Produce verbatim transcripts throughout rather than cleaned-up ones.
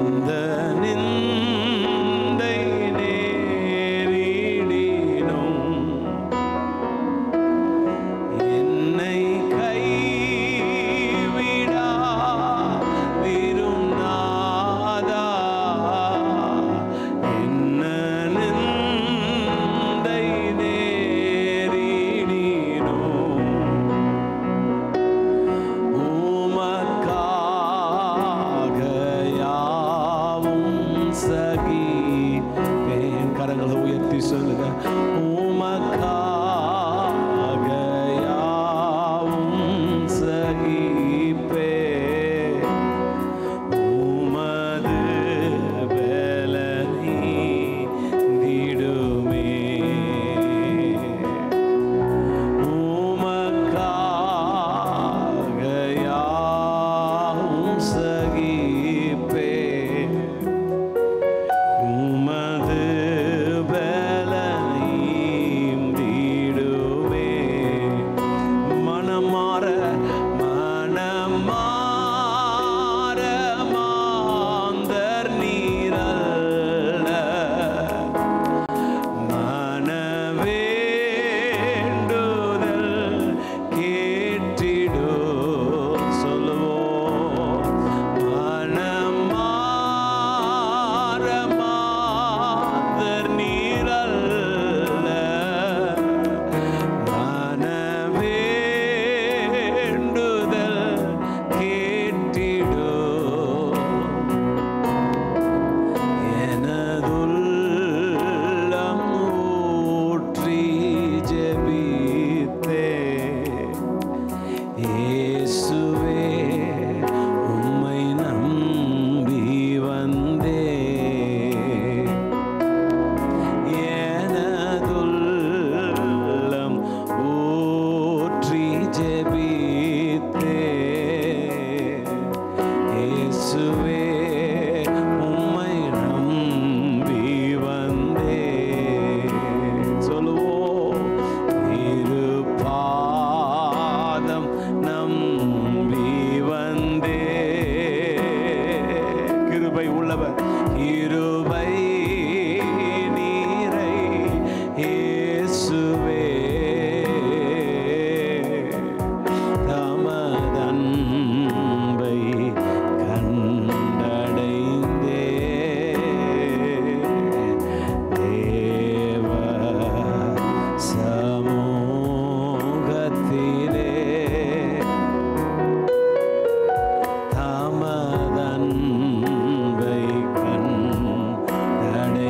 தமதன்பை கண்டடைந்தே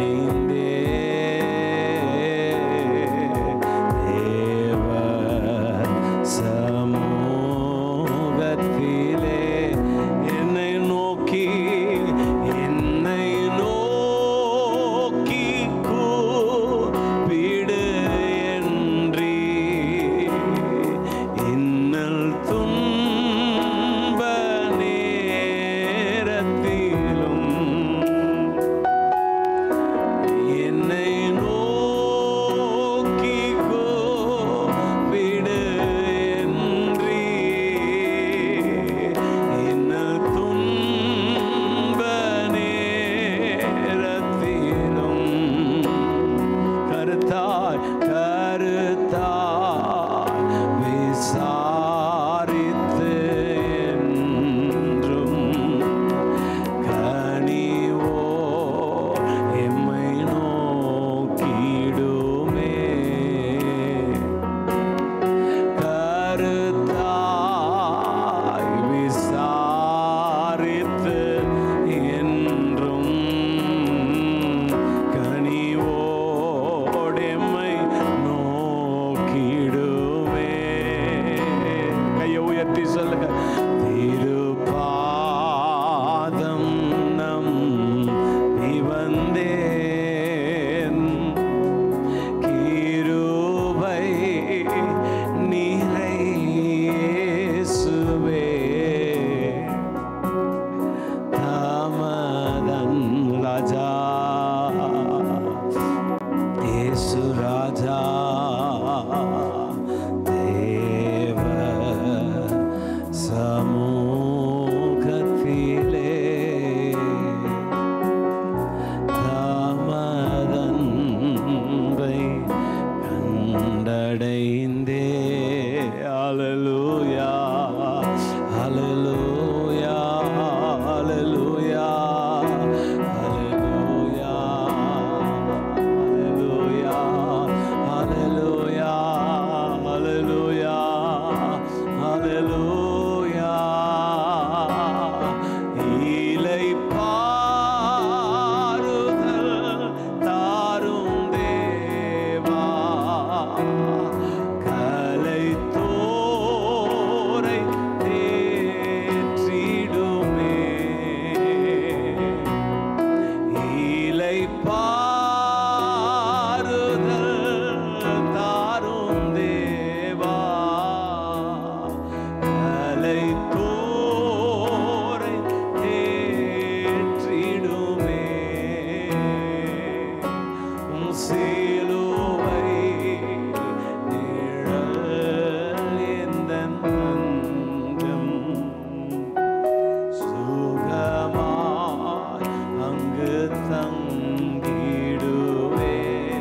தங்கிடுவே.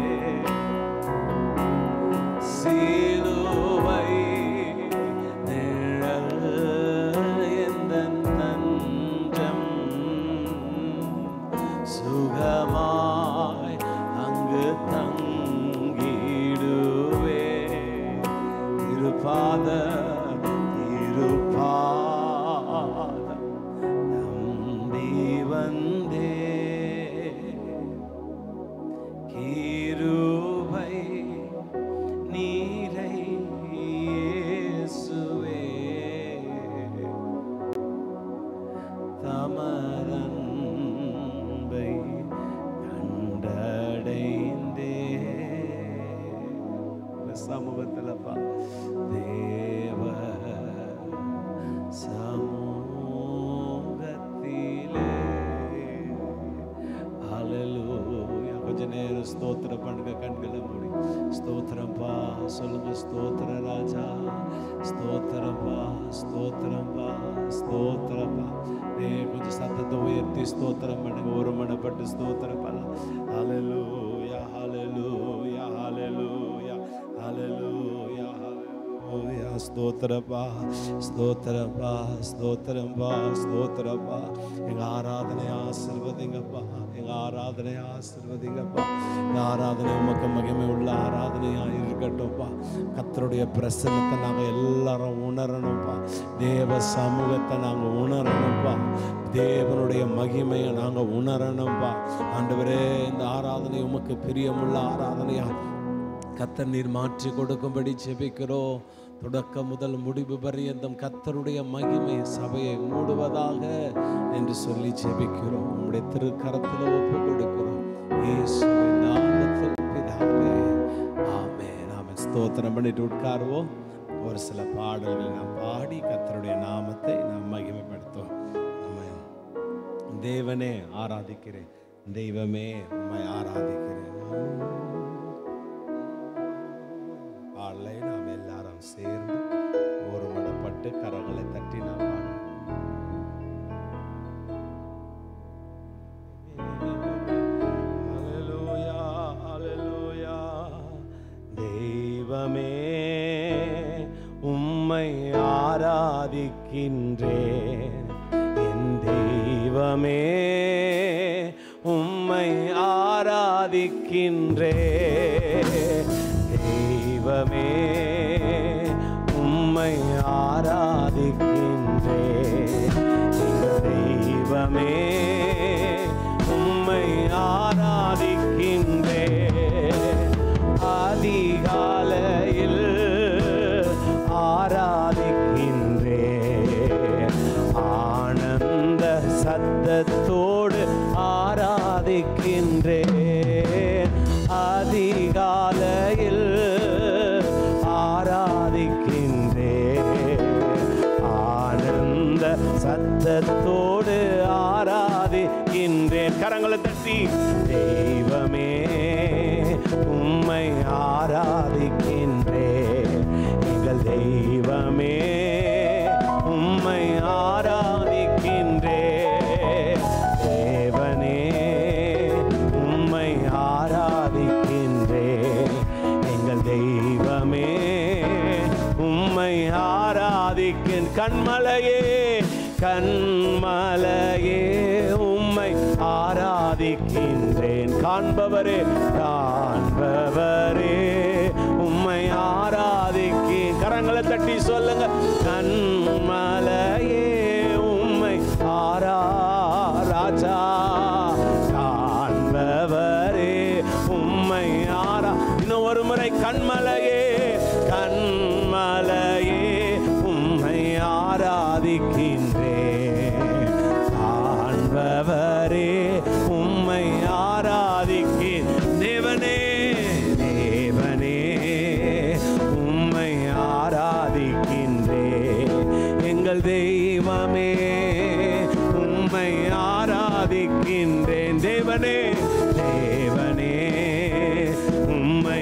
சிலுவை நிழல் எந்தன் தஞ்சம், சுகமாய் அங்கு தங்கிடுவே. திருப்பாத திருப்பாதம் நம்பி வந்தே. கிருபை நீரை இயேசுவே, தமரன்பை கண்டடைந்தே. சமூகத்திலப்பா தேவ சமூகத்திலே. ஹல்லேலூயா. கொஞ்ச நேரம் ஸ்தோத்திரம் பண்ணுங்க, கண்களை மூடி. ஸ்தோத்திரம்பா சொல்லுங்க. ஸ்தோத்திர ராஜா, ஸ்தோத்திரம்பா, ஸ்தோத்திரம்பா, ஸ்தோத்திரம்பா. நீ கொஞ்சம் சத்தத்தை உயர்த்தி ஸ்தோத்திரம் பண்ணுங்க. ஒரு மனப்பட்டு ஸ்தோத்திரம் பண்ணலாம். ஹல்லேலூயா, ஹல்லேலூயா, ஹல்லேலூயா, ஹல்லேலூயா, ஹல்லேலூயா. ஸ்தோத்திரப்பா, ஸ்தோத்திரப்பா, ஸ்தோத்திரம்பா, ஸ்தோத்திரப்பா. எங்க ஆராதனை ஆசீர்வதிங்கப்பா, எங்க ஆராதனை ஆசீர்வதிங்கப்பா. இந்த ஆராதனை உமக்கு மகிமை உள்ள ஆராதனையா இருக்கட்டும்ப்பா. கர்த்தருடைய பிரசன்னத்தை நாங்கள் எல்லாரும் உணரணும்ப்பா. தேவ சமூகத்தை நாங்கள் உணரணும்ப்பா. தேவனுடைய மகிமையை நாங்கள் உணரணும்ப்பா. ஆண்டவரே, இந்த ஆராதனை உமக்கு பிரியமுள்ள ஆராதனையா கர்த்தர் நீர் மாற்றி கொடுக்கும்படி ஜெபிக்கிறோம். தொடக்க முதல் முடிவு பரியந்தம் கர்த்தருடைய மகிமை சபையை மூடுவதாக என்று சொல்லி ஜெபிக்கிறோம். உம்முடைய திருக்கரத்தில் ஒப்பு கொடுக்கிறோம். இயேசுவின் நாமத்தில் பிதாவே, ஆமென், ஆமென். ஸ்தோத்திரம் பண்ணிட்டு உட்காருவோம். ஒரு சில பாடல்களை நாம் பாடி கர்த்தருடைய நாமத்தை நாம் மகிமைப்படுத்துவோம். ஆமென். தேவனே ஆராதிக்கிறேன், தெய்வமே உம்மை ஆராதிக்கிறேன். பாடலை நாம் எல்லாரும் சேர்ந்து ஒரு மனப்பட்டு கரங்களை தட்டி நாம் பாடுவோம். ஹல்லேலூயா, ஹல்லேலூயா. தெய்வமே உம்மை ஆராதிக்கின்றேன், என் தெய்வமே உம்மை ஆராதிக்கின்றேன். தெய்வமே உம்மை ஆராதிக்கின்றேன், தெய்வமே உம்மை ஆராதிக்கின்றேன். அதிகாலையில் ஆராதிக்கின்றேன், ஆனந்த சத்தத்தோடு ஆராதிக்கின்றேன். அதிகாலையில் ஆராதிக்கின்றேன், ஆனந்த சத்தத்தோடு ஆராதிக்கின்றேன். கரங்களை தட்டி தெய்வமே உம்மை ஆராதிக்கின்றேன், எங்கள் தெய்வமே உம்மை ஆராதிக்கின்றேன். தேவனே உம்மை ஆராதிக்கின்றேன், எங்கள் தெய்வமே உம்மை ஆராதிக்கின். கண்மலையே கண்மலையே உம்மை ஆராதிக்கின்றேன். காண்பவரே காண்பவரே உம்மை ஆராதிக்கின். கரங்களை தட்டி சொல்லுங்க. கண்மலையே உம்மை ஆரா ராஜா, காண்பவரே உம்மை ஆரா. இன்னும் ஒரு முறை. கண்மலையே கண்மலையே உம்மை ஆராதிக்கின்றேன், காண்பவரே உம்மை ஆராதிக்கின். தேவனே தேவனே உம்மை ஆராதிக்கின்றேன், எங்கள் தெய்வமே உம்மை ஆராதிக்கின்றேன். தேவனே தேவனே உம்மை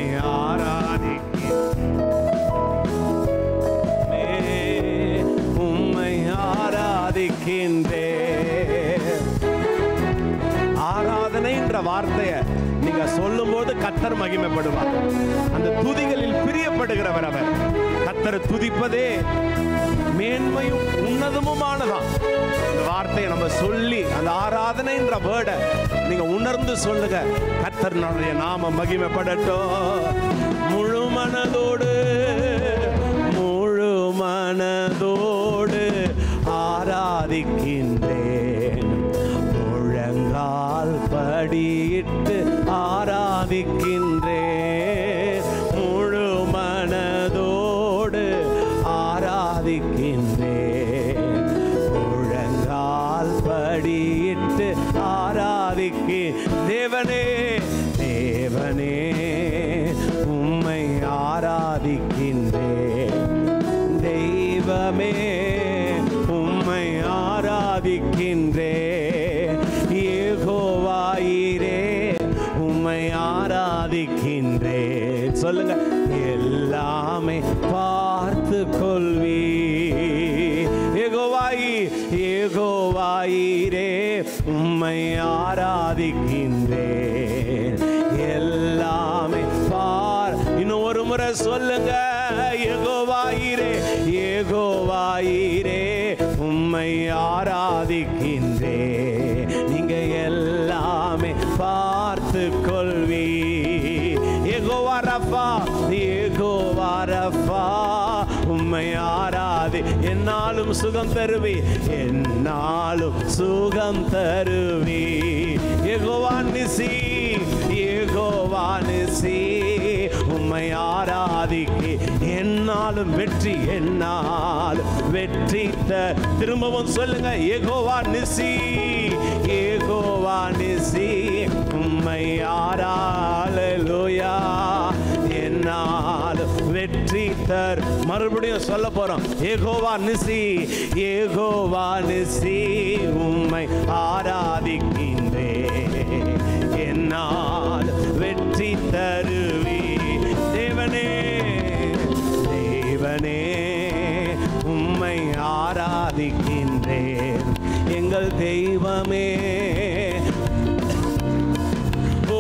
ஆராதிக்கின்றேன், உம்மை ஆராதிக்கின்றேன். ஆராதனை ஆராதனைன்ற வார்த்தையை நீங்க சொல்லும் போது கர்த்தர் மகிமைப்படுவார். அந்த துதிகளில் பிரியப்படுகிறவர் அவர். கர்த்தர் துதிப்பதே மேன்மையும் உன்னதமுமானதான். இந்த வார்த்தையை நம்ம சொல்லி அந்த ஆராதனைன்ற வேர்டை நீங்க உணர்ந்து சொல்லுங்க. கர்த்தருடைய நாமம் மகிமைப்படட்டும். முழு மனதோடு முழு மனதோடு ஆராதிக்கின்றேன். முழங்கால் படியிட்டு ஆராதிக்கின்றேன். முழு மனதோடு ஆராதிக்கின்றேன். முழங்கால் படியிட்டு ஆராதிக்கி தேவனே தேவனே உம்மை ஆராதிக்கின்றேன். தெய்வமே உம்மை ஆராதிக்கின்றேன். யெகோவாயிரே உம்மை ஆராதிக்கின்றேன். சொல்லுங்க. எல்லாமே பார்த்து கொள்வி யெகோவாயி யெகோவாயிரே உம்மை ஆராதிக்கின்றேன். எல்லாமே பார். இன்னும் ஒரு முறை சொல்லுங்க. யெகோவாயிரே யெகோவாயிரே உம்மை ஆராதிக்கின்றேன். நீங்க எல்லாமே பார்த்து கொள்வி. யெகோவா ரஃபா யெகோவா ரஃபா உம்மை ஆராதி. என்னாலும் சுகம் தருவி என்னாலும் சுகம் தருவி. யெகோவா நிசி யெகோவா நிசி உம்மை ஆராதிக்கு. என்னாலும் வெற்றி என்னாலும் வெற்றி த திரும்பவும் சொல்லுங்க. யெகோவா நிசி யெகோவா நிசி உம்மை ஆராதலோயா. என்னாலும் வெற்றி தர். மறுபடியும் சொல்ல போறோம். யெகோவா நிசி யெகோவா நிசி உம்மை ஆராதிக்கின்றேன். என்னால் வெற்றி தருவி. தேவனே தேவனே உம்மை ஆராதிக்கின்றேன். எங்கள் தெய்வமே ஓ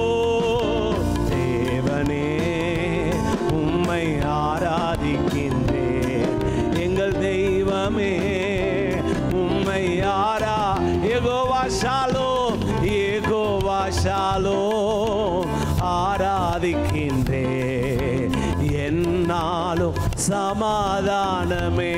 தேவனே உம்மை ஆராதிக்கின்றேன். எங்கள் தெய்வமே உம்மை ஆரா. யெகோவா ஷாலோம் யெகோவா ஷாலோம் ஆராதிக்கின்றேன். என்னாலும் சமாதானமே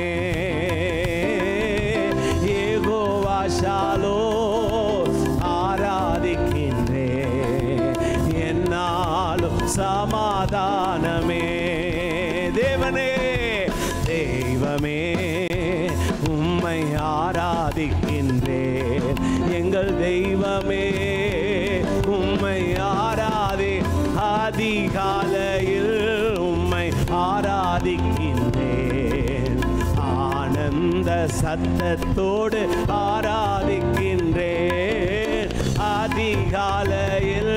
யெகோவா ஷாலோம் ஆராதிக்கின்றேன். என்னாலும் சமாதானமே. தேவனே தெய்வமே உம்மை ஆராதிக்கின்றேன். எங்கள் தெய்வமே உம்மை ஆராதி. அதிகாலையில் உம்மை ஆராதிக்கின்றேன். ஆனந்த சத்தத்தோடு ஆராதிக்கின்றேன். அதிகாலையில்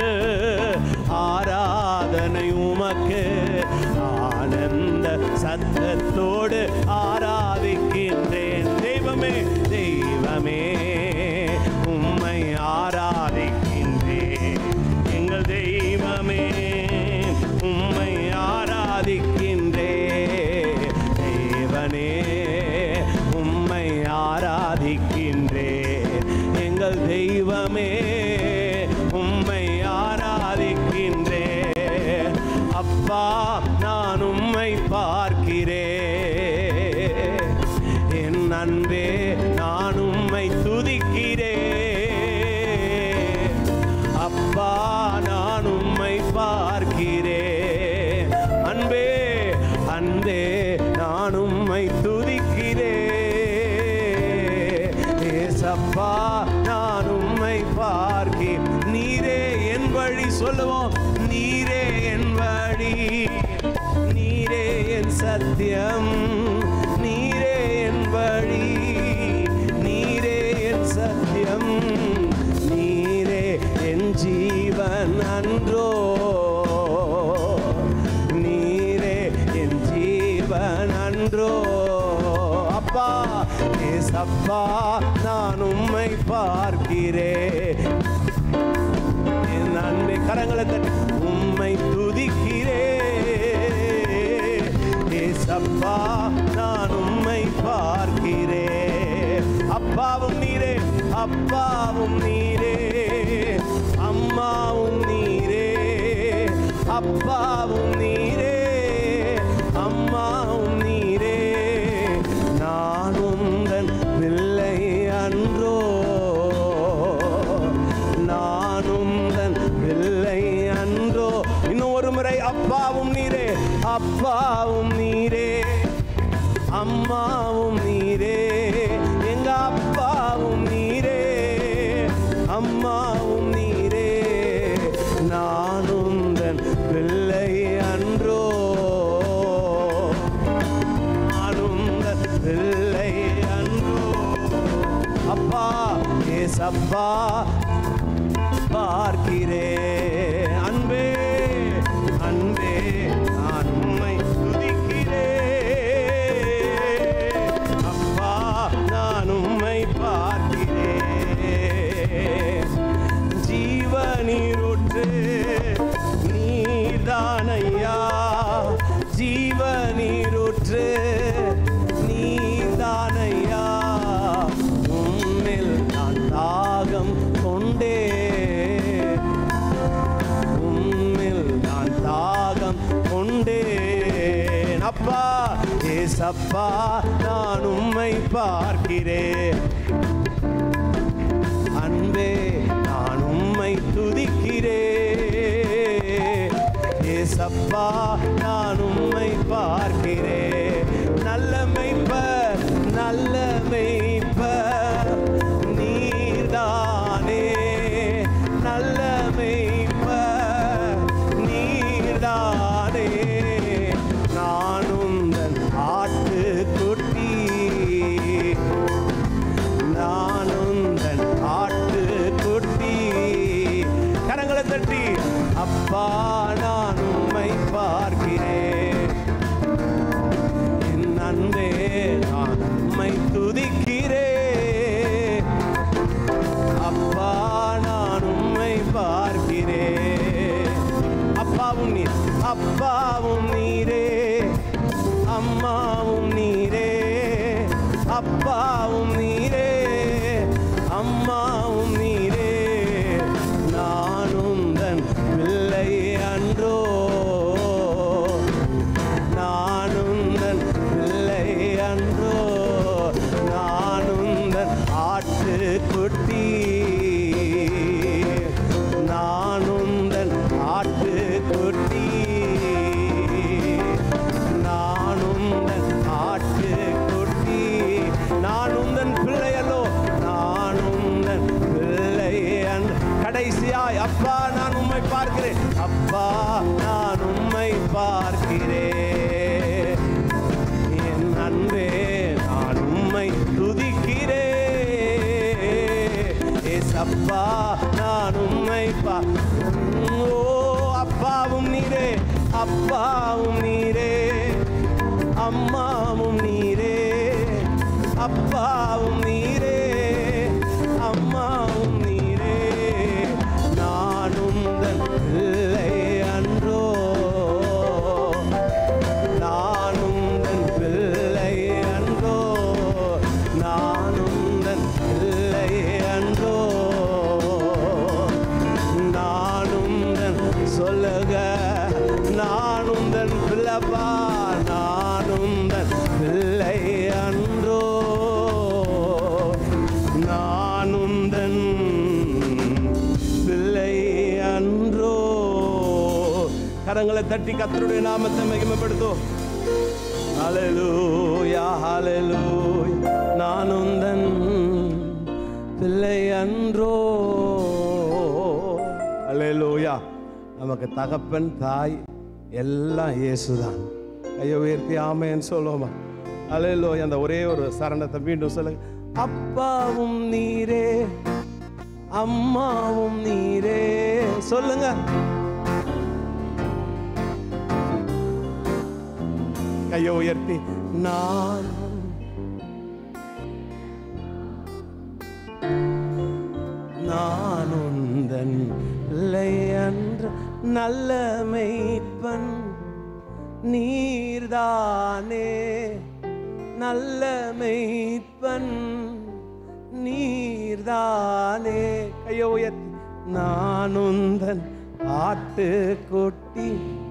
ஆராதனை உமக்கு. ஆனந்த சத்தத்தோடு ஆராதிக்கின்றேன். தெய்வமே தெய்வமே உம்மை ஆராதிக்கின்றேன். எங்கள் தெய்வமே உம்மை ஆராதிக்கின்றேன். தேவனே உம்மை ஆராதிக்கின்றேன். எங்கள் தெய்வமே உம்மை ஆராதிக்கின்றேன். அப்பா நான் உம்மை பார்க்கிறேன். என் அன்பே நான் உம்மை துதிக்கிறேன். அப்பா நான் உம்மை பார்க்கிறேன். அன்பே அன்பே நான் உம்மை துதிக்கிறேன். ஏசப்பா நான் உம்மை பார்க்கிறேன். நீரே என் வழி. சொல்லுவோம். நீரே என் வழி நீரே என் சத்தியம். நீரே என் வழி நீரே என் சத்தியம். நீரே என் ஜீவன் அன்றோ. நீரே என் ஜீவன் அன்றோ. அப்பா ஏசப்பா நான் உம்மை பார்க்கிறேன். அப்பாவும் நீரே, அம்மாவும் நீரே, நான் உந்தன் பிள்ளை அன்றோ, நான் உந்தன் பிள்ளை அன்றோ. இன்னும் ஒரு முறை, அப்பாவும் நீரே, அப்பாவும் நீரே, அம்மாவும் நீரே, எங்க அப்பாவும் நீரே, அம்மாவும் நீரே, நான் உந்தன் பிள்ளை அன்றோ, நான் உந்தன் பிள்ளை அன்றோ. அப்பா, ஏசப்பா பார்க்கிறேன், அன்பே அன்பே நான் உம்மை துதிக்கிறேன், அப்பா நான் உம்மை பார்க்கிறேன். ஜீவநீரூற்று நீர்தானையா, ஜீவநீரூற்று நீர்தானையா, உம்மில் நான் தாகம் கொண்டே, உம்மில் நான் தாகம் கொண்டேன். அப்பா, ஏசப்பா நான் உம்மை பார்க்கிறேன், அன்பே நான் உம்மை துதிக்கிறேன், ஏசப்பா நான் உம்மை பார்க்கிறேன். நல்ல மேய்ப்பர், நல்ல மேய்ப்பர் நீர்தானே, நல்ல மேய்ப்பர் நீர்தானே, நான் உந்தன் ஆட்டுக்குட்டி, நான் உந்தன் ஆட்டுக்குட்டி. கரங்களை தட்டி, அப்பா நான் உம்மை பார்க்கிறேன், என் அன்பே நான் உம்மை துதிக்கிறேன், அப்பா நான் உம்மை பார்க்கிறேன். அப்பாவும் நீர், அப்பாவும் நீரே, அம்மாவும் நீரே, அப்பாவும் நீரே, அம்மாவும் நீரே, நான் உந்தன் பிள்ளை அன்றோ, நான் உந்தன் பிள்ளை அன்றோ, நான் உந்தன் ஆட்டுக்குட்டி, நான் உந்தன் ஆட்டுக்குட்டி, நான் உந்தன் ஆட்டுக்குட்டி, நான் உந்தன் பிள்ளையல்லோ, நான் உந்தன் பிள்ளை அன்று. கடைசியாய், அப்பா நான் உம்மை பார்க்கிறேன், அப்பா நான் உம்மை பார்க்கிறேன், என் அன்பே நான் உம்மை துதிக்கிறேன், ஏசப்பா நான் உம்மை பா. ஓ அப்பாவும் நீரே, அப்பாவும் நீரே, அம்மாவும் நீரே, அப்பாவும் நீரே, அம்மாவும் நீரே, நான் உந்தன் பிள்ளை அன்றோ, நான் உந்தன் பிள்ளை அன்றோ, நான் உந்தன் பிள்ளை அன்றோ, நான் உந்தன் சொல்லுக, நான் உந்தன் பிள்ளைப்பா, நான் உந்தன் பிள்ளை அன்றோ, நான் உந்தன் பிள்ளை அன்றோ. கரங்களை தட்டி கர்த்தருடைய நாமத்தை மகிமைப்படுத்தும். ஹல்லேலூயா, ஹல்லேலூயா, நான் உந்தன் பிள்ளை அன்றோ. ஹல்லேலூயா. நமக்கு தகப்பன் தாய் எல்லாம் இயேசுதான். கையை உயர்த்தி ஆமென் சொல்லுவோமா? ஹல்லேலூயா. அந்த ஒரே ஒரு சரணத்தை மீண்டும் சொல்லுங்க. அப்பாவும் நீரே, அம்மாவும் நீரே. சொல்லுங்க. கையை உயர்த்தி, நான் நான் உந்தன் பிள்ளை அன்ற நல்ல மேய்ப்பன் நீர்தானே, நல்ல மேய்ப்பன் நீர்தானே. கையை உயர்த்தி, நான் உந்தன் ஆட்டு குட்டி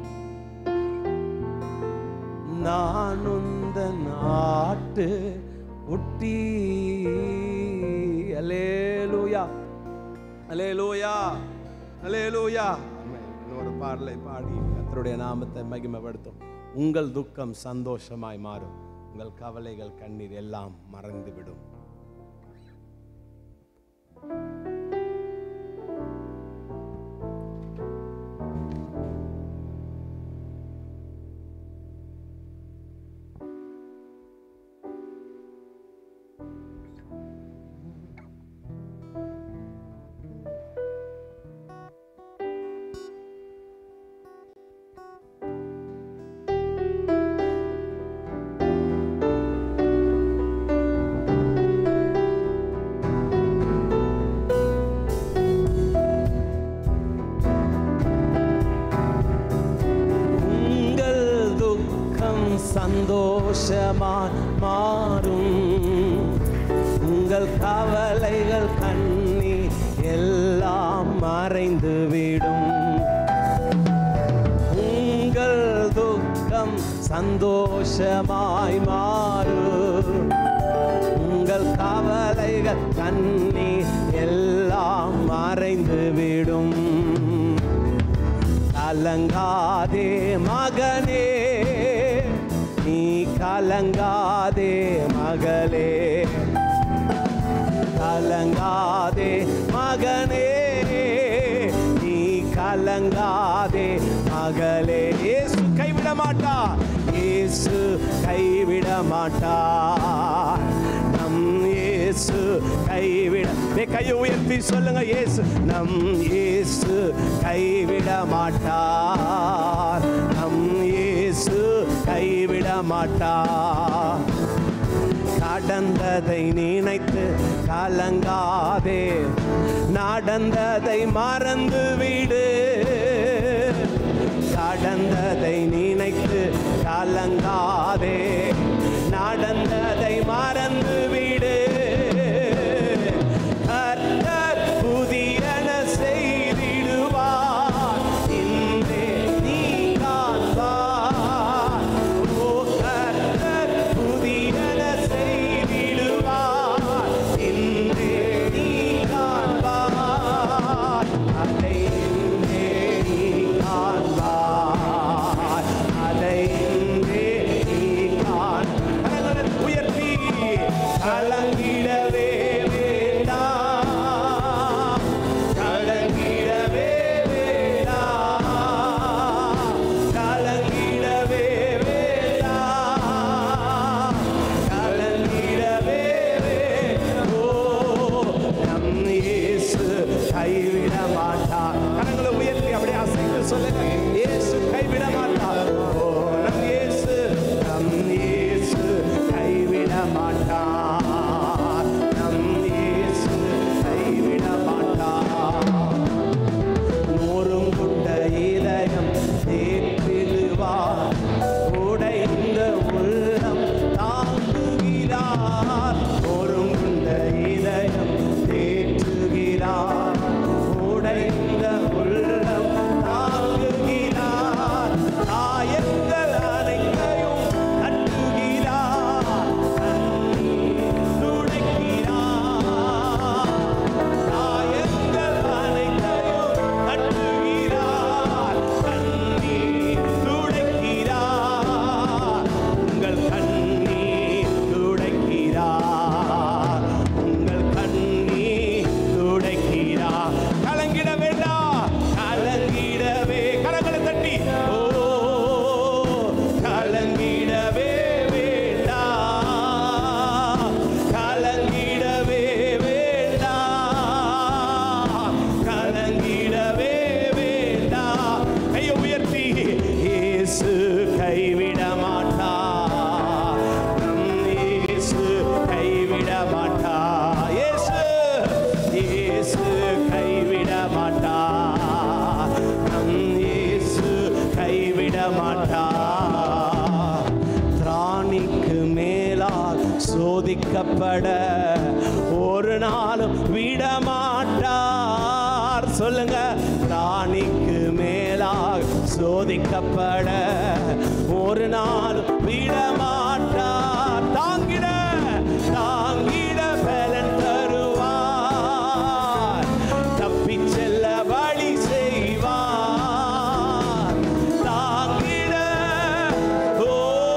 நான் உந்தன் ஆட்டு குட்டி. அல்லேலூயா அல்லேலூயா அல்லேலூயா. இன்னொரு பாடலை பாடி கர்த்தருடைய நாமத்தை மகிமைப்படுத்தும். உங்கள் துக்கம் சந்தோஷமாய் மாறும், உங்கள் கவலைகள் கண்ணீர் எல்லாம் மறந்துவிடும். சந்தோஷமாய் மாறும், உங்கள் கவலைகள் கண்ணீர் எல்லாம் மறைந்துவிடும். உங்கள் துக்கம் சந்தோஷமாய் மாறும், உங்கள் கவலைகள் கண்ணீர் எல்லாம் மறைந்துவிடும். கலங்காதே மகனே, நீ கலங்காதே மகளே, கலங்காதே மகனே, நீ கலங்காதே மகளே. இயேசு கைவிட மாட்டார், இயேசு கைவிட மாட்டார். நம் இயேசு கைவிட, கையை உயர்த்தி சொல்லுங்க, இயேசு நம் இயேசு கைவிட மாட்டார். நம் இயேசு கைவிட மாட்டார். கடந்ததை நினைத்து கலங்காதே, நடந்ததை மறந்து விடு. கடந்ததை நினைத்து கலங்காதே, நடந்ததை மறந்து விடு. கர்த்தர் புதியன செய்திடுவார், இன்றே நீ காண்பார். ஓ கர்த்தர் புதியன செய்திடுவார், இன்றே நீ காண்பார். அதை இன்றே நீ காண்பார், அதை இன்றே நீ காண்பார். உயர்த்தி கலங்கிடவே வேண்டாம், கலங்கிடவே வேண்டாம், கலங்கிடவே வேண்டாம், கலங்கிடவே வேண்டாம். ஓ நம் இயேசு கைவிட மாட்டார். கரங்களை உயர்த்தி அப்படியே அசைத்து சொல்லுங்க, இயேசு கைவிட மாட்டார். ஓ நம் இயேசு, நம் இயேசு கைவிட மாட்டார். நம் இயேசு கைவிட மாட்டார். நொறுங்குண்ட இதயம் தேற்றிடுவார், உடைந்த உள்ளம் தாங்குகிறார். நொறுங்குண்ட இதயம் தேற்றுகிறார், உடைந்த உள்ளம் தாங்குகிறார். காயங்கள் அனைத்தையும் கட்டுகிறார், கண்ணீர் துடைக்கிறார். காயங்கள் அனைத்தையும் கட்டுகிறார், கண்ணீர் துடைக்கிறார். உங்கள் கண்ணீர் துடைக்கிறார், உங்கள் கண்ணீர் துடைக்கிறார். கலங்கிட வேண்டாம், கலங்கிடவே, கரங்களை தட்டி ஓ கலங்கிடவே வேண்டாம், கலங்கிடவே வேண்டாம், கலங்கிடவே வேண்டாம். கையை உயர்த்தி இயேசு கைவிட மாட்டார். நம் இயேசு கைவிட மாட்டார். இயேசு இயேசு கைவிட மாட்டார். நம் இயேசு கைவிட மாட்டார். திராணிக்கு மேலால் சோதிக்கப்பட ஒரு நாளும் விட மாட்டார். சொல்லுங்க, ராணிக்கு மேலாக சோதிக்கப்பட ஒரு நாள் விடமாட்டார். தாங்கிட தாங்கிட பலன் தருவார், தப்பி செல்ல வழி செய்வார். தாங்கிட ஓ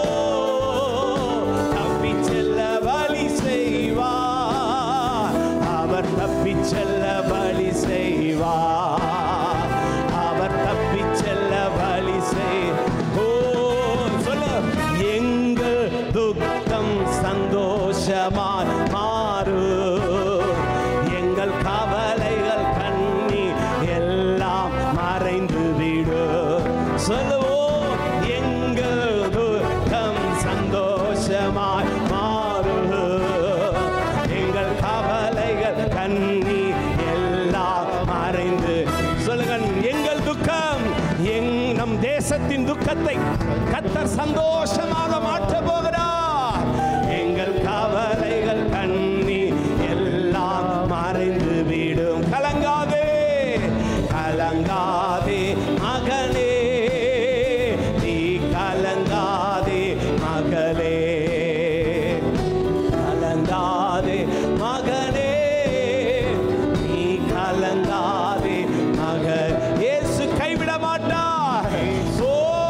தப்பி செல்ல வழி செய்வார், அவர் தப்பி செல்ல வழி செய்வார், அவர் தப்பி செல்ல வழி செய். ஓ சொல்ல எங்கள் துக்கம் சந்தோஷமாய் மாறும், எங்கள் கவலைகள் கண்ணி எல்லாம் மறைந்து விடும். சொல்லுவோம் எங்கள் துக்கம் சந்தோஷமாய் மாறும், எங்கள் கவலைகள் கண்ணி எல்லாம் மறைந்து. சொல்லுங்க எங்கள் துக்கம், எங் நம் தேசத்தின் துக்கத்தை கர்த்தர் சந்தோஷமாக மாற்ற போகிறார். எங்கள் கவலைகள் கண்ணி எல்லாம் மறைந்து விடும். கலங்காதே கலங்காதே மகனே, நீ கலங்காதே மகளே, கலங்காதே மகனே, நீ கலங்காதே மகள். இயேசு கைவிட மாட்டார். ஓ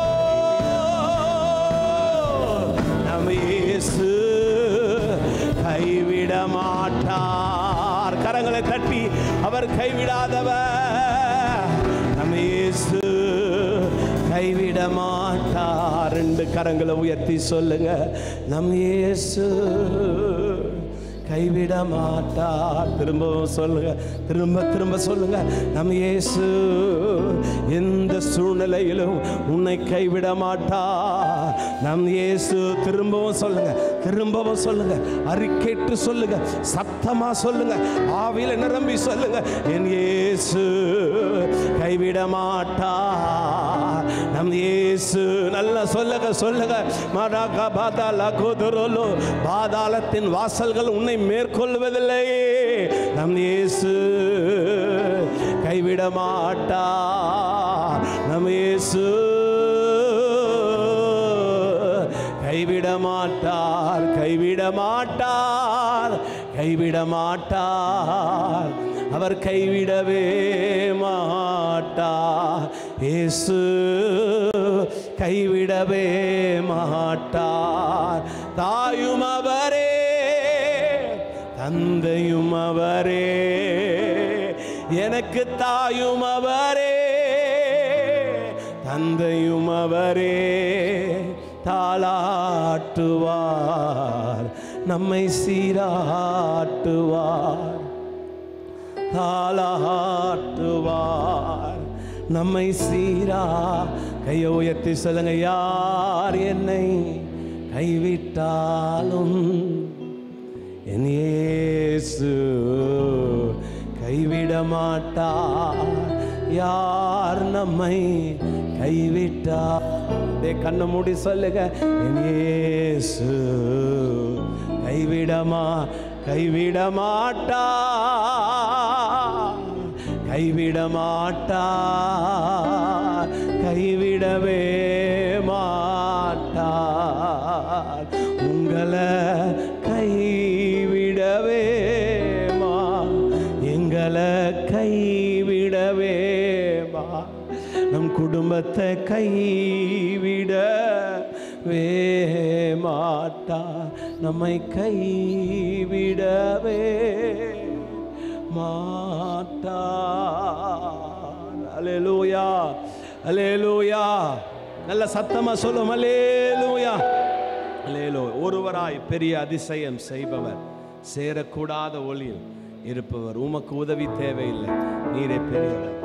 நம் இயேசு கைவிட மாட்டார். கரங்களை தட்டி அவர் கைவிடாதவர். நம் இயேசு கைவிட மாட்டார். ரெண்டு கரங்களை உயர்த்தி சொல்லுங்க, நம் இயேசு கைவிட மாட்டார். திரும்பவும் சொல்லுங்க, திரும்ப திரும்ப சொல்லுங்க, நம் இயேசு எந்த சூழ்நிலையிலும் உன்னை கைவிட மாட்டார். நம் இயேசு திரும்பவும் சொல்லுங்க, திரும்பவும் சொல்லுங்க, அறிக்கைட்டு சொல்லுங்க, சத்தமா சொல்லுங்க, ஆவியில நிரம்பி சொல்லுங்க, என் இயேசு கைவிட மாட்டார். நம் இயேசு நல்ல சொல்லுங்க சொல்லுங்க. மரக பாதாள குதுருலு, பாதாளத்தின் வாசல்கள் உன்னை மேற்கொள்வதில்லை. நம் இயேசு கைவிட மாட்டார். நம் இயேசு கைவிட மாட்டார், கைவிட மாட்டார், கைவிட மாட்டார். அவர் கைவிடவே மாட்டார். இயேசு கைவிடவே மாட்டார். தாயும் அவரே, தந்தையும் அவரே, எனக்கு தாயும் அவரே, தந்தையும் அவரே. தாளாட்டுவார், நம்மை சீராட்டுவார், தாளாட்டுவார், நம்மை சீரா. கையை உயர்த்தி சொல்லுங்க, யார் என்னை கைவிட்டாலும் என் இயேசு கைவிட மாட்டார். யார் நம்மை கைவிட்டார், கண்ணை மூடி சொல்லுங்க, என் இயேசு கைவிடமா கைவிட மாட்டார், கைவிட மாட்டார், கைவிடவே மாட்டார். உங்களை கைவிடவே மா, எங்களை கைவிடவே மா, நம் குடும்பத்தை கைவிடவே மாட்டார், நம்மை கைவிடவே மாட்டார். அல்லேலூயா, அல்லேலூயா. நல்ல சத்தமா சொல்லும், அல்லேலூயா, அல்லேலூயா. ஒருவராய் பெரிய அதிசயம் செய்பவர், சேரக்கூடாத ஒளியில் இருப்பவர், உமக்கு உதவி தேவையில்லை, நீரே பெரியவர்.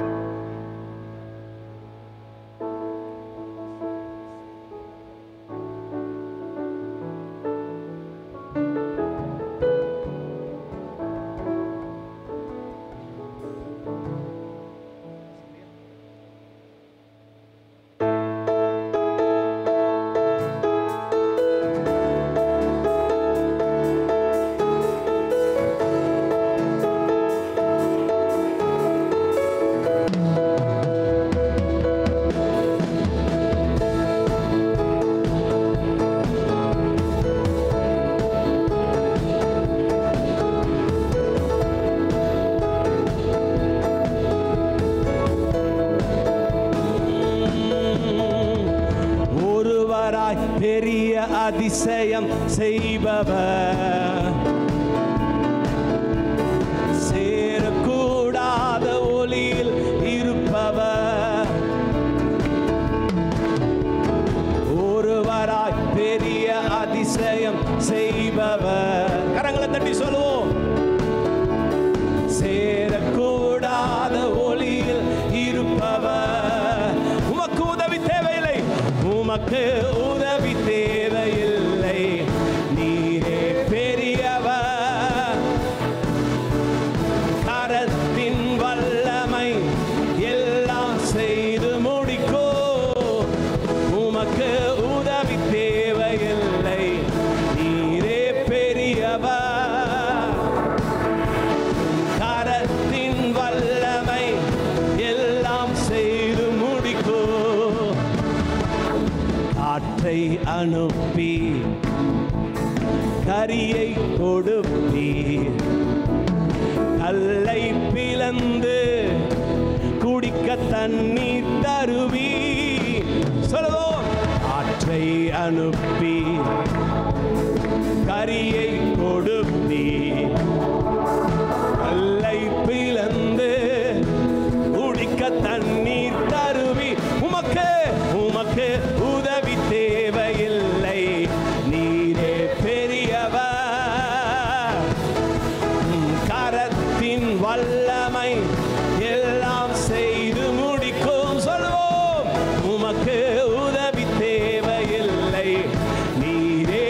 அதிசயம் செய்பவர், சேரக்கூடாத ஒளியில் இருப்பவர், ஒருவராய் பெரிய அதிசயம் செய்பவர். கரங்களை தட்டி சொல்லுவோம். சேரக்கூடாத ஒளியில் இருப்பவர். உமக்கு உதவி தேவையில்லை, உமக்கு உதவி தேவையில்லை, நீரே பெரியவர். கரத்தின் வல்லமை எல்லாம் செய்து முடிக்கோ. உமக்கு உதவி தேவையில்லை, நீரே பெரியவர். கரத்தின் வல்லமை எல்லாம் செய்து முடிக்கோ. காற்றை அனுப்பி கரியை கொடுப்பீர், கல்லை பிளந்து குடிக்க தண்ணீர் தருவீர். சொல்லுவோம். காற்றை அனுப்பி கரியை கொடுப்பீர், கல்லை பிளந்து குடிக்க தண்ணீர் தருவி. உமக்கு உமக்கு உதவி தேவையில்லை, நீரே பெரியவர். கரத்தின் வல்லமை எல்லாம் செய்து முடிக்கும். சொல்லுவோம். உமக்கு உதவி தேவையில்லை, நீரே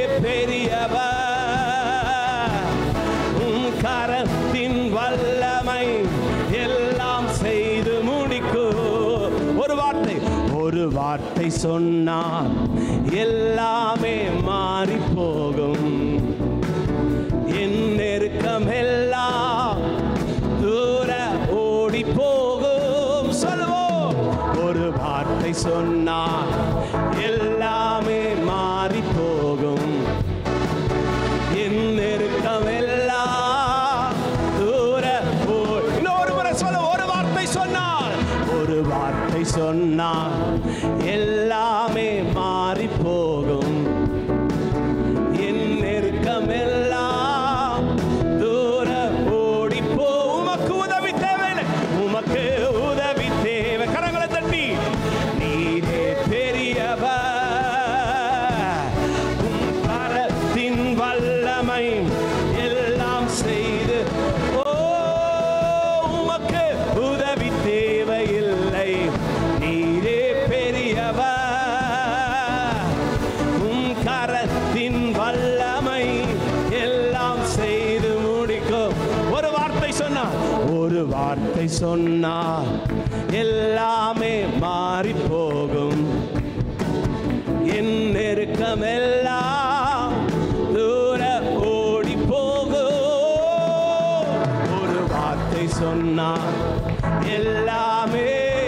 பெரியவர். கரத்தின் வல்லமை எல்லாம் செய்து முடிக்கும். ஒரு வார்த்தை ஒரு வார்த்தை சொன்னால் எல்லாமே மாறி போகும். என் நெருக்கம் எல்லாம் தூர ஓடி போகும். சொல்லுவோம். ஒரு வார்த்தை சொன்னால் எல்லாமே மாறி போகும். என் நெருக்கம் எல்லாம் தூர ஓடி. இன்னொரு முறை சொல்ல. ஒரு வார்த்தை சொன்னால் ஒரு வார்த்தை சொன்னால் எல்லாமே மாறி போகும். என் நெருக்கம் எல்லாம் தூர ஓடி போ. உமக்கு உதவி தேவையில்லை, உமக்கு உதவி தேவை. கரங்களை தட்டி நீரே பெரியவர். உம் கரத்தின் வல்லமை எல்லாம் செய்து. ஓ, உமக்கு உதவி தேவையில்லை, நீரே பெரியவர். உம் கரத்தின் வல்லமை எல்லாம் செய்து முடிக்கும். ஒரு வார்த்தை சொன்னார் ஒரு வார்த்தை சொன்னார் எல்லாமே மாறி போகும். என் நெருக்கம் எல்லாம் தூர ஓடி போகும். ஒரு வார்த்தை சொன்னார் எல்லாமே,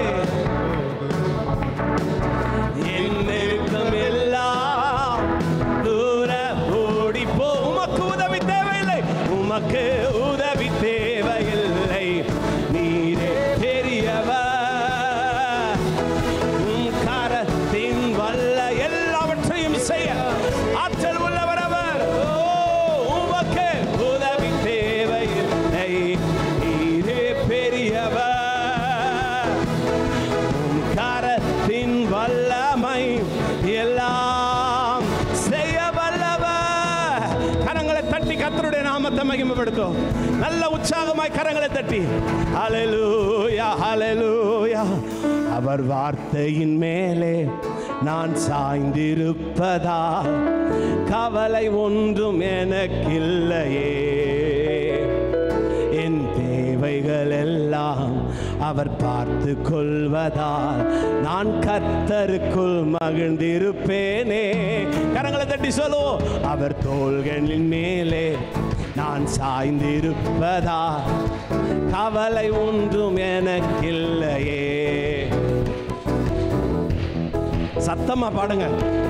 என் நெருக்கம் எல்லாம் தூர ஓடி போ. உமக்கு உதவி தேவையில்லை, உமக்கு உதவி தேவையில்லை, நீரே பெரியவர். உம் கரத்தின் வல்ல எல்லாவற்றையும் செய்ய ஆற்றல் உள்ளவர் அவர். ஓ, உமக்கு உதவி தேவையில்லை, நீரே பெரியவர். உம் கரத்தின் வல்லமை எல்லாம் செய்ய வல்லவர். கரங்களை தட்டி கர்த்தருடைய நாமத்தை மகிமைப்படுத்தும். நல்ல உற்சாகமாய் கரங்களை தட்டி ஹல்லேலூயா ஹல்லேலூயா. அவர் வார்த்தையின் மேலே நான் சாய்ந்திருப்பதால் கவலை ஒன்றும் எனக்கில்லையே. என் தேவைகள் எல்லாம் அவர் பார்த்து கொள்வதால் நான் கர்த்தருக்குள் மகிழ்ந்திருப்பேனே. கரங்களை தட்டி சொல்லுவோம். அவர் தோள்களின் மேலே நான் சாய்ந்திருப்பதால் கவலை ஒன்றும் எனக்கில்லையே. சத்தமா பாடுங்க.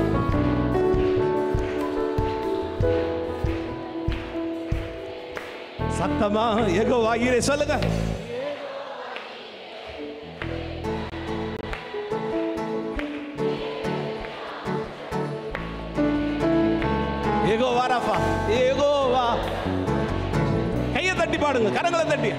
சத்தமா யெகோவா ஈரே சொல்லுங்க. Jehovah Rapha, Jehovah. கையை தட்டி பாடுங்க, கரங்களை தட்டி.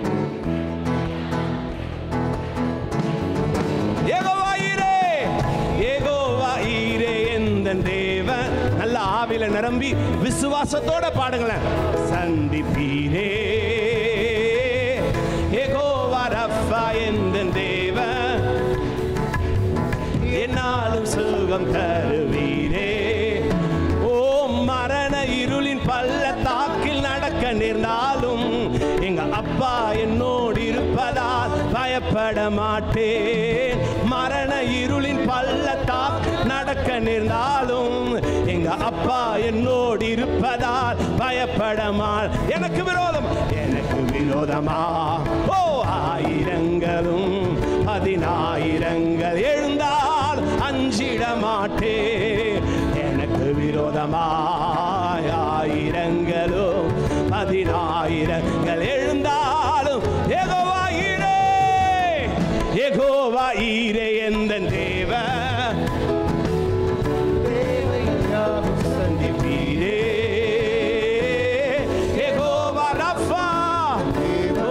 யெகோவா ஈரே, யெகோவா ஈரே எந்தன் தேவன். நல்ல ஆவில நிரம்பி விசுவாசத்தோட பாடுங்களேன். சந்திப்பீரே யெகோவா ரஃபா எந்தன் தேவன், என்னாலும் சுகம் தருவீரே. ஓ மரண இருளின் பள்ளத்தாக்கில் நடக்க நேர்ந்தாலும் எங்க அப்பா என்னோடு இருப்பதால் பயப்பட மாட்டேன். மரண இருளின் பள்ளத்தாக்கு நடக்க நேர்ந்தாலும் எங்க அப்பா என்னோடு இருப்பதால் பயப்பட மாட்டேன். எனக்கு விரோதம் எனக்கு விரோதமா ஓ ஆயிரங்களும் பதினாயிரங்கள் எழுந்தால் அஞ்சிட மாட்டேன். எனக்கு விரோதமாய் ஆயிரங்களும் பதினாயிரங்கள் எழுந்தாலும் யெகோவா ஈரே, யெகோவா ஈரே எந்தன் தேவன், சந்திப்பீரே Jehovah Rapha. Oh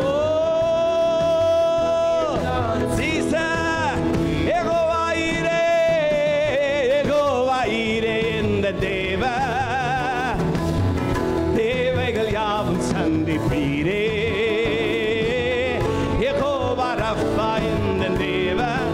Jesus, Jehovah Jireh, Jehovah Jireh எந்தன் தேவன், தேவைகள் யாவும் சந்திப்பீரே. யெகோவா ரஃபா எந்தன் தேவன்,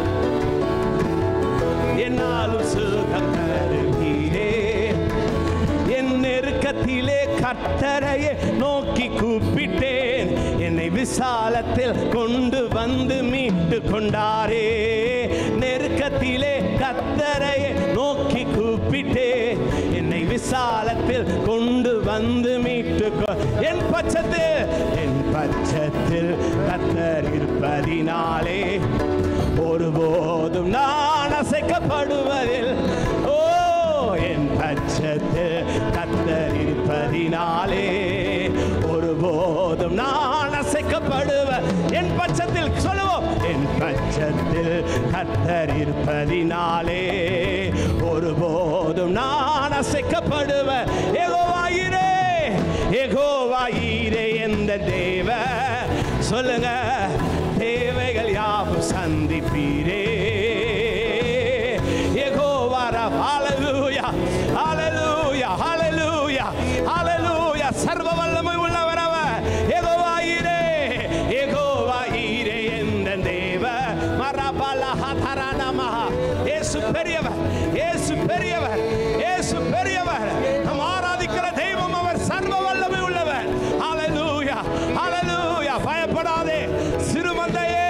என்னாலும் சுகம் தருவீரே. என் நெருக்கத்திலே கர்த்தரையே நோக்கி கூப்பிட்டேன், என்னை விசாலத்தில் கொண்டு வந்து மீட்டு கொண்டாரே. நெருக்கத்திலே கர்த்தரையே நோக்கி கூப்பிட்டேன், என்னை விசாலத்தில் கொண்டு வந்து மீட்டு. என் பட்சத்தில் என் பட்சத்தில் கர்த்தர் இருப்பதினாலே ஒருபோதும் நான் அசைக்கப்படுவதில். ஓ என் பட்சத்தில் கர்த்தர் இருப்பதினாலே ஒருபோதும் நான் அசைக்கப்படுவ. என் பட்சத்தில் சொல்லுவோம், என் பட்சத்தில் கர்த்தர் இருப்பதினாலே ஒருபோதும் நான் அசைக்கப்படுவ. யெகோவா ஈரே, யெகோவா ஈரே எந்த தேவன். சொல்லுங்க, தேவைகள் யாவும் சந்திப்பீரே. Jehovah Rafah. ஹல்லேலூயா, ஹல்லேலூயா, ஹல்லேலூயா, ஹல்லேலூயா. சர்வ வல்லமை உள்ளவர் அவர். யெகோவா ஈரே, யெகோவா ஈரே எந்தன் தேவன். மரபலஹ தரனமஹ. இயேசு பெரியவர், இயேசு பெரியவர், இயேசு பெரியவர். நாம் ஆராதிக்கிற தெய்வம் அவர் சர்வ வல்லமை உள்ளவர். ஹல்லேலூயா, ஹல்லேலூயா. பயப்படாதே சிறுமந்தையே,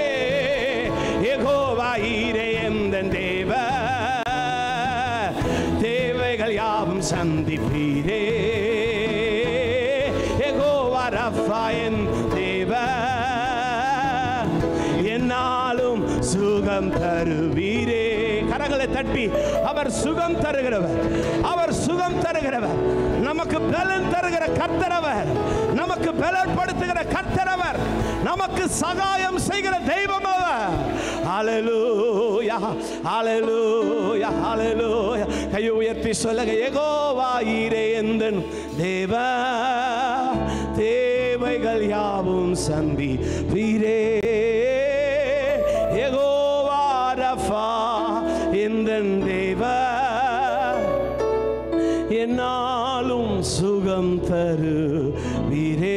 யெகோவா ஈரே எந்தன் தேவன், தேவைகள் யாவும் சந்திப்பீரே. யெகோவா ரஃபா என் தேவன், என்னாலும் சுகம் தருவீரே. கரங்களை தட்டி, அவர் சுகம் தருகிறவர், அவர் சுகம் தருகிறவர். நமக்கு பலன் தருகிற கர்த்தரவர், நமக்கு பலப்படுத்துகிற கர்த்தரவர், நமக்கு சகாயம் செய்கிற தெய்வம் அவர். ஹல்லேலூயா, ஹல்லேலூயா, ஹல்லேலூயா. கையை உயர்த்தி சொல்லுங்க, யெகோவா ஈரே எந்தன் தேவன், தேவைகள் யாவும் சந்திப்பீரே. யெகோவா ரஃபா எந்தன் தேவன், என்னாலும் சுகம் தருவீரே.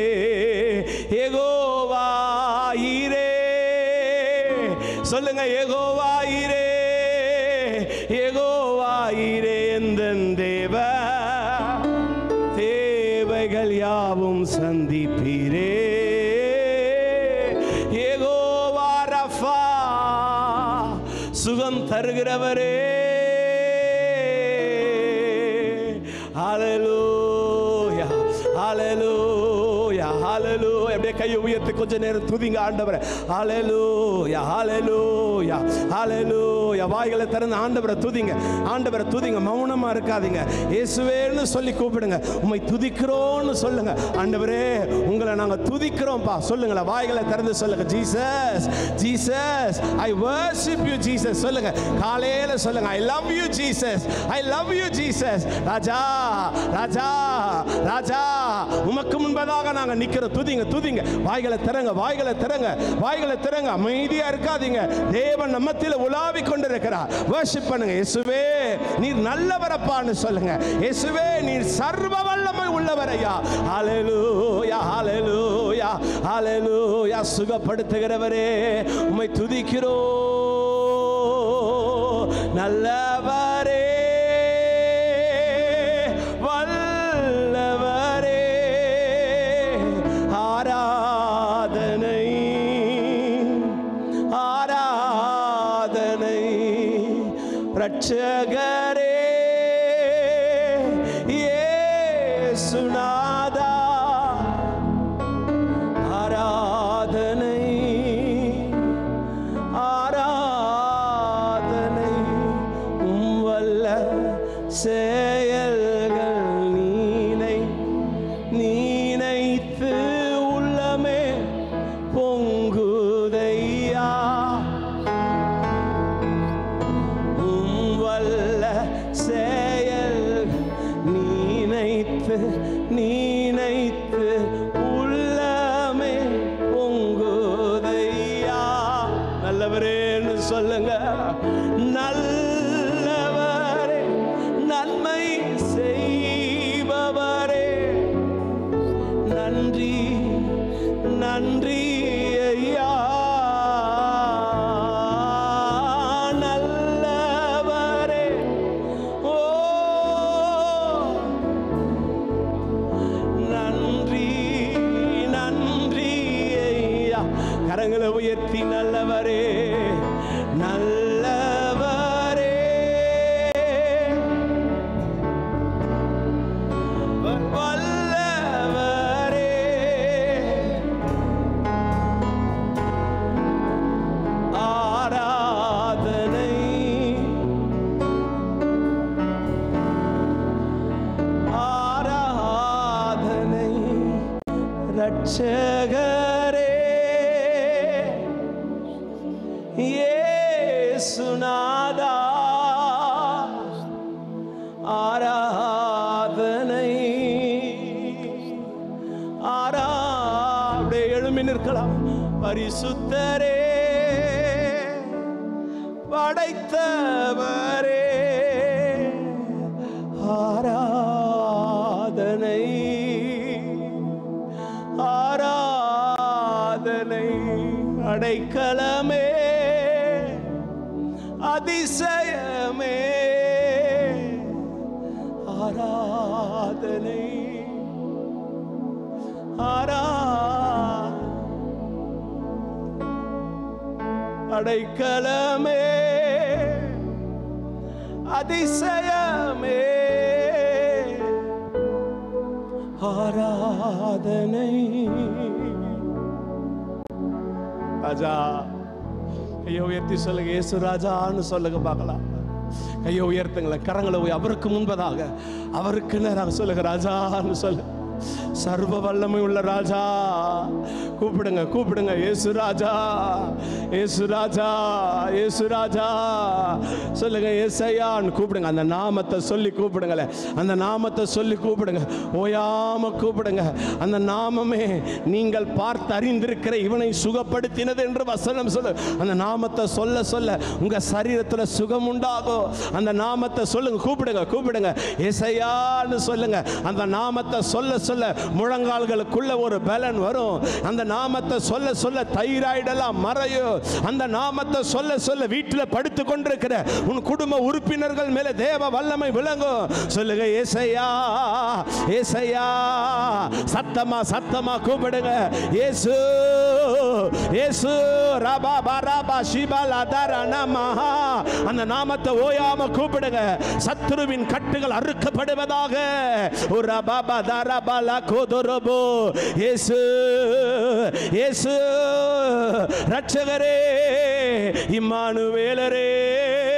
யெகோவா ஈரே, சொல்லுங்க, யெகோவா ஈரே, யெகோவா ஈரே எந்தன் தேவன், தேவைகள் யாவும் சந்திப்பீரே. யெகோவா ரஃபா, சுகம் தருகிறவரே. ஹல்லேலூயா, ஹல்லேலூயா, ஹல்லேலூயா. அப்படியே கையை உயர்த்தி கொஞ்ச நேரம் துதிங்க ஆண்டவரே. ஹல்லேலூயா, ஹல்லேலூயா, ஹல்லேலூயா. அல்லேலூயா. வாய்களை திறந்து ஆண்டவரை துதிங்க, ஆண்டவரை துதிங்க, மௌனமா இருக்காதீங்க. இயேசுவேன்னு சொல்லி கூப்பிடுங்க. உம்மை துதிக்கிறோம்னு சொல்லுங்க. ஆண்டவரே உங்களை நாங்க துதிக்கிறோம்ப்பா சொல்லுங்களேன். வாய்களை திறந்து சொல்லுங்க. Jesus Jesus I worship you Jesus சொல்லுங்க. காலையில சொல்லுங்க. I love you Jesus, I love you Jesus. ராஜா ராஜா ராஜா உமக்கு முன்பதாக நாங்க நிக்கிறோம். துதிங்க துதிங்க. வாய்களை திறங்க, வாய்களை திறங்க, வாய்களை திறங்க. அமைதியா இருக்காதீங்க. தேவன் நம்மத்தில உலாவி கொண்டிருக்கிறார். வர்ஷிப் பண்ணுங்க. இயேசுவே நீர் நல்லவரப்பான்னு சொல்லுங்க. இயேசுவே நீர் சர்வ வல்லமை உள்ளவரையா. ஹல்லேலூயா ஹல்லேலூயா ஹல்லேலூயா. சுகப்படுத்துகிறவரே உம்மை துதிக்கிறோம். நல்லவரே வல்லவரே ஆராதனை ஆராதனை. ரட்சகரே இயேசுநாதா ஆராதனை ஆராதனை. உம் வல்ல செயல்கள் நீனை நீனைத்து உள்ளமே பொங்குதையா. உம் வல்ல செயல் நீனைத்து நீனைத்து உள்ளமே பொங்குதையா. நல்லவரேன்னு சொல்லுங்க. நல்லவரே நன்மை செய்பவரே நன்றி நன்றி ஐயா. நல்லவரே ஓ நன்றி நன்றி ஐயா. கரங்களை உயர்த்தி நல்லவரே நல்லவரே வல்லவரே ஆராதனை ஆராதனை. ரட்சகரே இயேசுநாதா ஆராதனை ஆரா. அப்படியே எழும்பி நிற்கலாம். பரிசுத்தரே படைத்தவரே ஆராதனை ஆராதனை. அடைக்கலமே அதிசயமே ஆராதனை ஆரா. அடைக்கலமே அதிசயமே ஆராதனை. ராஜா கையை உயர்த்தி சொல்லுங்க. இயேசு ராஜான்னு சொல்லுங்க பார்க்கலாம். கையை உயர்த்துங்களேன். கரங்களை அவருக்கு முன்பதாக அவருக்கு நேராக சொல்லுங்க. ராஜான்னு சொல்லு. சர்வ வல்லமை உள்ள ராஜா கூப்பிடுங்க கூப்பிடுங்க. இயேசு ராஜா இயேசு ராஜா இயேசு ராஜா சொல்லுங்க. ஏசையான்னு கூப்பிடுங்க. அந்த நாமத்தை சொல்லி கூப்பிடுங்களேன். அந்த நாமத்தை சொல்லி கூப்பிடுங்க. ஓயாம கூப்பிடுங்க. அந்த நாமமே நீங்கள் பார்த்து அறிந்திருக்கிற இவனை சுகப்படுத்தினது என்று வசனம் சொல்லு. அந்த நாமத்தை சொல்ல சொல்ல உங்க சரீரத்தில் சுகம் உண்டாகும். அந்த நாமத்தை சொல்லுங்க. கூப்பிடுங்க கூப்பிடுங்க. ஏசையான்னு சொல்லுங்க. அந்த நாமத்தை சொல்ல சொல்ல முழங்கால்களுக்குள்ள ஒரு பலன் வரும். அந்த நாமத்தை சொல்ல சொல்ல தைராய்டு எல்லாம் மறையும். அந்த நாமத்தை சொல்ல சொல்ல வீட்டில் படுத்து கொண்டிருக்கிற உன் குடும்ப உறுப்பினர்கள் மேல தேவ வல்லமை விளங்கும். சொல்லுங்க. ஏசையா ஏசையா. சத்தமா சத்தமா கூப்பிடுங்க. இயேசு இயேசு ரபா பரபா ஷிபலா தரனமஹா. அந்த நாமத்தை ஓயாம கூப்பிடுங்க. சத்துருவின் கட்டுகள் அறுக்கப்படுவதாக. ரபா பதரபலா கோதரபோ. இயேசு இயேசு ரட்சகரே இம்மானுவேலரே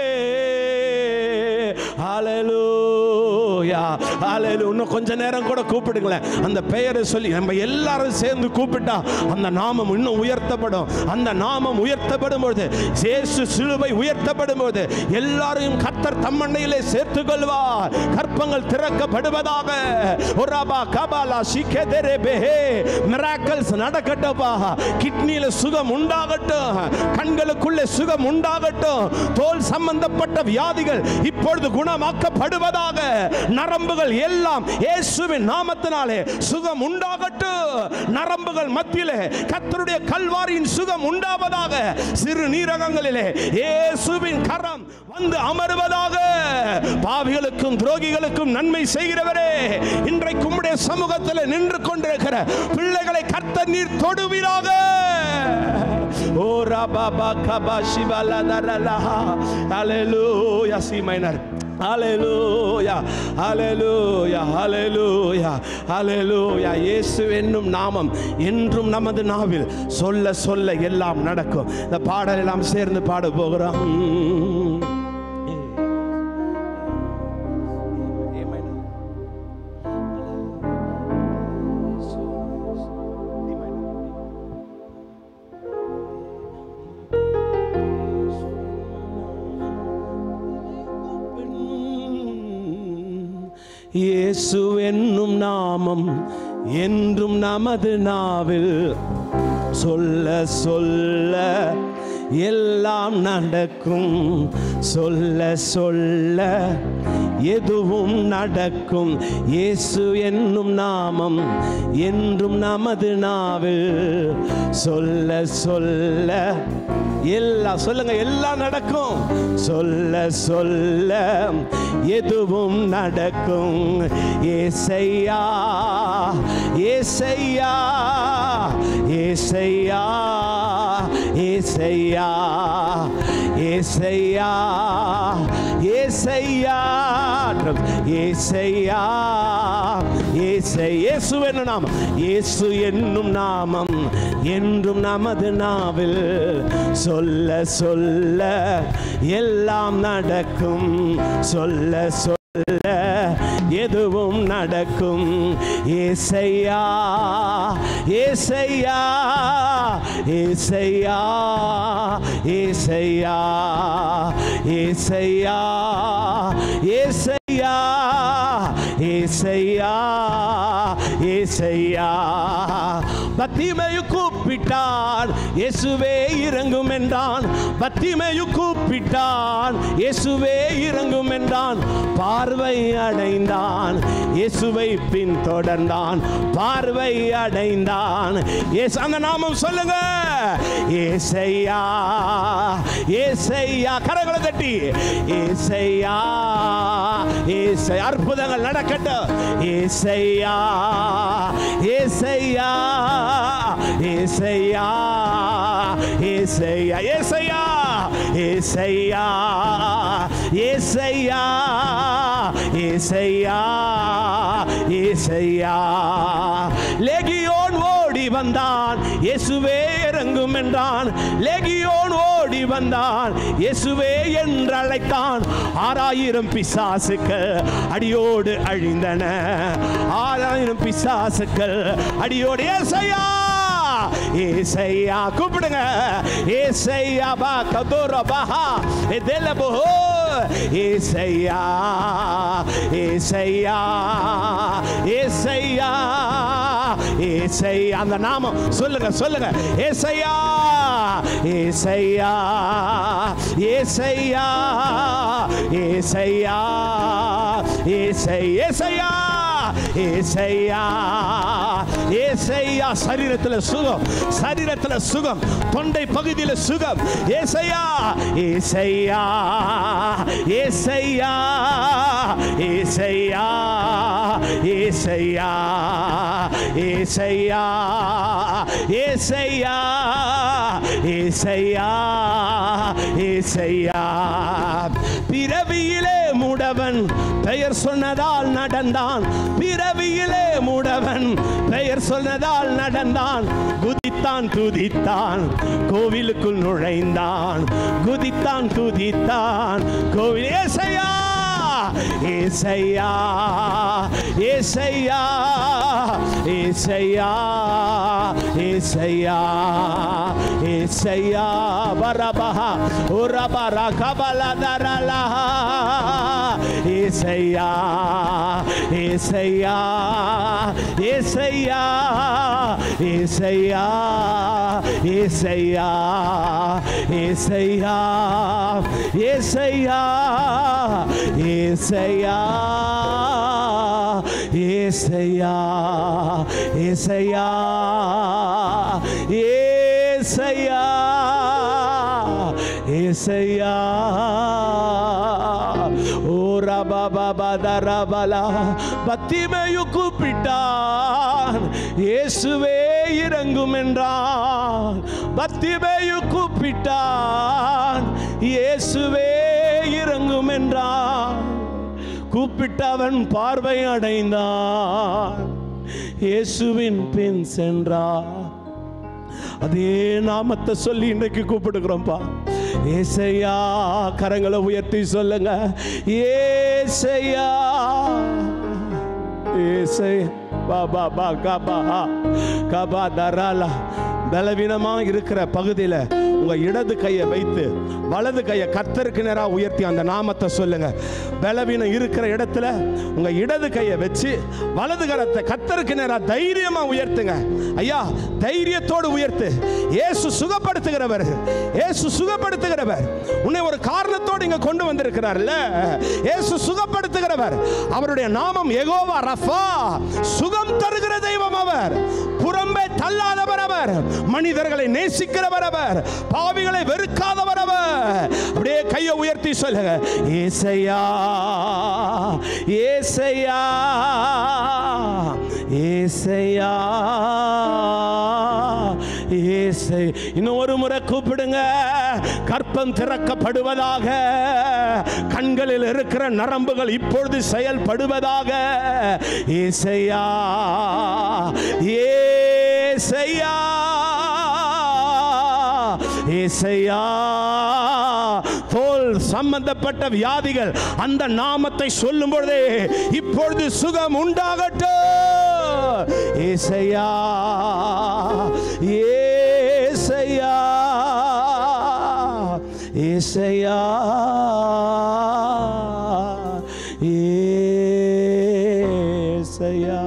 ஹalleluya. இன்னும் கொஞ்ச நேரம் கூட கூப்பிடுங்களேன். அந்த பெயரை சொல்லி நம்ம எல்லாரும் சேர்ந்து கூப்பிட்டா அந்த நாமம் இன்னும் உயர்த்தப்படும். அந்த நாமம் உயர்த்தப்படும் பொழுது, இயேசு சிலுவை உயர்த்தப்படும் பொழுது எல்லாரையும் கர்த்தர் தம்மண்டையிலே சேர்த்துக் கொள்வார். கற்பங்கள் திறக்கப்படுவதாக. ஒராபா கபாலா சிகதரபே. மிராக்கிள்ஸ் நடக்கட்டும்பா. கிட்னியில சுகம் உண்டாகட்டும், கண்களுக்குள்ளே சுகம் உண்டாகட்டும், தோல் சம்பந்தப்பட்ட வியாதிகள் இப்பொழுது குணமாக்கப்படுவதாக. நரம்புகள் எல்லாம் இயேசுவின் நாமத்தினாலே சுகம் உண்டாகட்டும். நரம்புகள் மத்தியிலே கர்த்தருடைய கல்வாரியின் சுகம் உண்டாவதாக. சிறு நீரகங்களிலே இயேசுவின் கரம் வந்து அமர்வதாக. பாவிகளுக்கும் துரோகிகளுக்கும் நன்மை செய்கிறவரே, இன்றைக்கு உம்முடைய சமூகத்தில் நின்று கொண்டிருக்கிற பிள்ளைகளை கர்த்தர் நீர் தொடுவீராக. ஓ ரபா கபா சிவலா தரலா. ஹalleluya. C minor. ஹalleluya, ஹalleluya, ஹalleluya, ஹalleluya. இயேசு என்னும் நாமம் என்றும் நமது நாவில் சொல்ல சொல்ல எல்லாம் நடக்கும். இந்த பாடல் எல்லாம் சேர்ந்து பாட போகிறோம். இயேசு என்னும் நாமம் என்றும் நமது நாவில் சொல்ல சொல்ல எல்லாம் நடக்கும். சொல்ல சொல்ல எதுவும் நடக்கும். இயேசு என்னும் நாமம் என்றும் நமது நாவில் சொல்ல சொல்ல எல்லாம் சொல்லுங்க, எல்லாம் நடக்கும். சொல்ல சொல்ல எதுவும் நடக்கும். ஏசையா ஏசையா ஏசையா ஏசையா ஏசையா ஏசையா ஏசையா ஏசை. இயேசு என்னும் நாமம், இயேசு என்னும் நாமம் என்றும் நமது நாவில் சொல்ல சொல்ல எல்லாம் நடக்கும். சொல்ல சொல்ல எதுவும் நடக்கும். ஏசையா ஏசையா ஏசையா ஏசையா ஏசையா ஏசையா ஏசையா ஏசையா. பத்திமையு கூப்பிட்டான், இயேசுவே இறங்கும் என்றான். பத்திமையு கூப்பிட்டான், இயேசுவே இறங்கும் என்றான். பார்வை அடைந்தான், இயேசுவை பின் தொடர்ந்தான். பார்வை அடைந்தான். இயேசு அந்த நாமம் சொல்லுங்க. ஏசையா ஏசையா. கரங்களை தட்டி ஏசையா ஏசை. அற்புதங்கள் நடக்கட்டும். ஏசையா ஏசையா ஏசையா ஏசையா ஏசையா ஏசையா ஏசையா ஏசையா ஏசையா. லேகியோன் ஓடி வந்தான், இயேசுவே இறங்கும் என்றான். லேகியோன் ஓடி வந்தான், இயேசுவே என்று அழைத்தான். ஆறாயிரம் பிசாசுக்கள் அடியோடு அழிந்தன. ஆறாயிரம் பிசாசுக்கள் அடியோடு. ஏசையா ஏசையா. கூப்பிடுங்க. ஏசையா பா கதோர பஹா எதெலபோ. ஏசையா ஏசையா ஏசையா ஏசையா. அந்த நாமம் சொல்லுங்க சொல்லுங்க. ஏசையா ஏசையா ஏசையா ஏசையா ஏசையா ஏசையா ஏசையா. சரீரத்தில் சுகம், சரீரத்தில் சுகம், தொண்டை பகுதியில் சுகம். ஏசையா ஏசையா ஏசையா ஏசையா ஏசையா ஏசையா ஏசையா ஏசையா ஏசையா. பிறவியிலே மூடவன் பெயர் சொன்னதால் நடந்தான். பிறவியிலே மூடவன் பெயர் சொன்னதால் நடந்தான். குதித்தான் துதித்தான், கோவிலுக்குள் நுழைந்தான். குதித்தான் துதித்தான் கோவில். ஏசையா ஏசையா ஏசையா ஏசையா ஏசையா ஏசையா பரபா உரபர கபலதரலா ஏசையா ஏசையா ஏசையா ஏசையா ஏசையா ஏசையா ஏசையா ஏசையா ஏசையா ஏசையா ஏசையா ஏசையா ஓரா பாபா பதரபலா பத்திமேயு கூப்பிட்டான், இயேசுவே இறங்கும் என்றான். பத்திமேயு கூப்பிட்டான், இயேசுவே இறங்கும் என்றான். கூப்பிட்டவன் பார்வை அடைந்தான், இயேசுவின் பின் சென்றான். அதே நாமத்தை சொல்லி இன்றைக்கு கூப்பிடுகிறோம்ப்பா. ஏசையா, கரங்களை உயர்த்தி சொல்லுங்க. ஏசையா ஏசையா பாபா பா கபா கபா தராலா. பலவீனமா இருக்கிற பகுதியில் உங்க இடது கையை வைத்து வலது கையை கர்த்தருக்கு நேராக உயர்த்தி அந்த நாமத்தை சொல்லுங்க. பலவீனம் இருக்கிற இடத்துல உங்க இடது கையை வச்சு வலது கரத்தை கர்த்தருக்கு நேராக தைரியமா உயர்த்துங்க. ஐயா, தைரியத்தோடு உயர்த்து. இயேசு சுகப்படுத்துகிறவர், இயேசு சுகப்படுத்துகிறவர். உன்னை ஒரு காரணத்தோடு இங்க கொண்டு வந்திருக்கிறார்ல, இயேசு சுகப்படுத்துகிறவர். அவருடைய நாமம் யெகோவா ரஃபா, சுகம் தருகிற தெய்வம் அவர். புறம்பே தள்ளாதவர் அவர், மனிதர்களை நேசிக்கிறவர் அவர், பாவிகளை வெறுக்காதவர் அவர். அப்படியே கையை உயர்த்தி சொல்லுங்க. ஏசையா ஏசையா ஏசையா ஏசை. இன்னும் ஒரு முறை கூப்பிடுங்க. கற்பம் திறக்கப்படுவதாக, கண்களில் இருக்கிற நரம்புகள் இப்பொழுது செயல்படுவதாக. ஏசையா ஏசையா ஏசையா. தோல் சம்பந்தப்பட்ட வியாதிகள் அந்த நாமத்தை சொல்லும் பொழுதே இப்பொழுது சுகம் உண்டாகட்டும். ஏசையா ஏசையா ஏசையா ஏசையா.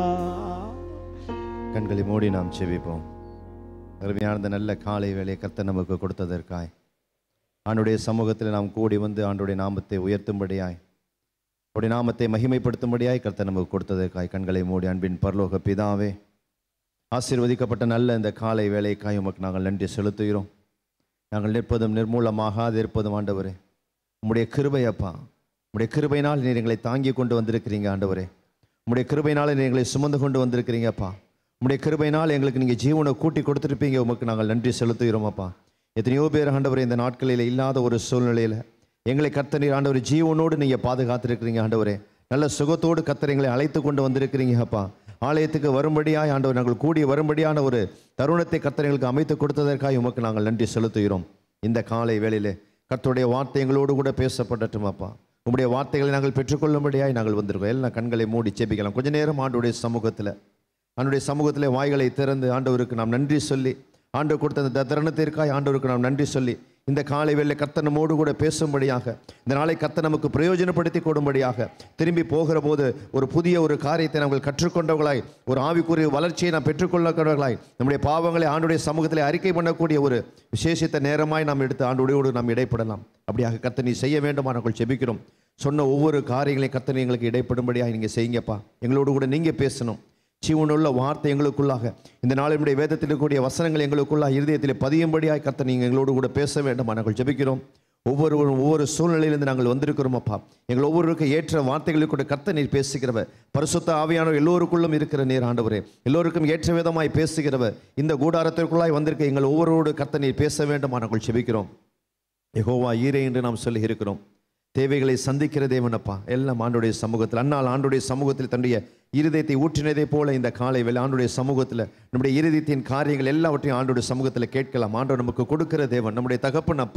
கண்களை மூடி நாம் செபிப்போம். அருமையான நல்ல காலை வேளையை கர்த்தர் நமக்கு கொடுத்ததற்காய், ஆண்டுடைய சமூகத்தில் நாம் கூடி வந்து ஆண்டுடைய நாமத்தை உயர்த்தும்படியாய், அவருடைய நாமத்தை மகிமைப்படுத்தும்படியாய் கர்த்தர் நமக்கு கொடுத்ததற்காய் கண்களை மூடி அன்பின் பரலோக பிதாவே, ஆசீர்வதிக்கப்பட்ட நல்ல இந்த காலை வேளைக்காய் உமக்கு நாங்கள் நன்றி செலுத்துகிறோம். நாங்கள் நிற்பதும் நிர்மூலமாகாது இருப்பதும் ஆண்டவரே உம்முடைய கிருபை அப்பா. உம்முடைய கிருபையினால் நீர் எங்களை தாங்கி கொண்டு வந்திருக்கிறீங்க ஆண்டவரே. உம்முடைய கிருபையினால் நீர் எங்களை சுமந்து கொண்டு வந்திருக்கிறீங்க அப்பா. உம்முடைய கிருபையினால் எங்களுக்கு நீங்கள் ஜீவனை கூட்டி கொடுத்துருப்பீங்க. உமக்கு நாங்கள் நன்றி செலுத்துகிறோம் அப்பா. எத்தனையோ பேர் ஆண்டவரே இந்த நாட்களில் இல்லாத ஒரு சூழ்நிலையில் எங்களை கர்த்தர் நீர் ஆண்டவர் ஜீவனோடு நீங்கள் பாதுகாத்திருக்கிறீங்க ஆண்டவரே. நல்ல சுகத்தோடு கர்த்தர் எங்களை அழைத்து கொண்டு வந்திருக்கிறீங்க அப்பா. ஆலயத்துக்கு வரும்படியாய் ஆண்டவர் நாங்கள் கூடி வரும்படியான ஒரு தருணத்தை கர்த்தர் எங்களுக்கு அமைத்து கொடுத்ததற்காக உமக்கு நாங்கள் நன்றி செலுத்துகிறோம். இந்த காலை வேளையிலே கர்த்தருடைய வார்த்தை எங்களோடு கூட பேசப்படட்டும் அப்பா. உங்களுடைய வார்த்தைகளை நாங்கள் பெற்றுக்கொள்ளும்படியாய் நாங்கள் வந்திருக்கோம். எல்லாம் கண்களை மூடி செபிக்கலாம். கொஞ்ச நேரம் ஆண்டவருடைய சமூகத்தில் ஆண்டவருடைய சமூகத்தில் வாய்களை திறந்து ஆண்டவருக்கு நாம் நன்றி சொல்லி, ஆண்டவர் கொடுத்த அந்த தருணத்திற்காய் ஆண்டவருக்கு நாம் நன்றி சொல்லி, இந்த காலை வேளை கர்த்தர் நம்மோடு கூட பேசும்படியாக, இந்த நாளை கர்த்தர் நமக்கு பிரயோஜனப்படுத்தி கொடும்படியாக, திரும்பி போகிற போது ஒரு புதிய ஒரு காரியத்தை நாங்கள் கற்றுக்கொண்டவர்களாய், ஒரு ஆவிக்குரிய வளர்ச்சியை நாம் பெற்றுக்கொள்ளக்கூடியவர்களாய், நம்முடைய பாவங்களை ஆண்டுடைய சமூகத்தில் அறிக்கை பண்ணக்கூடிய ஒரு விசேஷித்த நேரமாய் நாம் எடுத்து ஆண்டோடு நாம் இடைப்படலாம். அப்படியாக கர்த்தர் நீ செய்ய வேண்டுமா நாங்கள் செபிக்கிறோம். சொன்ன ஒவ்வொரு காரியங்களையும் கர்த்தர் எங்களுக்கு இடைப்படும்படியாக நீங்கள் செய்யுங்கப்பா. எங்களோடு கூட நீங்கள் பேசணும். ஜீவனுள்ள வார்த்தை எங்களுக்குள்ளாக, இந்த நாளினுடைய வேதத்தில் இருக்கக்கூடிய வசனங்கள் எங்களுக்குள்ளாக இருதயத்தில் பதியும்படியாய் கர்த்தர் நீங்கள் எங்களோடு கூட பேச வேண்டுமா நாங்கள் ஜெபிக்கிறோம். ஒவ்வொருவரும் ஒவ்வொரு சூழ்நிலையிலிருந்து நாங்கள் வந்திருக்கிறோம் அப்பா. எங்கள் ஒவ்வொருவருக்கும் ஏற்ற வார்த்தைகளுக்கு கூட கர்த்தர் நீர் பேசுகிறவர். பரிசுத்த ஆவியானவர் எல்லோருக்குள்ளும் இருக்கிற நீர் ஆண்டவரே, எல்லோருக்கும் ஏற்ற விதமாய் பேசுகிறவர். இந்த கூடாரத்திற்குள்ளாய் வந்திருக்க எங்கள் ஒவ்வொருவரோடு கர்த்தர் நீர் பேச வேண்டுமா நாங்கள் ஜெபிக்கிறோம். யெகோவா ஈரே என்று நாம் சொல்லி இருக்கிறோம். தேவைகளை சந்திக்கிற தேவனப்பா. எல்லாம் ஆண்டுடைய சமூகத்தில், அன்னால் ஆண்டுடைய சமூகத்தில் தன்னுடைய இருதயத்தை ஊற்றினதே போல இந்த காலை வேளை ஆண்டுடைய சமூகத்தில் நம்முடைய இருதயத்தின் காரியங்கள் எல்லாவற்றையும் ஆண்டுடைய சமூகத்தில் கேட்கலாம். ஆண்டவர் நமக்கு கொடுக்கிற தேவன், நம்முடைய தகப்பன் அப்பர்,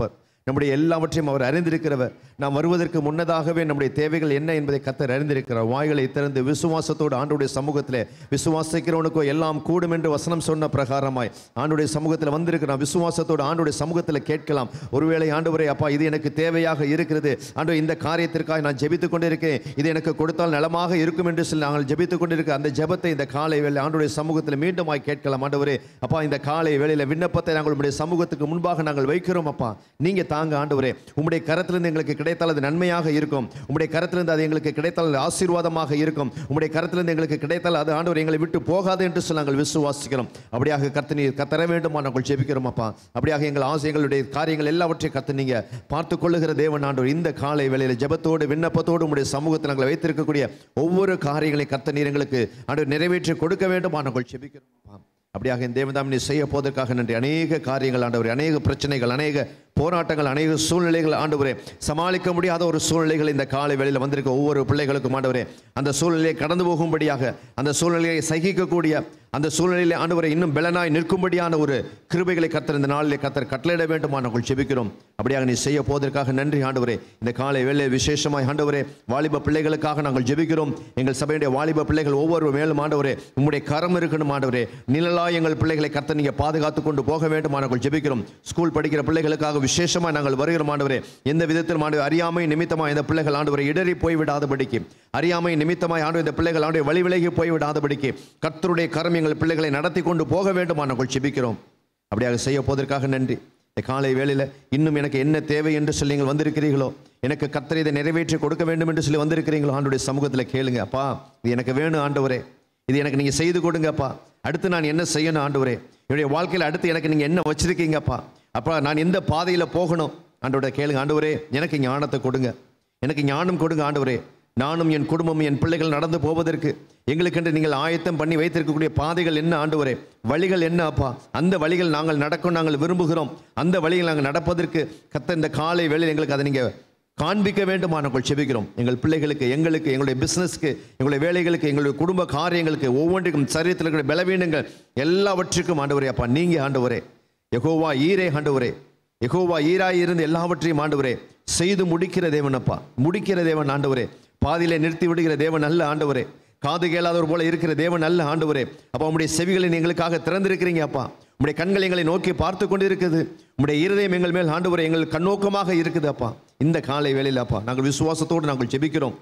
நம்முடைய எல்லாவற்றையும் அவர் அறிந்திருக்கிறவர். நாம் வருவதற்கு முன்னதாகவே நம்முடைய தேவைகள் என்ன என்பதை கர்த்தர் அறிந்திருக்கிறார். வாய்களை திறந்து விசுவாசத்தோடு ஆண்டவருடைய சமூகத்திலே, விசுவாசிக்கிறவனுக்கோ எல்லாம் கூடும் என்று வசனம் சொன்ன பிரகாரமாய் ஆண்டவருடைய சமூகத்தில் வந்திருக்கிறோம். விசுவாசத்தோடு ஆண்டவருடைய சமூகத்தில் கேட்கலாம். ஒருவேளை ஆண்டவரே, அப்பா இது எனக்கு தேவையாக இருக்கிறது, ஆண்டவர் இந்த காரியத்திற்காக நான் ஜெபித்துக் கொண்டிருக்கேன், இது எனக்கு கொடுத்தால் நலமாக இருக்கும் என்று சொல்லி நாங்கள் ஜெபித்துக் கொண்டிருக்க அந்த ஜெபத்தை இந்த காலை வேளை ஆண்டவருடைய சமூகத்தில் மீண்டுமாய் கேட்கலாம். ஆண்டவரே, அப்பா இந்த காலை வேளையில் விண்ணப்பத்தை நாங்கள் உங்களுடைய சமூகத்துக்கு முன்பாக நாங்கள் வைக்கிறோம். அப்பா நீங்க தாங்க ஆண்டவரே, உம்முடைய கரத்திலிருந்து எங்களுக்கு கிடைத்தால் அது நன்மையாக இருக்கும். உம்முடைய கரத்திலிருந்து அது எங்களுக்கு கிடைத்தால் ஆசீர்வாதமாக இருக்கும். உம்முடைய கரத்திலிருந்து எங்களுக்கு கிடைத்தால் அது ஆண்டவர் எங்களை விட்டு போகாது என்று சொல்லி நாங்கள் விசுவாசிக்கிறோம். அப்படியாக கர்த்தர் நீர் கத்தர வேண்டுமா நாங்கள் ஜெபிக்கிறோம். அப்பா அப்படியாக எங்கள் ஆசை, எங்களுடைய காரியங்கள் எல்லாவற்றையும் கர்த்தர் நீங்க பார்த்து கொள்ளுகிற தேவன் ஆண்டவர். இந்த காலை வேளையில் ஜெபத்தோடு விண்ணப்பத்தோடு உம்முடைய சமூகத்தில் நாங்கள் வைத்திருக்கக்கூடிய ஒவ்வொரு காரியங்களையும் கர்த்தர் நீர் எங்களுக்கு ஆண்டவர் நிறைவேற்றி கொடுக்க வேண்டுமா நாங்கள் ஜெபிக்கிறோம். அப்படியாக இந்த தேவதாம் நீ செய்ய போவதற்காக நன்றி. அநேக காரியங்கள் ஆண்டவரே, அநேக பிரச்சனைகள், அநேக போராட்டங்கள், அநேக சூழ்நிலைகள் ஆண்டவரே, சமாளிக்க முடியாத ஒரு சூழ்நிலைகள் இந்த காலை வேளையில் வந்திருக்க ஒவ்வொரு பிள்ளைகளுக்கும் ஆண்டவரே, அந்த சூழ்நிலையை கடந்து போகும்படியாக, அந்த சூழ்நிலையை சகிக்கக்கூடிய அந்த சூழ்நிலையில் ஆண்டவரை இன்னும் பலனாய் நிற்கும்படியான ஒரு கிருபைகளை கர்த்தர் இந்த நாளிலே கர்த்தர் கட்டளையிட வேண்டுமா நாங்கள் ஜெபிக்கிறோம். அப்படியாக நீ செய்ய போவதற்காக நன்றி ஆண்டவரே. இந்த காலை வேளை விசேஷமாய் ஆண்டவரே, வாலிப பிள்ளைகளுக்காக நாங்கள் ஜெபிக்கிறோம். எங்கள் சபையுடைய வாலிப பிள்ளைகள் ஒவ்வொரு மேலும் ஆண்டவரே உம்முடைய கரம் இருக்கணும் ஆண்டவரே. நிழலாய் எங்கள் பிள்ளைகளை கர்த்தர் நீங்க பாதுகாத்து கொண்டு போக வேண்டுமா நாங்கள் ஜெபிக்கிறோம். ஸ்கூல் படிக்கிற பிள்ளைகளுக்காக விசேஷமாக நாங்கள் வருகிறோம் ஆண்டவரே. எந்த விதத்தில் ஆண்டவரே அறியாமை நிமித்தமாக இந்த பிள்ளைகள் ஆண்டவரை இடறி போய்விடாதபடிக்கு, அறியாமை நிமித்தமாய் ஆண்டவரே இந்த பிள்ளைகள் ஆண்டவரை வழி விலகி போய்விடாதபடிக்கு கர்த்தருடைய கரம் எங்கள் பிள்ளைகளை நடத்தி கொண்டு போக வேண்டுமா நாங்கள் ஜெபிக்கிறோம். அப்படியாக செய்ய போவதற்காக நன்றி. இந்த காலை வேளையில் இன்னும் எனக்கு என்ன தேவை என்று சொல்லி நீங்கள் வந்திருக்கிறீர்களோ, எனக்கு கர்த்தர் இதை நிறைவேற்றி கொடுக்க வேண்டும் என்று சொல்லி வந்திருக்கிறீங்களோ, ஆண்டவருடைய சமூகத்தில் கேளுங்க. அப்பா இது எனக்கு வேணும் ஆண்டவரே, இது எனக்கு நீங்கள் செய்து கொடுங்கப்பா. அடுத்து நான் என்ன செய்யணும் ஆண்டவரே, என்னுடைய வாழ்க்கையில் அடுத்து எனக்கு நீங்கள் என்ன வச்சிருக்கீங்கப்பா, அப்பா நான் எந்த பாதையில் போகணும் ஆண்டவரை கேளுங்க. ஆண்டவரே எனக்கு ஞானத்தை கொடுங்க, எனக்கு ஞானம் கொடுங்க ஆண்டவரே. நானும் என் குடும்பமும் என் பிள்ளைகள் நடந்து போவதற்கு எங்களுக்கென்று நீங்கள் ஆயத்தம் பண்ணி வைத்திருக்கக்கூடிய பாதைகள் என்ன ஆண்டவரே, வழிகள் என்ன அப்பா, அந்த வழிகள் நாங்கள் நடக்கும் நாங்கள் விரும்புகிறோம். அந்த வழிகள் நாங்கள் நடப்பதற்கு கர்த்தர் இந்த காலை வேளையில் எங்களுக்கு அதை நீங்கள் காண்பிக்க வேண்டுமா நாங்கள் ஜெபிக்கிறோம். எங்கள் பிள்ளைகளுக்கு, எங்களுக்கு, எங்களுடைய பிஸ்னஸ்க்கு, எங்களுடைய வேலைகளுக்கு, எங்களுடைய குடும்ப காரியங்களுக்கு, ஒவ்வொன்றுக்கும் சரீரத்தில் இருக்கிற பலவீனங்கள் எல்லாவற்றுக்கும் ஆண்டவரே அப்பா நீங்க ஆண்டவரே யெகோவா ஈரே ஆண்டவரே, யெகோவா ஈராய் இருந்து எல்லாவற்றையும் ஆண்டவரே செய்து முடிக்கிற தேவன் அப்பா, முடிக்கிற தேவன் ஆண்டவரே. பாதியிலே நிறுத்தி விடுகிற தேவன் அல்ல ஆண்டவரே. காது கேளாதவர் போல இருக்கிற தேவன் அல்ல ஆண்டவரே. அப்பா உம்முடைய செவிகளை எங்களுக்காக திறந்திருக்கிறீங்க அப்பா. உம்முடைய கண்கள் எங்களை நோக்கி பார்த்து கொண்டு இருக்குது. உம்முடைய இருதயம் எங்கள் மேல் ஆண்டவரே எங்கள் கண்ணோக்கமாக இருக்குது அப்பா. இந்த காலை வேளையில் அப்பா நாங்கள் விசுவாசத்தோடு நாங்கள் ஜெபிக்கிறோம்.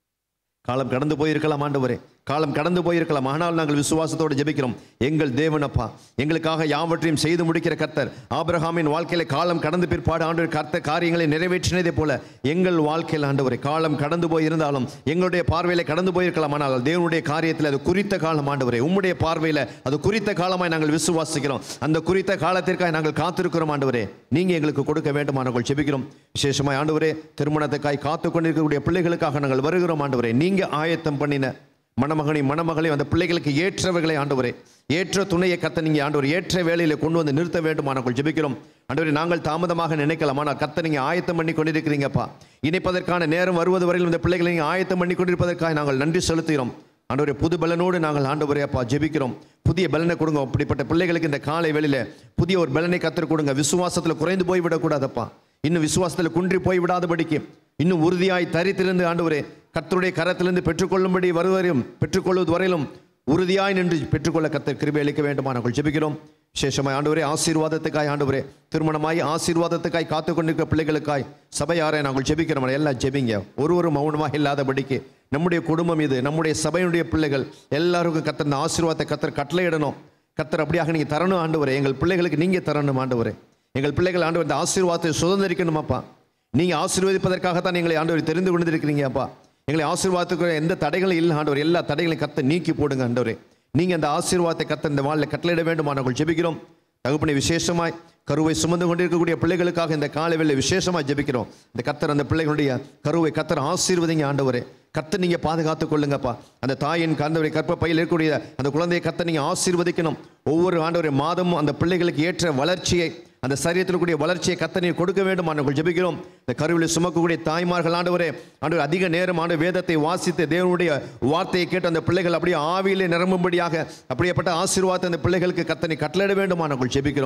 காலம் கடந்து போயிருக்கலாம் ஆண்டவரே, காலம் கடந்து போயிருக்கலாம், ஆனால் நாங்கள் விசுவாசத்தோடு ஜெபிக்கிறோம். எங்கள் தேவன் அப்பா எங்களுக்காக யாவற்றையும் செய்து முடிக்கிற கர்த்தர். ஆபிரகாமின் வாழ்க்கையில காலம் கடந்து பிற்பாடு ஆண்டவர் கர்த்தர் காரியங்களை நிறைவேற்றினதே போல எங்கள் வாழ்க்கையில் ஆண்டவரே காலம் கடந்து போயிருந்தாலும் எங்களுடைய பார்வையில கடந்து போயிருக்கலாம், ஆனால் தேவனுடைய காரியத்தில் அது குறித்த காலம் ஆண்டவரே. உம்முடைய பார்வையில் அது குறித்த காலமாய் நாங்கள் விசுவாசிக்கிறோம். அந்த குறித்த காலத்திற்காக நாங்கள் காத்திருக்கிறோம் ஆண்டவரே. நீங்க எங்களுக்கு கொடுக்க வேண்டுமா நாங்கள் ஜெபிக்கிறோம். விசேஷமாய் ஆண்டவரே திருமணத்துக்காய் காத்து கொண்டிருக்கக்கூடிய பிள்ளைகளுக்காக நாங்கள் வருகிறோம் ஆண்டவரே. நீங்க ஆயத்தம் பண்ணின மணமகனை மணமகளை அந்த பிள்ளைகளுக்கு ஏற்றவர்களை ஆண்டவரே, ஏற்ற துணையை கர்த்தர் நீங்க ஆண்டவர் ஏற்ற வேளையில கொண்டு வந்து நிறுத்த வேண்டுமா நாங்கள் ஜெபிக்கிறோம் ஆண்டவரே. நாங்கள் தாமதமாக நினைக்கலாம், ஆனால் கர்த்தர் நீங்க ஆயத்தம் பண்ணி கொண்டிருக்கிறீங்கப்பா. இணைப்பதற்கான நேரம் வருவது வரையில் இந்த பிள்ளைகளை நீங்க ஆயத்தம் பண்ணி கொண்டிருப்பதற்காக நாங்கள் நன்றி செலுத்துகிறோம் ஆண்டவரே. புது பலனோடு நாங்கள் ஆண்டவரே அப்பா ஜெபிக்கிறோம். புதிய பலனை கொடுங்க அப்படிப்பட்ட பிள்ளைகளுக்கு இந்த காலை வேளையில புதிய ஒரு பலனை கர்த்தர் கொடுங்க. விசுவாசத்தில் குறைந்து போய் விடக்கூடாதப்பா, இன்னும் விசுவாசத்தில் குன்றி போய் விடாதபடிக்கு இன்னும் உறுதியாய் தரித்திருந்து ஆண்டவரே கர்த்தருடைய கரத்திலிருந்து பெற்றுக்கொள்ளும்படி வருவரையும் பெற்றுக்கொள்வது வரையிலும் உறுதியாய் நின்று பெற்றுக்கொள்ள கர்த்தர் கிருபை அளிக்க வேண்டுமா நாங்கள் ஜெபிக்கிறோம். விசேஷமாய் ஆண்டவரே ஆசீர்வாதத்துக்காய் ஆண்டவரே திருமணமாய் ஆசீர்வாதத்துக்காய் காத்து கொண்டிருக்கிற பிள்ளைகளுக்காய் சபையாரை நாங்கள் ஜெபிக்கிறோம். எல்லாம் ஜெபிங்க, ஒருவரும் மௌனமாக இல்லாதபடிக்கு. நம்முடைய குடும்பம் இது, நம்முடைய சபையினுடைய பிள்ளைகள் எல்லாருக்கும் கர்த்தர் இந்த ஆசீர்வாதத்தை கர்த்தர் கட்டளையிடணும். கர்த்தர் அப்படியாக நீங்கள் தரணும் ஆண்டவரே. எங்கள் பிள்ளைகளுக்கு நீங்கள் தரணும் ஆண்டவரே. எங்கள் பிள்ளைகள் ஆண்டவர் இந்த ஆசீர்வாதத்தை சுதந்திரிக்கணுமாப்பா. நீங்கள் ஆசீர்வதிப்பதற்காகத்தான் எங்களை ஆண்டவர் தெரிந்து கொண்டிருக்கிறீங்க அப்பா. எங்களை ஆசீர்வாதத்துக்கு எந்த தடைகளும் இல்லை ஆண்டவர். எல்லா தடைகளையும் கர்த்தர் நீக்கி போடுங்க ஆண்டவரே. நீங்கள் அந்த ஆசீர்வாதத்தை கர்த்தர் இந்த வாழ்வில் கட்டளையிட வேண்டுமா நாங்கள் ஜெபிக்கிறோம். தகப்பனை விசேஷமாய் கருவை சுமந்து கொண்டிருக்கக்கூடிய பிள்ளைகளுக்காக இந்த காலை வேளை விசேஷமாக ஜெபிக்கிறோம். இந்த கர்த்தர் அந்த பிள்ளைகளுடைய கருவை கர்த்தர் ஆசீர்வதிங்க ஆண்டவரே. கர்த்தர் நீங்கள் பாதுகாத்து கொள்ளுங்கப்பா. அந்த தாயின் கந்தவரை கற்ப பையில் இருக்கக்கூடிய அந்த குழந்தையை கர்த்தர் நீங்கள் ஆசீர்வதிக்கணும். ஒவ்வொரு ஆண்டவரை மாதமும் அந்த பிள்ளைகளுக்கு ஏற்ற வளர்ச்சியை, அந்த சரீரத்தில் கூடிய வளர்ச்சியை கர்த்தர் நீர் கொடுக்க வேண்டும் நாங்கள் ஜெபிக்கிறோம். இந்த கருவில் சுமக்கக்கூடிய தாய்மார்கள் ஆண்டவரே ஆண்டவர் அதிக நேரம் ஆண்டு வேதத்தை வாசித்து தேவனுடைய வார்த்தையை கேட்டு அந்த பிள்ளைகள் அப்படியே ஆவியிலே நிரம்பும்படியாக அப்படியேப்பட்ட ஆசீர்வாதத்தை அந்த பிள்ளைகளுக்கு கர்த்தர் நீர் கட்டளையிட வேண்டும் நாங்கள் ஜெபிக்கிறோம்.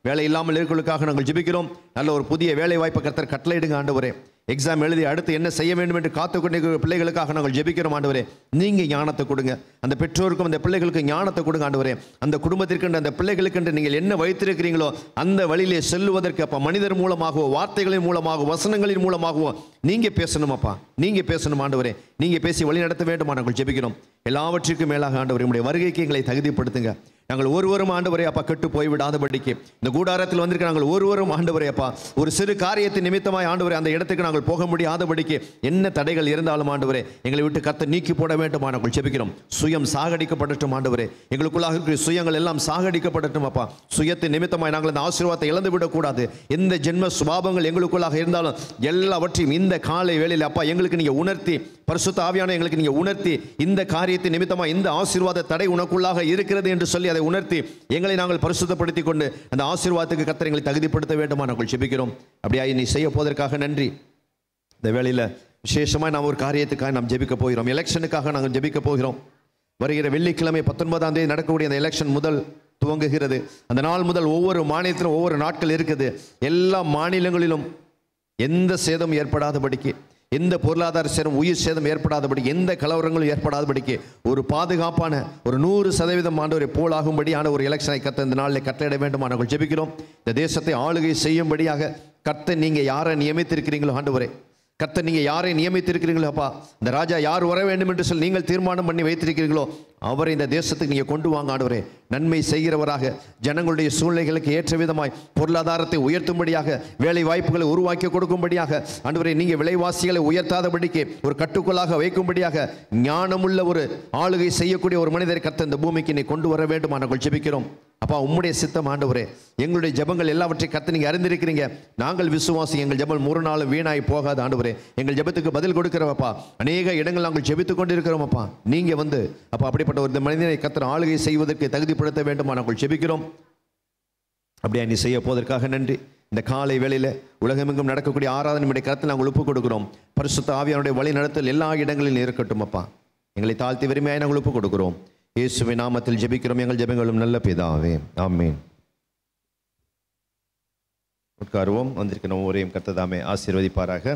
வேலை இல்லாமல் இருக்கிறவர்களுக்காக நாங்கள் ஜெபிக்கிறோம். நல்ல ஒரு புதிய வேலை வாய்ப்பை கர்த்தர் கட்டளையிடுங்க ஆண்டவரே. எக்ஸாம் எழுதி அடுத்து என்ன செய்ய வேண்டும் என்று காத்து கொண்டிருக்கிற பிள்ளைகளுக்காக நாங்கள் ஜெபிக்கிறோம் ஆண்டவரே. நீங்கள் ஞானத்தை கொடுங்க, அந்த பெற்றோருக்கும் அந்த பிள்ளைகளுக்கு ஞானத்தை கொடுங்க ஆண்டவரே. அந்த குடும்பத்திற்கு அந்த பிள்ளைகளுக்கு நீங்கள் என்ன வைத்திருக்கிறீங்களோ அந்த வழியிலே செல்லுவதற்கு அப்பா மனிதர் மூலமாகவோ வார்த்தைகளின் மூலமாகவோ வசனங்களின் மூலமாகவோ நீங்கள் பேசணும் அப்பா, நீங்கள் பேசணும் ஆண்டவரே. நீங்கள் பேசி வழி நடத்த வேண்டுமா நாங்கள் ஜெபிக்கிறோம். எல்லாவற்றுக்கும் மேலாக ஆண்டவரே உம்முடைய வருகைக்கு எங்களை தகுதிப்படுத்துங்க. நாங்கள் ஒருவரும் ஆண்டவரே அப்பா கெட்டு போய்விடாதபடிக்கு இந்த கூடாரத்தில் வந்திருக்க நாங்கள் ஒருவரும் ஆண்டவரே அப்பா ஒரு சிறு காரியத்தின் நிமித்தமாய் ஆண்டவரே அந்த இடத்துக்கு நாங்கள் போக முடியாதபடிக்கு என்ன தடைகள் இருந்தாலும் ஆண்டவரே எங்களை விட்டு கர்த்தர் நீக்கி போட வேண்டுமா நாங்கள் ஜெபிக்கிறோம். சுயம் சாகடிக்கப்படட்டும் ஆண்டவரே. எங்களுக்குள்ளாக இருக்கிற சுயங்கள் எல்லாம் சாகடிக்கப்படட்டும் அப்பா. சுயத்தின் நிமித்தமாய் நாங்கள் அந்த ஆசீர்வாதத்தை இழந்து விடக்கூடாது. எந்த ஜென்ம சுபாவங்கள் எங்களுக்குள்ளாக இருந்தாலும் எல்லாவற்றையும் இந்த காலை வேளையில் அப்பா எங்களுக்கு நீங்கள் உணர்த்தி, பரிசுத்த ஆவியான எங்களுக்கு நீங்கள் உணர்த்தி, இந்த காரியத்தின் நிமித்தமாக இந்த ஆசீர்வாத தடை உனக்குள்ளாக இருக்கிறது என்று சொல்லி அதை உணர்த்தி எங்களை நாங்கள் பரிசுத்தப்படுத்தி கொண்டு அந்த ஆசீர்வாதத்துக்கு கர்த்தர் எங்களை தகுதிப்படுத்த வேண்டுமா நாங்கள் ஜெபிக்கிறோம். அப்படியே நீ செய்ய போவதற்காக நன்றி. இந்த வேளையில் விசேஷமாக நாம் ஒரு காரியத்துக்காக நாம் ஜெபிக்க போகிறோம். எலெக்ஷனுக்காக நாங்கள் ஜெபிக்க போகிறோம். வருகிற வெள்ளிக்கிழமை பத்தொன்பதாம் தேதி நடக்கக்கூடிய அந்த எலெக்ஷன் முதல் துவங்குகிறது. அந்த நாள் முதல் ஒவ்வொரு மாநிலத்திலும் ஒவ்வொரு நாட்கள் இருக்குது. எல்லா மாநிலங்களிலும் எந்த சேதம் ஏற்படாதபடிக்கு, எந்த பொருளாதார சேதம் உயிர் சேதம் ஏற்படாதபடி, எந்த கலவரங்களும் ஏற்படாதபடிக்கு ஒரு பாதுகாப்பான ஒரு நூறு சதவீதம் ஆண்டவரை போலாகும்படியான ஒரு எலெக்ஷனை கர்த்தர் இந்த நாளில் கட்டளையிட வேண்டுமா நாங்கள் ஜெபிக்கிறோம். இந்த தேசத்தை ஆளுகை செய்யும்படியாக கர்த்தர் நீங்கள் யாரை நியமித்திருக்கிறீங்களோ ஆண்டவரே, கர்த்தர் நீங்கள் யாரை நியமித்திருக்கிறீங்களோ அப்பா, இந்த ராஜா யார் வர வேண்டும் என்று சொல்லி நீங்கள் தீர்மானம் பண்ணி வைத்திருக்கிறீர்களோ அவரை இந்த தேசத்துக்கு நீங்கள் கொண்டு வாங்க ஆண்டவரே. நன்மை செய்கிறவராக, ஜனங்களுடைய சூழ்நிலைகளுக்கு ஏற்ற விதமாய் பொருளாதாரத்தை உயர்த்தும்படியாக, வேலை வாய்ப்புகளை உருவாக்கி கொடுக்கும்படியாக ஆண்டவரே, நீங்கள் விலைவாசிகளை உயர்த்தாதபடிக்கு ஒரு கட்டுக்குள்ளாக வைக்கும்படியாக ஞானமுள்ள ஒரு ஆளுகை செய்யக்கூடிய ஒரு மனிதரை கர்த்தர் இந்த பூமிக்கு நீ கொண்டு வர வேண்டுமா நாங்கள் ஜெபிக்கிறோம். அப்பா உம்முடைய சித்தம் ஆண்டவரே. எங்களுடைய ஜெபங்கள் எல்லாவற்றையும் கர்த்தர் நீங்கள் அறிந்திருக்கிறீங்க. நாங்கள் விசுவாசி, எங்கள் ஜெபம் ஒரு நாளும் வீணாய் போகாது ஆண்டவரே. எங்கள் ஜெபத்துக்கு பதில் கொடுக்கிறவப்பா. அநேக இடங்கள் நாங்கள் ஜெபித்து கொண்டு இருக்கிறோம் அப்பா. நீங்கள் வந்து அப்பா அப்படிப்பட்ட ஒரு மனிதனை கர்த்தர் ஆளுகை செய்வதற்கு தகுதிப்படுத்த வேண்டுமா நாங்கள் ஜெபிக்கிறோம். அப்படியே நீ செய்ய போவதற்காக நன்றி. இந்த காலை வேளையில் உலகமெங்கும் நடக்கக்கூடிய ஆராதனை கருத்தில் நாங்கள் ஒப்புக் கொடுக்கிறோம். பரிசுத்த ஆவியானுடைய வழி நடத்தல் எல்லா இடங்களிலும் இருக்கட்டும் அப்பா. எங்களை தாழ்த்தி வறுமையாய் நாங்கள் ஒப்புக் கொடுக்கிறோம். இயேசுவின் நாமத்தில் ஜெபிக்கிறோம் எங்கள் ஜெபங்களும் நல்ல பிதாவே, ஆமென். உட்காருவோம். வந்திருக்கிற ஒவ்வொரையும் கர்த்தர் ஆசீர்வதிப்பாராக.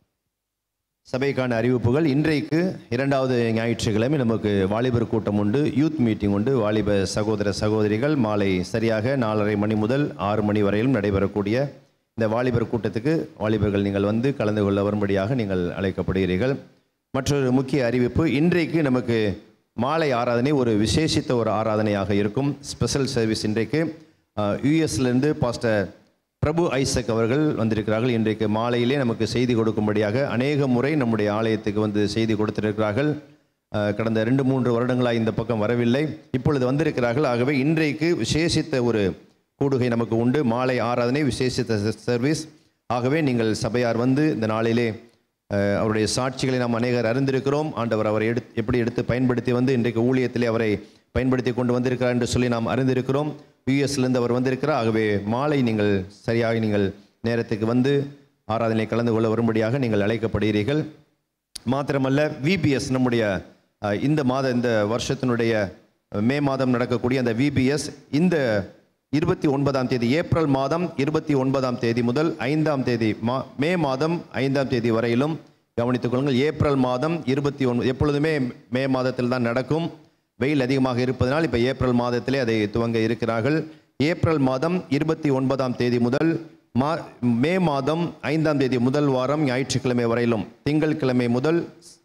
சபைக்கான அறிவிப்புகள். இன்றைக்கு இரண்டாவது ஞாயிற்றுக்கிழமை நமக்கு வாலிபர் கூட்டம் உண்டு, யூத் மீட்டிங் உண்டு. வாலிப சகோதர சகோதரிகள் மாலை சரியாக நாலரை மணி முதல் ஆறு மணி வரையிலும் நடைபெறக்கூடிய இந்த வாலிபர் கூட்டத்துக்கு வாலிபர்கள் நீங்கள் வந்து கலந்து கொள்ள வரும்படியாக நீங்கள் அழைக்கப்படுகிறீர்கள். மற்றொரு முக்கிய அறிவிப்பு, இன்றைக்கு நமக்கு மாலை ஆராதனை ஒரு விசேஷித்த ஒரு ஆராதனையாக இருக்கும். Special service. இன்றைக்கு யூஎஸ்லேருந்து பாஸ்டர் பிரபு ஐசக் அவர்கள் வந்திருக்கிறார்கள். இன்றைக்கு மாலையிலே நமக்கு செய்தி கொடுக்கும்படியாக அநேக முறை நம்முடைய ஆலயத்துக்கு வந்து செய்தி கொடுத்திருக்கிறார்கள். கடந்த ரெண்டு மூன்று வருடங்களாக இந்த பக்கம் வரவில்லை, இப்பொழுது வந்திருக்கிறார்கள். ஆகவே இன்றைக்கு விசேஷித்த ஒரு கூடுகை நமக்கு உண்டு. மாலை ஆராதனை, விசேஷித்த சர்வீஸ். ஆகவே நீங்கள் சபையார் வந்து இந்த நாளிலே அவருடைய சாட்சிகளை நாம் அநேகர் அறிந்திருக்கிறோம். ஆண்டவர் அவரை எடுத்து எப்படி எடுத்து பயன்படுத்தி வந்து இன்றைக்கு ஊழியத்திலே அவரை பயன்படுத்தி கொண்டு வந்திருக்கிறார் என்று சொல்லி நாம் அறிந்திருக்கிறோம். யூஎஸ்லேருந்து அவர் வந்திருக்கிறார். ஆகவே மாலை நீங்கள் சரியாக நீங்கள் நேரத்துக்கு வந்து ஆராதனை கலந்து கொள்ள வரும்படியாக நீங்கள் அழைக்கப்படுகிறீர்கள். மாத்திரமல்ல, விபிஎஸ் நம்முடைய இந்த மாத இந்த வருஷத்தினுடைய மே மாதம் நடக்கக்கூடிய அந்த விபிஎஸ் இந்த இருபத்தி ஒன்பதாம் தேதி ஏப்ரல் மாதம் இருபத்தி ஒன்பதாம் தேதி முதல் ஐந்தாம் தேதி மா மே மாதம் ஐந்தாம் தேதி வரையிலும் கவனித்துக் கொள்ளுங்கள். ஏப்ரல் மாதம் இருபத்தி ஒன்பது எப்பொழுதுமே மே மாதத்தில் தான் நடக்கும். வெயில் அதிகமாக இருப்பதனால் இப்போ ஏப்ரல் மாதத்திலே அதை துவங்க இருக்கிறார்கள். ஏப்ரல் மாதம் இருபத்தி ஒன்பதாம் தேதி முதல் மா மே மாதம் ஐந்தாம் தேதி முதல் வாரம் ஞாயிற்றுக்கிழமை வரையிலும், திங்கட்கிழமை முதல்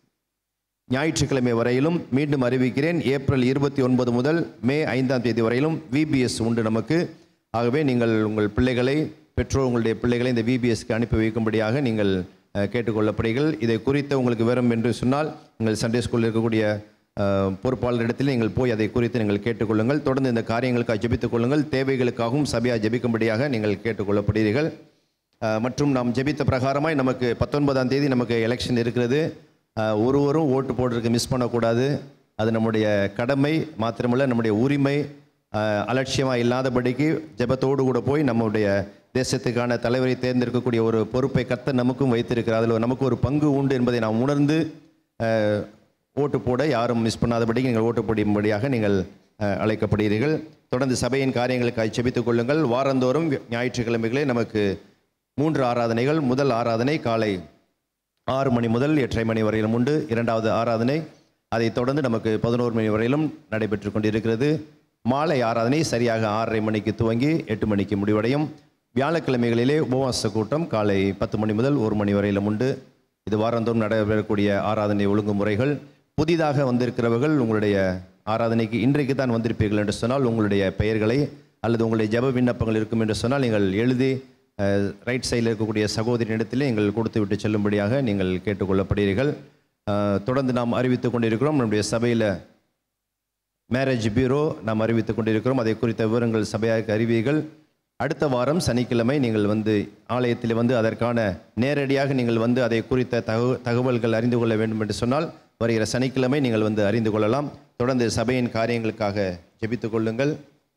ஞாயிற்றுக்கிழமை வரையிலும் மீண்டும் அறிவிக்கிறேன். ஏப்ரல் இருபத்தி ஒன்பது முதல் மே ஐந்தாம் தேதி வரையிலும் விபிஎஸ் உண்டு நமக்கு. ஆகவே நீங்கள் உங்கள் பிள்ளைகளை, பெற்றோர் உங்களுடைய பிள்ளைகளை இந்த விபிஎஸ்க்கு அனுப்பி வைக்கும்படியாக நீங்கள் கேட்டுக்கொள்ளப்படுங்கள். இதை குறித்த உங்களுக்கு விவரம் என்று சொன்னால் உங்கள் சண்டே ஸ்கூலில் இருக்கக்கூடிய பொறுப்பாளரிடத்தில் நீங்கள் போய் அதை குறித்து நீங்கள் கேட்டுக்கொள்ளுங்கள். தொடர்ந்து இந்த காரியங்களுக்காக ஜெபித்துக் கொள்ளுங்கள். தேவைகளுக்காகவும் சபையாக ஜெபிக்கும்படியாக நீங்கள் கேட்டுக்கொள்ளப்படுகிறீர்கள். மற்றும் நாம் ஜெபித்த பிரகாரமாய் நமக்கு பத்தொன்பதாம் தேதி நமக்கு எலெக்ஷன் இருக்கிறது. ஒருவரும் ஓட்டு போடுறதுக்கு மிஸ் பண்ணக்கூடாது. அது நம்முடைய கடமை மாத்திரமல்ல, நம்முடைய உரிமை. அலட்சியமாக இல்லாதபடிக்கு ஜெபத்தோடு கூட போய் நம்முடைய தேசத்துக்கான தலைவரை தேர்ந்தெடுக்கக்கூடிய ஒரு பொறுப்பை கர்த்தர் நமக்கும் வைத்திருக்கிறார். அதில் நமக்கு ஒரு பங்கு உண்டு என்பதை நாம் உணர்ந்து ஓட்டு போட யாரும் மிஸ் பண்ணாதபடிக்கு நீங்கள் ஓட்டு போடும்படியாக நீங்கள் அஹ், அழைக்கப்படுகிறீர்கள். தொடர்ந்து சபையின் காரியங்களுக்காக ஜெபித்துக் கொள்ளுங்கள். வாரந்தோறும் ஞாயிற்றுக்கிழமைகளே நமக்கு மூன்று ஆராதனைகள். முதல் ஆராதனை காலை ஆறு மணி முதல் எட்டரை மணி வரையிலும் உண்டு. இரண்டாவது ஆராதனை அதைத் தொடர்ந்து நமக்கு பதினோரு மணி வரையிலும் நடைபெற்று கொண்டிருக்கிறது. மாலை ஆராதனை சரியாக ஆறரை மணிக்கு துவங்கி எட்டு மணிக்கு முடிவடையும். வியாழக்கிழமைகளிலே உபவாச கூட்டம் காலை பத்து மணி முதல் ஒரு மணி வரையிலும் உண்டு. இது வாரந்தோறும் நடைபெறக்கூடிய ஆராதனை ஒழுங்குமுறைகள். புதிதாக வந்திருக்கிறவர்கள் உங்களுடைய ஆராதனைக்கு இன்றைக்கு தான் வந்திருப்பீர்கள் என்று சொன்னால் உங்களுடைய பெயர்களை அல்லது உங்களுடைய ஜெப விண்ணப்பங்கள் இருக்கும் என்று சொன்னால் நீங்கள் எழுதி ரைட் சைடில் இருக்கக்கூடிய சகோதரியிடத்திலே நீங்கள் கொடுத்து விட்டு செல்லும்படியாக நீங்கள் கேட்டுக்கொள்ளப்படுகிறீர்கள். தொடர்ந்து நாம் அறிவித்து கொண்டிருக்கிறோம். நம்முடைய சபையில் மேரேஜ் பியூரோ நாம் அறிவித்து கொண்டிருக்கிறோம். அதை குறித்த விவரங்கள் சபையாக அறிவீர்கள். அடுத்த வாரம் சனிக்கிழமை நீங்கள் வந்து ஆலயத்தில் வந்து அதற்கான நேரடியாக நீங்கள் வந்து அதை குறித்த தகவ தகவல்கள் அறிந்து கொள்ள வேண்டும் என்று சொன்னால் வருகிற சனிக்கிழமை நீங்கள் வந்து அறிந்து கொள்ளலாம். தொடர்ந்து சபையின் காரியங்களுக்காக ஜெபித்துக் கொள்ளுங்கள்.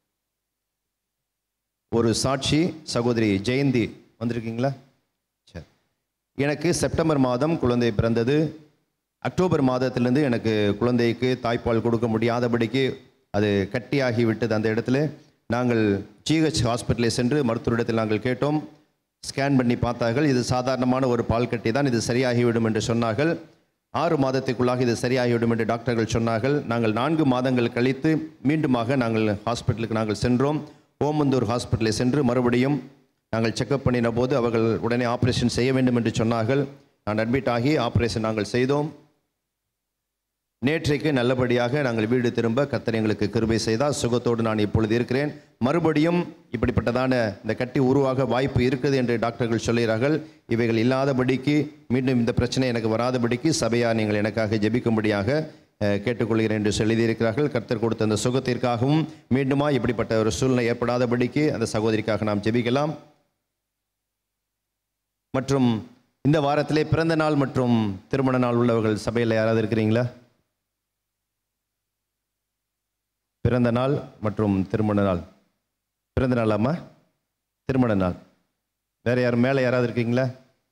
ஒரு சாட்சி சகோதரி ஜெயந்தி வந்திருக்கீங்களா? சரி. எனக்கு செப்டம்பர் மாதம் குழந்தை பிறந்தது. அக்டோபர் மாதத்திலிருந்து எனக்கு குழந்தைக்கு தாய்ப்பால் கொடுக்க முடியாதபடிக்கு அது கட்டியாகி விட்டது. அந்த இடத்துல நாங்கள் ஜிஹெச் ஹாஸ்பிட்டலில் சென்று மருத்துவரிடத்தில் நாங்கள் கேட்டோம். ஸ்கேன் பண்ணி பார்த்தார்கள். இது சாதாரணமான ஒரு பால் கட்டி தான், இது சரியாகிவிடும் என்று சொன்னார்கள். ஆறு மாதத்துக்குள்ளாக இது சரியாகிவிடும் என்று டாக்டர்கள் சொன்னார்கள். நாங்கள் நான்கு மாதங்கள் கழித்து மீண்டுமாக நாங்கள் ஹாஸ்பிட்டலுக்கு நாங்கள் சென்றோம். ஓமந்தூர் ஹாஸ்பிட்டலில் சென்று மறுபடியும் நாங்கள் செக்கப் பண்ணின போது அவர்கள் உடனே ஆப்ரேஷன் செய்ய வேண்டும் என்று சொன்னார்கள். நான் அட்மிட் ஆகி ஆப்ரேஷன் நாங்கள் செய்தோம். நேற்றைக்கு நல்லபடியாக நாங்கள் வீடு திரும்ப கர்த்தர் எங்களுக்கு கிருபை செய்தால் சுகத்தோடு நான் இப்பொழுது இருக்கிறேன். மறுபடியும் இப்படிப்பட்டதான இந்த கட்டி உருவாக வாய்ப்பு இருக்குது என்று டாக்டர்கள் சொல்கிறார்கள். இவைகள் இல்லாதபடிக்கு மீண்டும் இந்த பிரச்சனை எனக்கு வராதபடிக்கு சபையார் நீங்கள் எனக்காக ஜெபிக்கும்படியாக கேட்டுக்கொள்கிறேன் என்று எழுதியிருக்கிறார்கள். கர்த்தர் கொடுத்த அந்த சுகத்திற்காகவும் மீண்டுமா இப்படிப்பட்ட ஒரு சூழ்நிலை ஏற்படாதபடிக்கு அந்த சகோதரிக்காக நாம் ஜெபிக்கலாம். மற்றும் இந்த வாரத்திலே பிறந்த நாள் மற்றும் திருமண நாள் உள்ளவர்கள் சபையில் யாராவது இருக்கிறீங்களா? பிறந்த நாள் மற்றும் திருமண நாள். பிறந்த நாள் அம்மா, திருமண நாள். வேறு யாரும் மேலே யாராவது இருக்கீங்களா?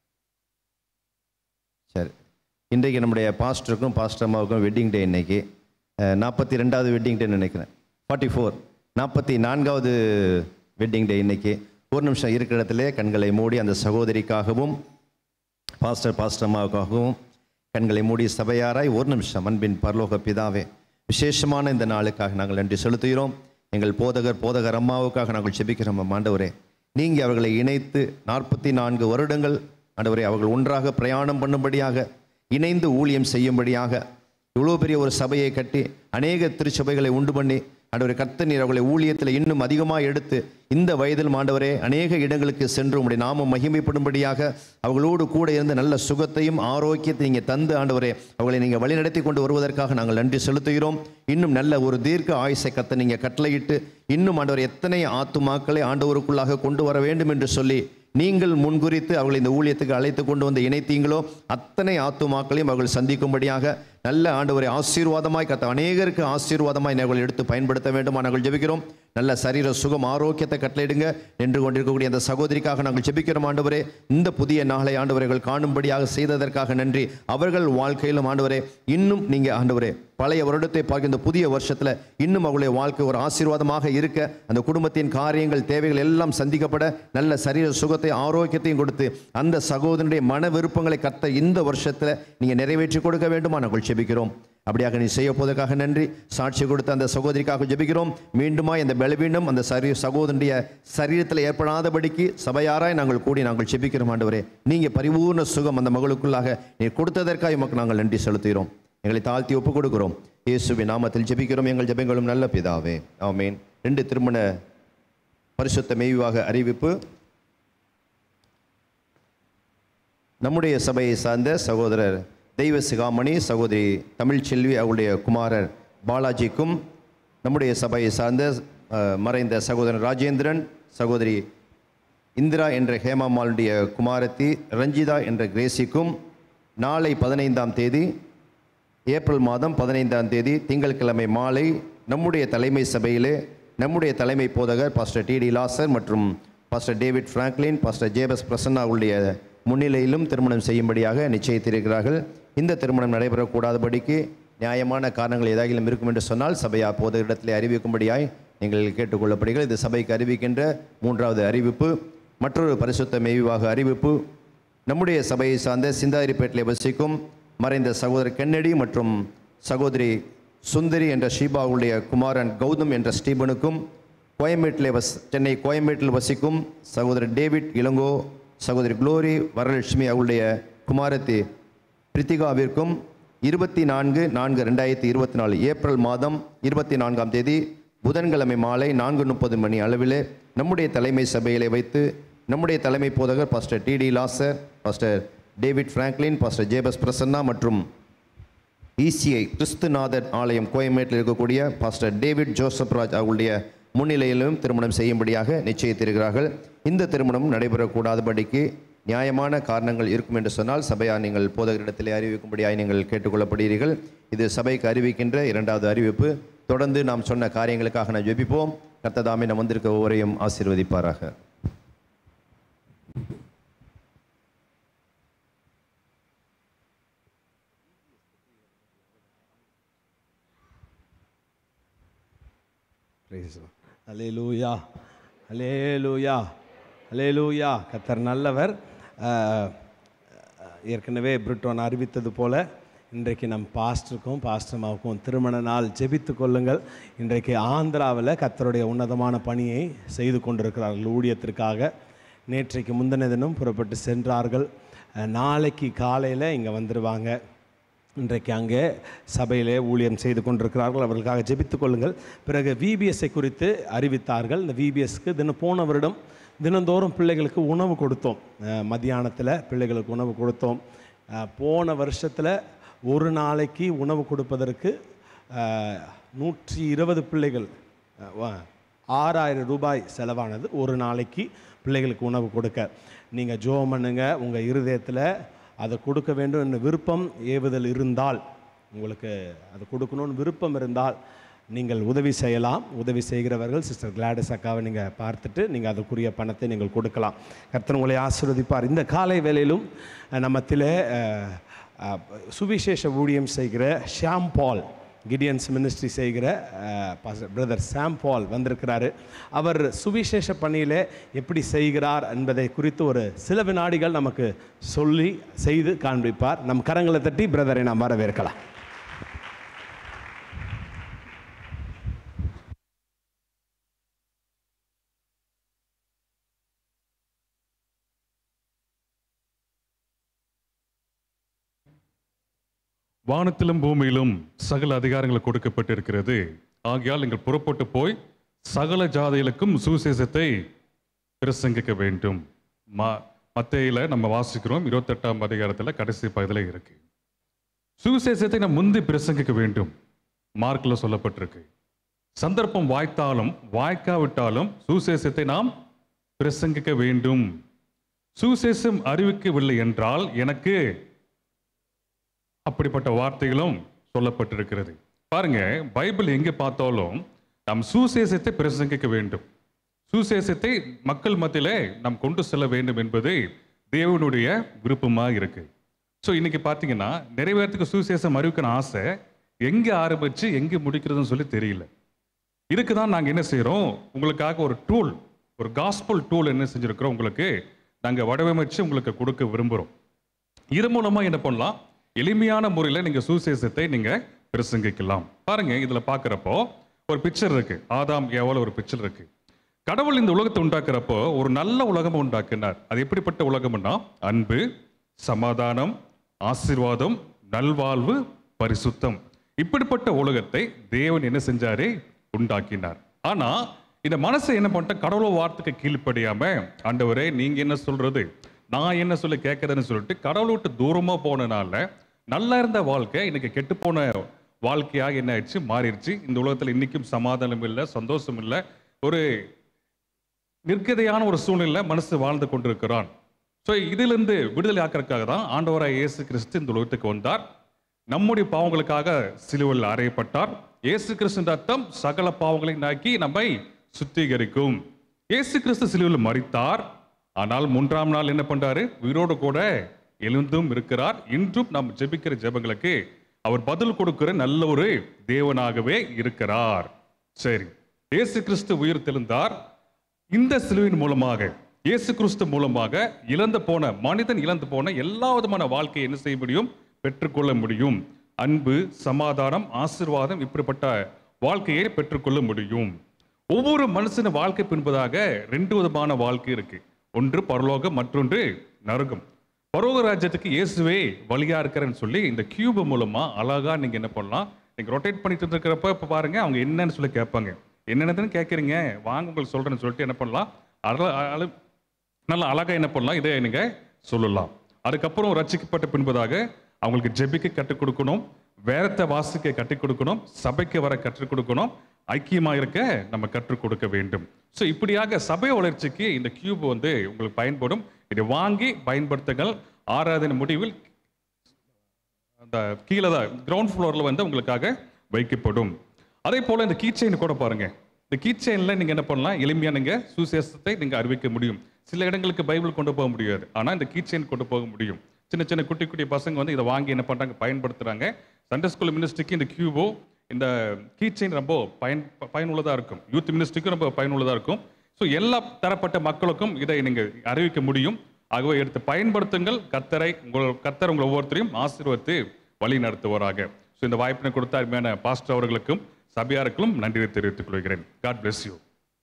சரி. இன்றைக்கு நம்முடைய பாஸ்டருக்கும் பாஸ்டர் அம்மாவுக்கும் வெட்டிங் டே. இன்றைக்கி நாற்பத்தி ரெண்டாவது வெட்டிங் டே நினைக்கிறேன். ஃபார்ட்டி ஃபோர் நாற்பத்தி நான்காவது வெட்டிங் டே இன்றைக்கி. ஒரு நிமிஷம் இருக்கிற இடத்துல கண்களை மூடி அந்த சகோதரிக்காகவும் பாஸ்டர் பாஸ்டர் அம்மாவுக்காகவும் கண்களை மூடி சபையாராய் ஒரு நிமிஷம். அன்பின் பரலோக பிதாவே, விசேஷமான இந்த நாளுக்காக நாங்கள் நன்றி செலுத்துகிறோம். எங்கள் போதகர் போதகர் அம்மாவுக்காக நாங்கள் ஜெபிக்கிறோம். ஆண்டவரே, நீங்கள் அவர்களை இணைத்து நாற்பத்தி நான்கு வருடங்கள் ஆண்டவரே அவர்கள் ஒன்றாக பிரயாணம் பண்ணும்படியாக இணைந்து ஊழியம் செய்யும்படியாக இவ்வளோ பெரிய ஒரு சபையை கட்டி அநேக திருச்சபைகளை உண்டு பண்ணி ஆண்டவரே கர்த்தர் நீர் அவர்களை ஊழியத்தில் இன்னும் அதிகமாக எடுத்து இந்த வயதில் ஆண்டவரே அநேக இடங்களுக்கு சென்று உங்களுடைய நாமம் மகிமைப்படும்படியாக அவர்களோடு கூட இருந்து நல்ல சுகத்தையும் ஆரோக்கியத்தை நீங்கள் தந்து ஆண்டவரே அவர்களை நீங்கள் வழிநடத்தி கொண்டு வருவதற்காக நாங்கள் நன்றி செலுத்துகிறோம். இன்னும் நல்ல ஒரு தீர்க்க ஆயுசை கர்த்தர் நீங்கள் கட்டளையிட்டு இன்னும் ஆண்டவர் எத்தனை ஆத்துமாக்களை ஆண்டவருக்குள்ளாக கொண்டு வர வேண்டும் என்று சொல்லி நீங்கள் முன்குறித்து அவர்களை இந்த ஊழியத்துக்கு அழைத்து கொண்டு வந்து இணைத்தீங்களோ அத்தனை ஆத்துமாக்களையும் அவர்கள் சந்திக்கும்படியாக நல்ல ஆண்டவரை ஆசீர்வாதமாய் கத்த அநேகருக்கு ஆசீர்வாதமாய் அவர்கள் எடுத்து பயன்படுத்த வேண்டுமா நாங்கள் ஜெபிக்கிறோம். நல்ல சரீர சுகம் ஆரோக்கியத்தை கட்டளையிடுங்க. நின்று கொண்டிருக்கக்கூடிய அந்த சகோதரிக்காக நாங்கள் ஜெபிக்கிறோம். ஆண்டவரே, இந்த புதிய நாளை ஆண்டவர்கள் காணும்படியாக செய்ததற்காக நன்றி. அவர்கள் வாழ்க்கையிலும் ஆண்டவரே இன்னும் நீங்கள் ஆண்டவரே பழைய வருடத்தை பார்க்க இந்த புதிய வருஷத்தில் இன்னும் அவங்களுடைய வாழ்க்கை ஒரு ஆசீர்வாதமாக இருக்க அந்த குடும்பத்தின் காரியங்கள் தேவைகள் எல்லாம் சந்திக்கப்பட நல்ல சரீர சுகத்தை ஆரோக்கியத்தையும் கொடுத்து அந்த சகோதரனுடைய மன விருப்பங்களை கத்த இந்த வருஷத்தில் நீங்கள் நிறைவேற்றி கொடுக்க வேண்டுமா நாங்கள் ஜெபிக்கிறோம். அப்படியாக நீ செய்ய போவதற்காக நன்றி. சாட்சி கொடுத்த அந்த சகோதரிக்காக ஜெபிக்கிறோம். மீண்டுமா இந்த பலவீனம் அந்த சரீ சகோதரனுடைய சரீரத்தில் ஏற்படாதபடிக்கு சபையாராய் நாங்கள் கூடி நாங்கள் ஜெபிக்கிறோம். ஆண்டவரே, நீங்கள் பரிபூர்ண சுகம் அந்த மகளுக்குள்ளாக நீ கொடுத்ததற்காக உமக்கு நாங்கள் நன்றி செலுத்துகிறோம். எங்களை தாழ்த்தி ஒப்புக் கொடுக்கிறோம். இயேசுவின் நாமத்தில் ஜெபிக்கிறோம் எங்கள் ஜெபங்களும் நல்ல பிதாவே, ஆமேன். ரெண்டு திருமண பரிசுத்த மேய்வாக அறிவிப்பு. நம்முடைய சபையை சார்ந்த சகோதரர் தெய்வ சிகாமணி, சகோதரி தமிழ்ச்செல்வி அவருடைய குமாரர் பாலாஜிக்கும், நம்முடைய சபையை சார்ந்த மறைந்த சகோதரர் ராஜேந்திரன், சகோதரி இந்திரா என்ற ஹேமாமாளுடைய குமாரத்தி ரஞ்சிதா என்ற கிரேசிக்கும் நாளை பதினைந்தாம் தேதி ஏப்ரல் மாதம் பதினைந்தாம் தேதி திங்கட்கிழமை மாலை நம்முடைய தலைமை சபையிலே நம்முடைய தலைமை போதகர் பாஸ்டர் டி டி லாசர் மற்றும் pastor David Franklin, pastor Jebas Prasanna உடைய முன்னிலையிலும் திருமணம் செய்யும்படியாக நிச்சயித்திருக்கிறார்கள். இந்த திருமணம் நடைபெறக்கூடாதபடிக்கு நியாயமான காரணங்கள் ஏதாகிலும் இருக்கும் என்று சொன்னால் சபையா போத இடத்திலே அறிவிக்கும்படியாய் நீங்கள் கேட்டுக்கொள்ளப்படுகிறது. இது சபைக்கு அறிவிக்கின்ற மூன்றாவது அறிவிப்பு. மற்றொரு பரிசுத்த மேய்வாக அறிவிப்பு. நம்முடைய சபையை சார்ந்த சிந்தாதிரிப்பேட்டிலே வசிக்கும் மறைந்த சகோதரர் கென்னடி மற்றும் சகோதரி சுந்தரி என்ற ஷீபாவுடைய குமாரன் கௌதம் என்ற ஸ்டீபனுக்கும், கோயம்பேட்டிலே வஸ் சென்னை கோயம்பேட்டில் வசிக்கும் சகோதரர் டேவிட் இளங்கோ, சகோதரி குளோரி வரலட்சுமி அவருடைய குமாரத்தி பிரித்திகாவிற்கும் இருபத்தி நான்கு நான்கு ரெண்டாயிரத்தி இருபத்தி நாலு ஏப்ரல் மாதம் இருபத்தி நான்காம் தேதி புதன்கிழமை மாலை நான்கு முப்பது மணி அளவில் நம்முடைய தலைமை சபையிலே வைத்து நம்முடைய தலைமை போதகர் pastor T T Lazar, pastor David Franklin, pastor Jebas Prasanna மற்றும் இசிஐ கிறிஸ்துநாதர் ஆலயம் கோயம்பேட்டில் இருக்கக்கூடிய பாஸ்டர் டேவிட் ஜோசப் ராஜ் அவருடைய முன்னிலையிலும் திருமணம் செய்யும்படியாக நிச்சயித்திருக்கிறார்கள். இந்த திருமணம் நடைபெறக்கூடாதபடிக்கு நியாயமான காரணங்கள் இருக்கும் என்று சொன்னால் சபையார் நீங்கள் போதகரிடத்திலே அறிவிக்கும்படியாக நீங்கள் கேட்டுக்கொள்ளப்படுகிறீர்கள். இது சபைக்கு அறிவிக்கின்ற இரண்டாவது அறிவிப்பு. தொடர்ந்து நாம் சொன்ன காரியங்களுக்காக நாம் ஜெபிப்போம். கர்த்தர் தாமே நம் வந்திருக்க ஒவ்வொருவரையும் ஆசீர்வதிப்பாராக. அல்லேலூயா, அல்லேலூயா, அல்லேலூயா. கர்த்தர் நல்லவர். ஏற்கனவே பிரிட்டோன் அறிவித்தது போல இன்றைக்கு நம் பாஸ்டருக்கும் பாஸ்டர்மாவுக்கும் திருமண நாள். ஜெபித்து கொள்ளுங்கள். இன்றைக்கு ஆந்திராவில் கர்த்தருடைய உன்னதமான பணியை செய்து கொண்டிருக்கிறார்கள் ஊழியத்திற்காக. நேற்றைக்கு முந்தின தினம் புறப்பட்டு சென்றார்கள். நாளைக்கு காலையில் இங்கே வந்துடுவாங்க. இன்றைக்கு அங்கே சபையிலே ஊழியம் செய்து கொண்டிருக்கிறார்கள். அவர்களுக்காக ஜெபித்து கொள்ளுங்கள். பிறகு விபிஎஸ்ஐ குறித்து அறிவித்தார்கள். இந்த விபிஎஸ்க்கு தினம் போன வருடம் தினந்தோறும் பிள்ளைகளுக்கு உணவு கொடுத்தோம். மத்தியானத்தில் பிள்ளைகளுக்கு உணவு கொடுத்தோம். போன வருஷத்தில் ஒரு நாளைக்கு உணவு கொடுப்பதற்கு நூற்றி இருபது பிள்ளைகள் ஆறாயிரம் ரூபாய் செலவானது ஒரு நாளைக்கு பிள்ளைகளுக்கு உணவு கொடுக்க. நீங்கள் ஜெபம் பண்ணுங்க. உங்கள் இருதயத்தில் அதை கொடுக்க வேண்டும் என்ற விருப்பம் ஏவுதல் இருந்தால், உங்களுக்கு அதை கொடுக்கணும்னு விருப்பம் இருந்தால் நீங்கள் உதவி செய்யலாம். உதவி செய்கிறவர்கள் சிஸ்டர் கிளாடிஸ் அக்காவை நீங்கள் பார்த்துட்டு நீங்கள் அதற்குரிய பணத்தை நீங்கள் கொடுக்கலாம். கர்த்தர் உங்களை ஆசீர்வதிப்பார். இந்த காலை வேளையிலும் நம்மத்திலே சுவிசேஷ ஊழியம் செய்கிற ஷாம் பால், கிடியன்ஸ் மினிஸ்ட்ரி செய்கிற பிரதர் சாம் பால் வந்திருக்கிறாரு. அவர் சுவிசேஷ பணியில் எப்படி செய்கிறார் என்பதை குறித்து ஒரு சில வினாடிகள் நமக்கு சொல்லி செய்து காண்பிப்பார். நம் கரங்களை தட்டி பிரதரை நாம் வரவேற்கலாம். வானத்திலும் பூமியிலும் சகல அதிகாரங்கள் கொடுக்கப்பட்டிருக்கிறது. ஆகையால் நீங்கள் புறப்பட்டு போய் சகல ஜாதிகளுக்கும் சுவிசேஷத்தை பிரசங்கிக்க வேண்டும். ம மத்தேயில நம்ம வாசிக்கிறோம் இருபத்தெட்டாம் அதிகாரத்தில் கடைசி பகுதியில் இருக்கு. சுவிசேஷத்தை நம்ம முந்தி பிரசங்கிக்க வேண்டும். மார்க்ல சொல்லப்பட்டிருக்கு. சந்தர்ப்பம் வாய்த்தாலும் வாய்க்காவிட்டாலும் சுவிசேஷத்தை நாம் பிரசங்கிக்க வேண்டும். சுவிசேஷம் அறிவிக்கவில்லை என்றால் எனக்கு அப்படிப்பட்ட வார்த்தைகளும் சொல்லப்பட்டிருக்கிறது. பாருங்க, பைபிள் எங்கே பார்த்தாலும் நாம் சுவிசேஷத்தை பிரசங்கிக்க வேண்டும். சுவிசேஷத்தை மக்கள் மத்தியிலே நாம் கொண்டு செல்ல வேண்டும் என்பது தேவனுடைய விருப்பமாக இருக்கு. ஸோ இன்னைக்கு பார்த்தீங்கன்னா நிறைவேறத்துக்கு சுவிசேஷம் அறிவிக்கணும் ஆசை, எங்கே ஆரம்பிச்சு எங்கே முடிக்கிறதுன்னு சொல்லி தெரியல. இதுக்கு தான் நாங்கள் என்ன செய்கிறோம், உங்களுக்காக ஒரு டூல், ஒரு காஸ்பல் டூல் என்ன செஞ்சுருக்கிறோம் உங்களுக்கு நாங்கள் வடிவமைச்சு உங்களுக்கு கொடுக்க விரும்புகிறோம். இது மூலமாக என்ன பண்ணலாம், எளிமையான முறையில் நீங்கள் சுவிசேஷத்தை நீங்கள் பிரசங்கிக்கலாம். பாருங்க, இதில் பார்க்குறப்போ ஒரு பிக்சர் இருக்கு. ஆதாம் ஏவாள் ஒரு பிக்சர் இருக்கு. கடவுள் இந்த உலகத்தை உண்டாக்குறப்போ ஒரு நல்ல உலகம் உண்டாக்குனார். அது எப்படிப்பட்ட உலகம்னா அன்பு, சமாதானம், ஆசீர்வாதம், நல்வாழ்வு, பரிசுத்தம். இப்படிப்பட்ட உலகத்தை தேவன் என்ன செஞ்சாரு, உண்டாக்கினார். ஆனா இந்த மனசை என்ன பண்ணிட்ட, கடவுள வார்த்தைக்கு கீழ்ப்படியாம ஆண்டவரே நீங்க என்ன சொல்றது, நான் என்ன சொல்லி கேட்கறதுன்னு சொல்லிட்டு கடவுளை விட்டு தூரமா போனனால நல்லா இருந்த வாழ்க்கை இன்னைக்கு கெட்டு போன வாழ்க்கையாக என்ன ஆயிடுச்சு, மாறிடுச்சு. இந்த உலகத்துல இன்னைக்கும் சமாதானம் இல்லை, சந்தோஷம் இல்லை, ஒரு நிர்கதையான ஒரு சூழ்நிலை மனசு வாழ்ந்து கொண்டிருக்கிறான். ஸோ இதிலிருந்து விடுதலை ஆக்கிறதுக்காக தான் ஆண்டவராய் இயேசு கிறிஸ்து இந்த உலகத்துக்கு வந்தார். நம்முடைய பாவங்களுக்காக சிலுவையில் அறையப்பட்டார். இயேசு கிறிஸ்து ரத்தம் சகல பாவங்களை நாக்கி நம்மை சுத்திகரிக்கும். இயேசு கிறிஸ்து சிலுவையில் மரித்தார். ஆனால் மூன்றாம் நாள் என்ன பண்றாரு, உயிரோடு கூட எழுந்தும் இருக்கிறார். இன்றும் நாம் ஜெபிக்கிற ஜெபங்களுக்கு அவர் பதில் கொடுக்கிற நல்ல ஒரு தேவனாகவே இருக்கிறார். சரி, இயேசு கிறிஸ்து உயிர் தெழுந்தார். இந்த சிலுவையின் மூலமாக, இயேசு கிறிஸ்து மூலமாக இழந்து போன மனிதன் இழந்து போன எல்லா விதமான வாழ்க்கையை என்ன செய்ய முடியும்? பெற்றுக்கொள்ள முடியும். அன்பு, சமாதானம், ஆசீர்வாதம், இப்படிப்பட்ட வாழ்க்கையை பெற்றுக்கொள்ள முடியும். ஒவ்வொரு மனுஷன வாழ்க்கை பின்பதாக ரெண்டு விதமான வாழ்க்கை இருக்கு. ஒன்று பரலோகம், மற்றொன்று நரகம். பரலோக ராஜ்யத்துக்கு இயேசுவே வழியா இருக்கிறேன்னு சொல்லி இந்த கியூப் மூலமா அழகா நீங்க என்ன பண்ணலாம், நீங்க ரொட்டேட் பண்ணிட்டு இருக்கிறப்ப இப்ப பாருங்க, அவங்க என்னன்னு சொல்லி கேட்பாங்க. என்னென்னதுன்னு கேட்குறீங்க, வாங்க உங்களுக்கு சொல்றேன்னு சொல்லிட்டு என்ன பண்ணலாம், அழ நல்லா அழகா என்ன பண்ணலாம், இதை நீங்க சொல்லலாம். அதுக்கப்புறம் ரட்சிக்கப்பட்ட பின்பதாக அவங்களுக்கு ஜெபிக்க கற்றுக் கொடுக்கணும், வேதத்தை வாசிக்க கற்றுக் கொடுக்கணும், சபைக்கு வர கற்றுக் கொடுக்கணும், ஐக்கியமாக இருக்க நம்ம கற்றுக் கொடுக்க வேண்டும். ஸோ இப்படியாக சபை வளர்ச்சிக்கு இந்த கியூப் வந்து உங்களுக்கு பயன்படும். இதை வாங்கி பயன்படுத்துங்கள். ஆராதனை முடிவில் அந்த கீழே தான் கிரவுண்ட் ஃப்ளோரில் வந்து உங்களுக்காக வைக்கப்படும். அதே போல் இந்த கீச்செயின் கூட பாருங்க. இந்த கீச்செயினில் நீங்கள் என்ன பண்ணலாம், எளிமையாக நீங்கள் சுவிசேஷத்தை நீங்கள் அறிவிக்க முடியும். சில இடங்களுக்கு பைபிள் கொண்டு போக முடியாது, ஆனால் இந்த கீச்செயின் கொண்டு போக முடியும். சின்ன சின்ன குட்டி குட்டி பசங்க வந்து இதை வாங்கி என்ன பண்ணுறாங்க, பயன்படுத்துகிறாங்க. சண்டே ஸ்கூல் மினிஸ்ட்ரிக்கு இந்த கியூபோ இந்த கீச்செயின் ரொம்ப பயன் பயனுள்ளதாக இருக்கும். யூத் மினிஸ்ட்ரிக்கும் ரொம்ப பயனுள்ளதாக இருக்கும். ஸோ எல்லா தரப்பட்ட மக்களுக்கும் இதை நீங்கள் அறிவிக்க முடியும். ஆகவே எடுத்து பயன்படுத்துங்கள். கர்த்தரை உங்கள் கர்த்தர் உங்கள் ஒவ்வொருத்தரையும் ஆசீர்வதித்து வழி நடத்துவாராக. ஸோ இந்த வாய்ப்பினை கொடுத்த அருமையான பாஸ்டர் அவர்களுக்கும் சபையாருக்கும் நன்றியை தெரிவித்துக் கொள்கிறேன். God bless you.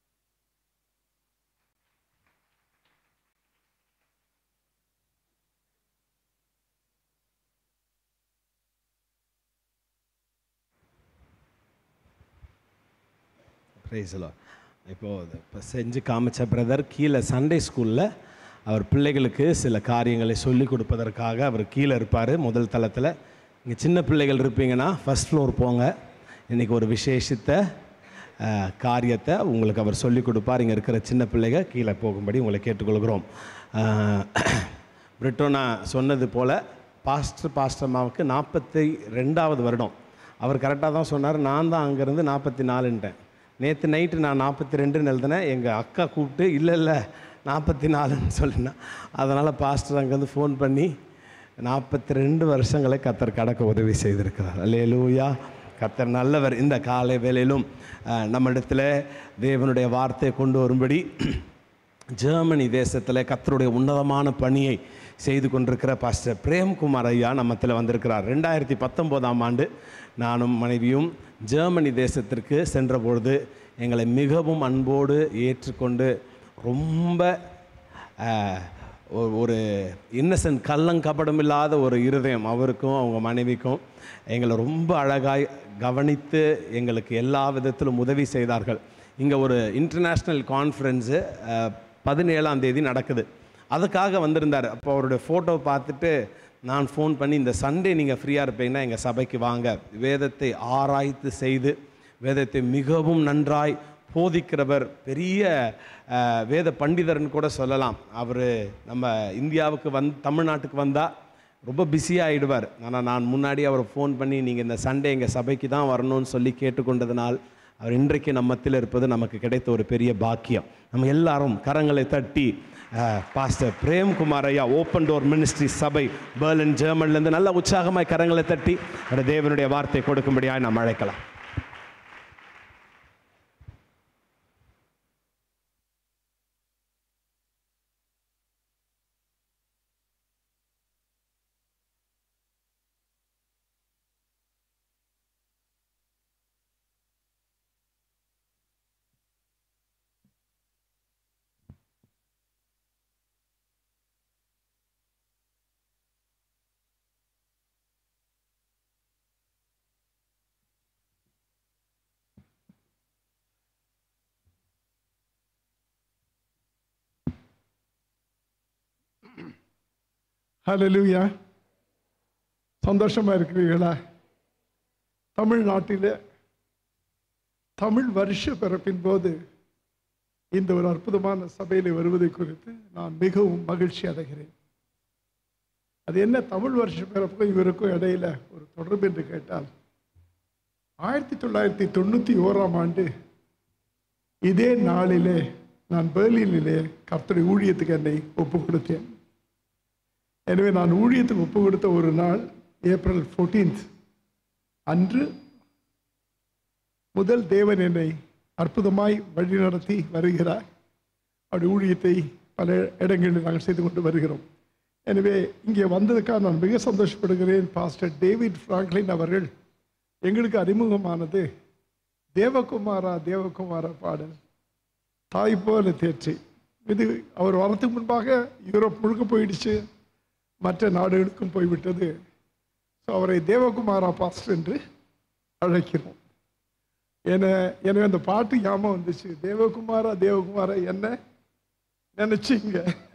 இப்போது இப்போ செஞ்சு காமிச்ச பிரதர் கீழே சண்டே ஸ்கூலில் அவர் பிள்ளைகளுக்கு சில காரியங்களை சொல்லி கொடுப்பதற்காக அவர் கீழே இருப்பார் முதல் தளத்தில். இங்கே சின்ன பிள்ளைகள் இருப்பீங்கன்னா ஃபஸ்ட் ஃப்ளோர் போங்க. இன்றைக்கி ஒரு விசேஷித்த காரியத்தை உங்களுக்கு அவர் சொல்லிக் கொடுப்பார். இங்கே இருக்கிற சின்ன பிள்ளைகள் கீழே போகும்படி உங்களை கேட்டுக்கொள்கிறோம். பிரிட்டோனா சொன்னது போல் பாஸ்டர் பாஸ்டர்மாவுக்கு நாற்பத்தி ரெண்டாவது வருடம். அவர் கரெக்டாக தான் சொன்னார். நான் தான் அங்கேருந்து நாற்பத்தி நாலுன்ட்டேன். நேற்று நைட்டு நான் நாற்பத்தி ரெண்டுன்னு எழுதினேன். எங்கள் அக்கா கூப்பிட்டு இல்லை இல்லை நாற்பத்தி நாலுன்னு சொல்லினேன். அதனால் பாஸ்டர் அங்கேருந்து ஃபோன் பண்ணி நாற்பத்தி ரெண்டு வருஷங்களை கர்த்தர் கடக்க உதவி செய்திருக்கிறார். அல்லேலூயா. கர்த்தர் நல்லவர். இந்த காலை வேளையிலும் நம்மிடத்தில் தேவனுடைய வார்த்தையை கொண்டு வரும்படி ஜெர்மனி தேசத்தில் கர்த்தருடைய உன்னதமான பணியை செய்து கொண்டிருக்கிற பாஸ்டர் பிரேம்குமார் ஐயா நம்மத்தில் வந்திருக்கிறார். ரெண்டாயிரத்தி பத்தொம்போதாம் ஆண்டு நானும் மனைவியும் ஜெர்மனி தேசத்திற்கு சென்ற பொழுது எங்களை மிகவும் அன்போடு ஏற்றுக்கொண்டு ரொம்ப ஒரு இன்னசென்ட் கள்ளங்கபடம் இல்லாத ஒரு இருதயம் அவருக்கும் அவங்க மனைவிக்கும் எங்களை ரொம்ப அழகாய் கவனித்து எங்களுக்கு எல்லா விதத்திலும் உதவி செய்தார்கள். இங்கே ஒரு இன்டர்நேஷ்னல் கான்ஃபரன்ஸு பதினேழாம் தேதி நடக்குது. அதுக்காக வந்திருந்தார். அப்போ அவருடைய ஃபோட்டோ பார்த்துட்டு நான் ஃபோன் பண்ணி இந்த சண்டே நீங்கள் ஃப்ரீயாக இருப்பீங்கன்னா எங்கள் சபைக்கு வாங்க, வேதத்தை ஆராய்த்து செய்து வேதத்தை மிகவும் நன்றாய் போதிக்கிறவர், பெரிய வேத பண்டிதர்னு கூட சொல்லலாம். அவர் நம்ம இந்தியாவுக்கு வந் தமிழ்நாட்டுக்கு வந்தால் ரொம்ப பிஸியாகிடுவார். ஆனால் நான் முன்னாடி அவரை ஃபோன் பண்ணி நீங்கள் இந்த சண்டே எங்கள் சபைக்கு தான் வரணும்னு சொல்லி கேட்டுக்கொண்டதுனால் அவர் இன்றைக்கு நம்மத்தில் இருப்பது நமக்கு கிடைத்த ஒரு பெரிய பாக்கியம். நம்ம எல்லாரும் கரங்களை தட்டி பாஸ்டர் பிரேம்குமார் ஐயா ஓப்பன் டோர் மினிஸ்ட்ரி சபை பெர்லின் ஜெர்மனிலேருந்து நல்ல உற்சாகமாய் கரங்களை தட்டி ஒரு தேவனுடைய வார்த்தை கொடுக்கும்படியாக நாம் அழைக்கலாம். ஹல்லேலூயா. சந்தோஷமாக இருக்கிறீர்களா? தமிழ்நாட்டில் தமிழ் வருஷ பிறப்பின் போது இந்த ஒரு அற்புதமான சபையில் வருவதை குறித்து நான் மிகவும் மகிழ்ச்சி அடைகிறேன். அது என்ன தமிழ் வருஷ பிறப்புக்கும் இவருக்கும் இடையில ஒரு தொடர்பு என்று கேட்டால், ஆயிரத்தி தொள்ளாயிரத்தி தொண்ணூற்றி ஓராம் ஆண்டு இதே நாளிலே நான் பெர்லினிலே கர்த்தருடைய ஊழியத்துக்கு என்னை ஒப்பு கொடுத்தேன். எனவே நான் ஊழியத்துக்கு ஒப்பு கொடுத்த ஒரு நாள் ஏப்ரல் ஃபோர்டீன்த் அன்று முதல் தேவன் என்னை அற்புதமாய் வழிநடத்தி வருகிறார். அவருடைய ஊழியத்தை பல இடங்களில் நாங்கள் செய்து கொண்டு வருகிறோம். எனவே இங்கே வந்ததுக்காக நான் மிக சந்தோஷப்படுகிறேன். பாஸ்டர் டேவிட் பிராங்க்லின் அவர்கள் எங்களுக்கு அறிமுகமானது தேவகுமாரா தேவகுமாரா பாடல், தாய் போல தேர்ச்சி. இது அவர் வரத்துக்கு முன்பாக யூரோப் முழுக்க போயிடுச்சு, மற்ற நாடுகளுக்கும் போய்விட்டது. ஸோ அவரை தேவகுமாரா பாஸ்டர் என்று அழைக்கிறோம். என எனவே அந்த பாட்டு ஞாபகம் வந்துச்சு, தேவகுமாரா தேவகுமாரா என்ன நினைச்சிங்க.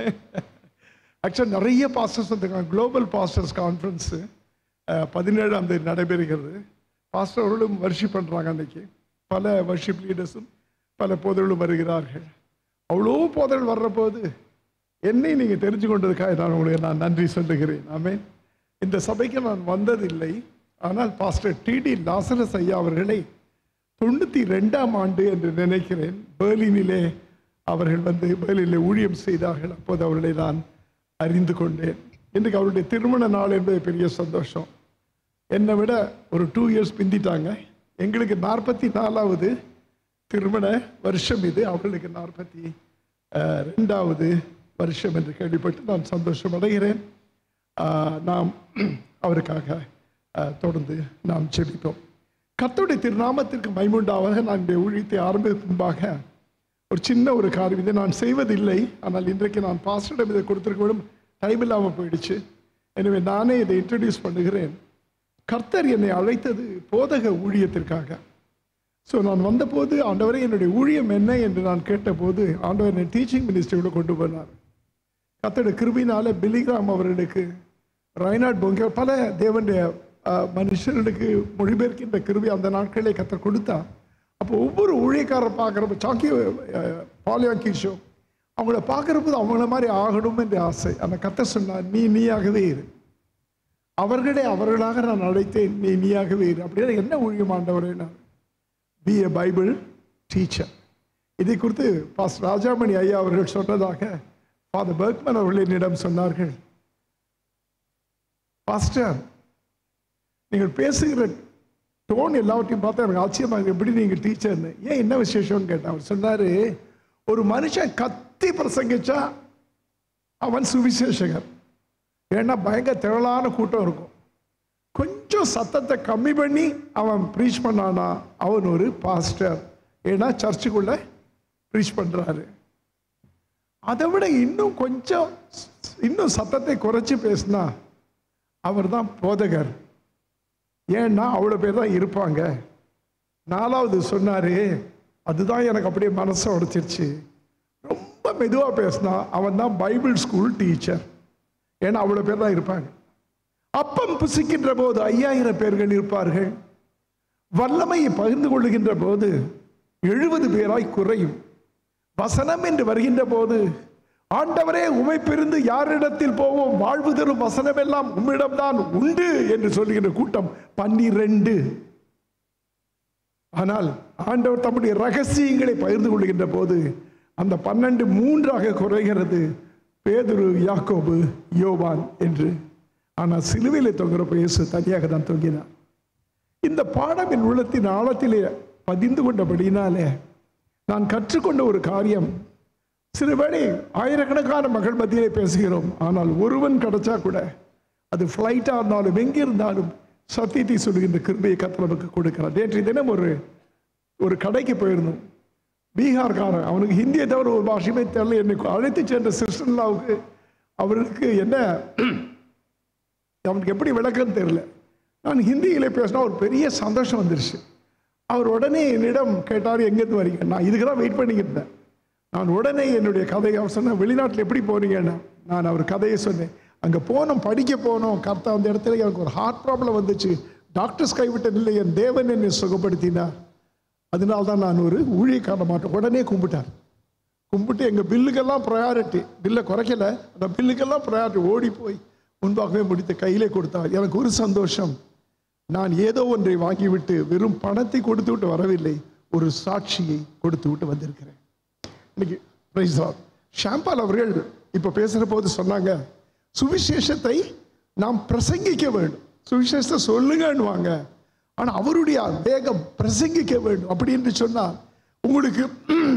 ஆக்சுவலாக நிறைய பாஸ்டர்ஸ் வந்துருக்காங்க. குளோபல் பாஸ்டர்ஸ் கான்ஃபரன்ஸு பதினேழாம் தேதி நடைபெறுகிறது. பாஸ்டர் அவர்களும் வர்ஷிப் பண்ணுறாங்க. அன்னைக்கு பல வர்ஷிப் லீடர்ஸும் பல போதர்களும் வருகிறார்கள். அவ்வளோ போதர்கள் வர்ற போது என்னை நீங்கள் தெரிஞ்சு கொண்டதுக்காக நான் உங்களுக்கு நான் நன்றி சொல்லுகிறேன். ஆமென். இந்த சபைக்கு நான் வந்ததில்லை, ஆனால் பாஸ்டர் டிடி லாசரஸ் ஐயா அவர்களை தொண்ணூற்றி ரெண்டாம் ஆண்டு என்று நினைக்கிறேன் பெர்லினிலே அவர்கள் வந்து பெர்லினிலே ஊழியம் செய்தார்கள். அப்போது அவர்களை நான் அறிந்து கொண்டேன். இன்றைக்கு அவருடைய திருமண நாள் என்பது பெரிய சந்தோஷம். என்னை விட ஒரு டூ இயர்ஸ் பிந்திட்டாங்க. எங்களுக்கு நாற்பத்தி நாலாவது திருமண வருஷம் இது, அவர்களுக்கு நாற்பத்தி ரெண்டாவது வருஷம் என்று கேள்விப்பட்டு நான் சந்தோஷம் அடைகிறேன். நாம் அவருக்காக தொடர்ந்து நாம் ஜெபிப்போம். கர்த்தருடைய திருநாமத்திற்கு மைமுண்டாவாக நான் இந்த ஊழியத்தை ஆரம்பித்து முன்பாக ஒரு சின்ன ஒரு காரியம், இதை நான் செய்வதில்லை, ஆனால் இன்றைக்கு நான் பாஸ்டரிடம் இதை கொடுத்திருக்க டைம் இல்லாமல் போயிடுச்சு. எனவே நானே இதை இன்ட்ரடியூஸ் பண்ணுகிறேன். கர்த்தர் என்னை அழைத்தது போதக ஊழியத்திற்காக. ஸோ நான் வந்தபோது ஆண்டவரே என்னுடைய ஊழியம் என்ன என்று நான் கேட்டபோது ஆண்டவர் என்னை டீச்சிங் மினிஸ்ட்ரியோட கொண்டு போனார். கர்த்தருடைய கிருபையினால பில்லிகிராம் அவர்களுக்கு, ரைனாட் பொங்க பல தேவனுடைய மனுஷர்களுக்கு மொழிபெயர்க்கின்ற கிருபை அந்த நாட்களே கர்த்தர் கொடுத்தா. அப்போ ஒவ்வொரு ஊழியக்காரர் பார்க்குறப்ப சாக்கி பாலியாக்கி ஷோ அவங்கள பார்க்குறப்போது அவங்கள மாதிரி ஆகணும் என்ற ஆசை. அந்த கர்த்தர் சொன்னார், நீ நீயாகவே இரு, அவர்களே அவர்களாக நான் அழைத்தேன், நீ நீயாகவே இரு. அப்படின்னா என்ன ஊழியம் ஆண்டவரே? நான் பி ஏ பைபிள் டீச்சர். இதை குறித்து பாஸ்டர் ராஜாமணி ஐயா அவர்கள் சொன்னதாக ஃபாதர் பெர்க்மன் அவர்கள் என்னிடம் சொன்னார்கள், பாஸ்டர் நீங்கள் பேசுகிற டோன் எல்லாவற்றையும் பார்த்தா எனக்கு ஆச்சரியமாக, எப்படி நீங்கள் டீச்சர்னு. ஏன் என்ன விசேஷம்னு கேட்டேன். அவர் சொன்னார், ஒரு மனுஷன் கத்தி பிரசங்கிச்சா அவன் சுவிசேஷகர், ஏன்னா பயங்கர திரளான கூட்டம் இருக்கும். கொஞ்சம் சத்தத்தை கம்மி பண்ணி அவன் ப்ரீச் பண்ணானா அவன் ஒரு பாஸ்டர், ஏன்னா சர்ச்சுக்குள்ள ப்ரீச் பண்ணுறாரு. அதை விட இன்னும் கொஞ்சம் இன்னும் சத்தத்தை குறைச்சி பேசினா அவர் தான் போதகர், ஏன்னா அவ்வளோ பேர் தான் இருப்பாங்க. நாலாவது சொன்னார், அதுதான் எனக்கு அப்படியே மனசை உடைச்சிருச்சு, ரொம்ப மெதுவாக பேசினா அவன் தான் பைபிள் ஸ்கூல் டீச்சர், ஏன்னா அவ்வளோ பேர் தான் இருப்பாங்க. அப்பம் புசிக்கின்ற போது ஐயாயிரம் பேர்கள் இருப்பார்கள், வல்லமையை பகிர்ந்து கொள்ளுகின்ற போது எழுபது பேராய் குறையும், வசனம் என்று வருகின்ற போது ஆண்டவரே உமை பிரிந்து யாரிடத்தில் போவோம், வாழ்வு தரும் வசனம் எல்லாம் உம்மிடம்தான் உண்டு என்று சொல்லுகின்ற கூட்டம் பன்னிரண்டு. ஆனால் ஆண்டவர் தம்முடைய ரகசியங்களை பகிர்ந்து கொள்கின்ற போது அந்த பன்னெண்டு மூன்றாக குறைகிறது, பேதுரு, யாக்கோபு, யோவான் என்று. ஆனால் சிலுவையிலே தொங்குறப்ப இயேசு தனியாக தான் தொங்கினார். இந்த பாடம் என் உள்ளத்தின் ஆழத்திலே பதிந்து கொண்டபடினாலே நான் கற்றுக்கொண்ட ஒரு காரியம், சிறுவேளை ஆயிரக்கணக்கான மக்கள் மத்தியிலே பேசுகிறோம், ஆனால் ஒருவன் கிடைச்சா கூட அது ஃப்ளைட்டாக இருந்தாலும் எங்கே இருந்தாலும் சத்தியத்தை சொல்லுகின்ற கிருபையை கர்த்தர் நமக்கு கொடுக்கிறார். நேற்று தினம் ஒரு ஒரு கடைக்கு போயிருந்தோம். பீகார்காரன், அவனுக்கு ஹிந்தியை தவிர ஒரு பாஷையுமே தெரியல. என்னை அழைத்து சென்ற சிஸ்டர்லாவுக்கு அவருக்கு என்ன அவனுக்கு எப்படி விளக்கன்னு தெரியல. நான் ஹிந்தியிலே பேசினா ஒரு பெரிய சந்தோஷம் வந்துருச்சு. அவர் உடனே என்னிடம் கேட்டார், எங்கேருந்து வரீங்க? நான் இதுக்கு தான் வெயிட் பண்ணிக்கிட்டு இருந்தேன். நான் உடனே என்னுடைய கதையை அவர் சொன்னேன், வெளிநாட்டில் எப்படி போறீங்கன்னா நான் அவர் கதையை சொன்னேன். அங்கே போனோம், படிக்க போனோம். கரெக்டாக அந்த இடத்துல எனக்கு ஒரு ஹார்ட் ப்ராப்ளம் வந்துச்சு. டாக்டர்ஸ் கைவிட்ட இல்லை, என் தேவன் என்னை சுகப்படுத்தினார். அதனால்தான் நான் ஒரு ஊழியக்கார மாட்டேன். உடனே கும்பிட்டார். கும்பிட்டு எங்கள் பில்லுக்கெல்லாம் ப்ரையாரிட்டி, பில்லை குறைக்கல, அந்த பில்லுக்கெல்லாம் ப்ரையாரிட்டி ஓடி போய் முன்பாகவே முடித்து கையிலே கொடுத்தார். எனக்கு ஒரு சந்தோஷம், நான் ஏதோ ஒன்றை வாங்கிவிட்டு வெறும் பணத்தை கொடுத்து விட்டு வரவில்லை, ஒரு சாட்சியை கொடுத்து விட்டு வந்திருக்கிறேன். இன்னைக்கு பிரைஸ் லார்ட். ஷாம்பால் அவர்கள் இப்போ பேசுகிற போது சொன்னாங்க, சுவிசேஷத்தை நாம் பிரசங்கிக்க வேண்டும், சுவிசேஷத்தை சொல்லுங்கன்னு வாங்க. ஆனால் அவருடைய வேகம் பிரசங்கிக்க வேண்டும். அப்படி என்று சொன்னால் உங்களுக்கு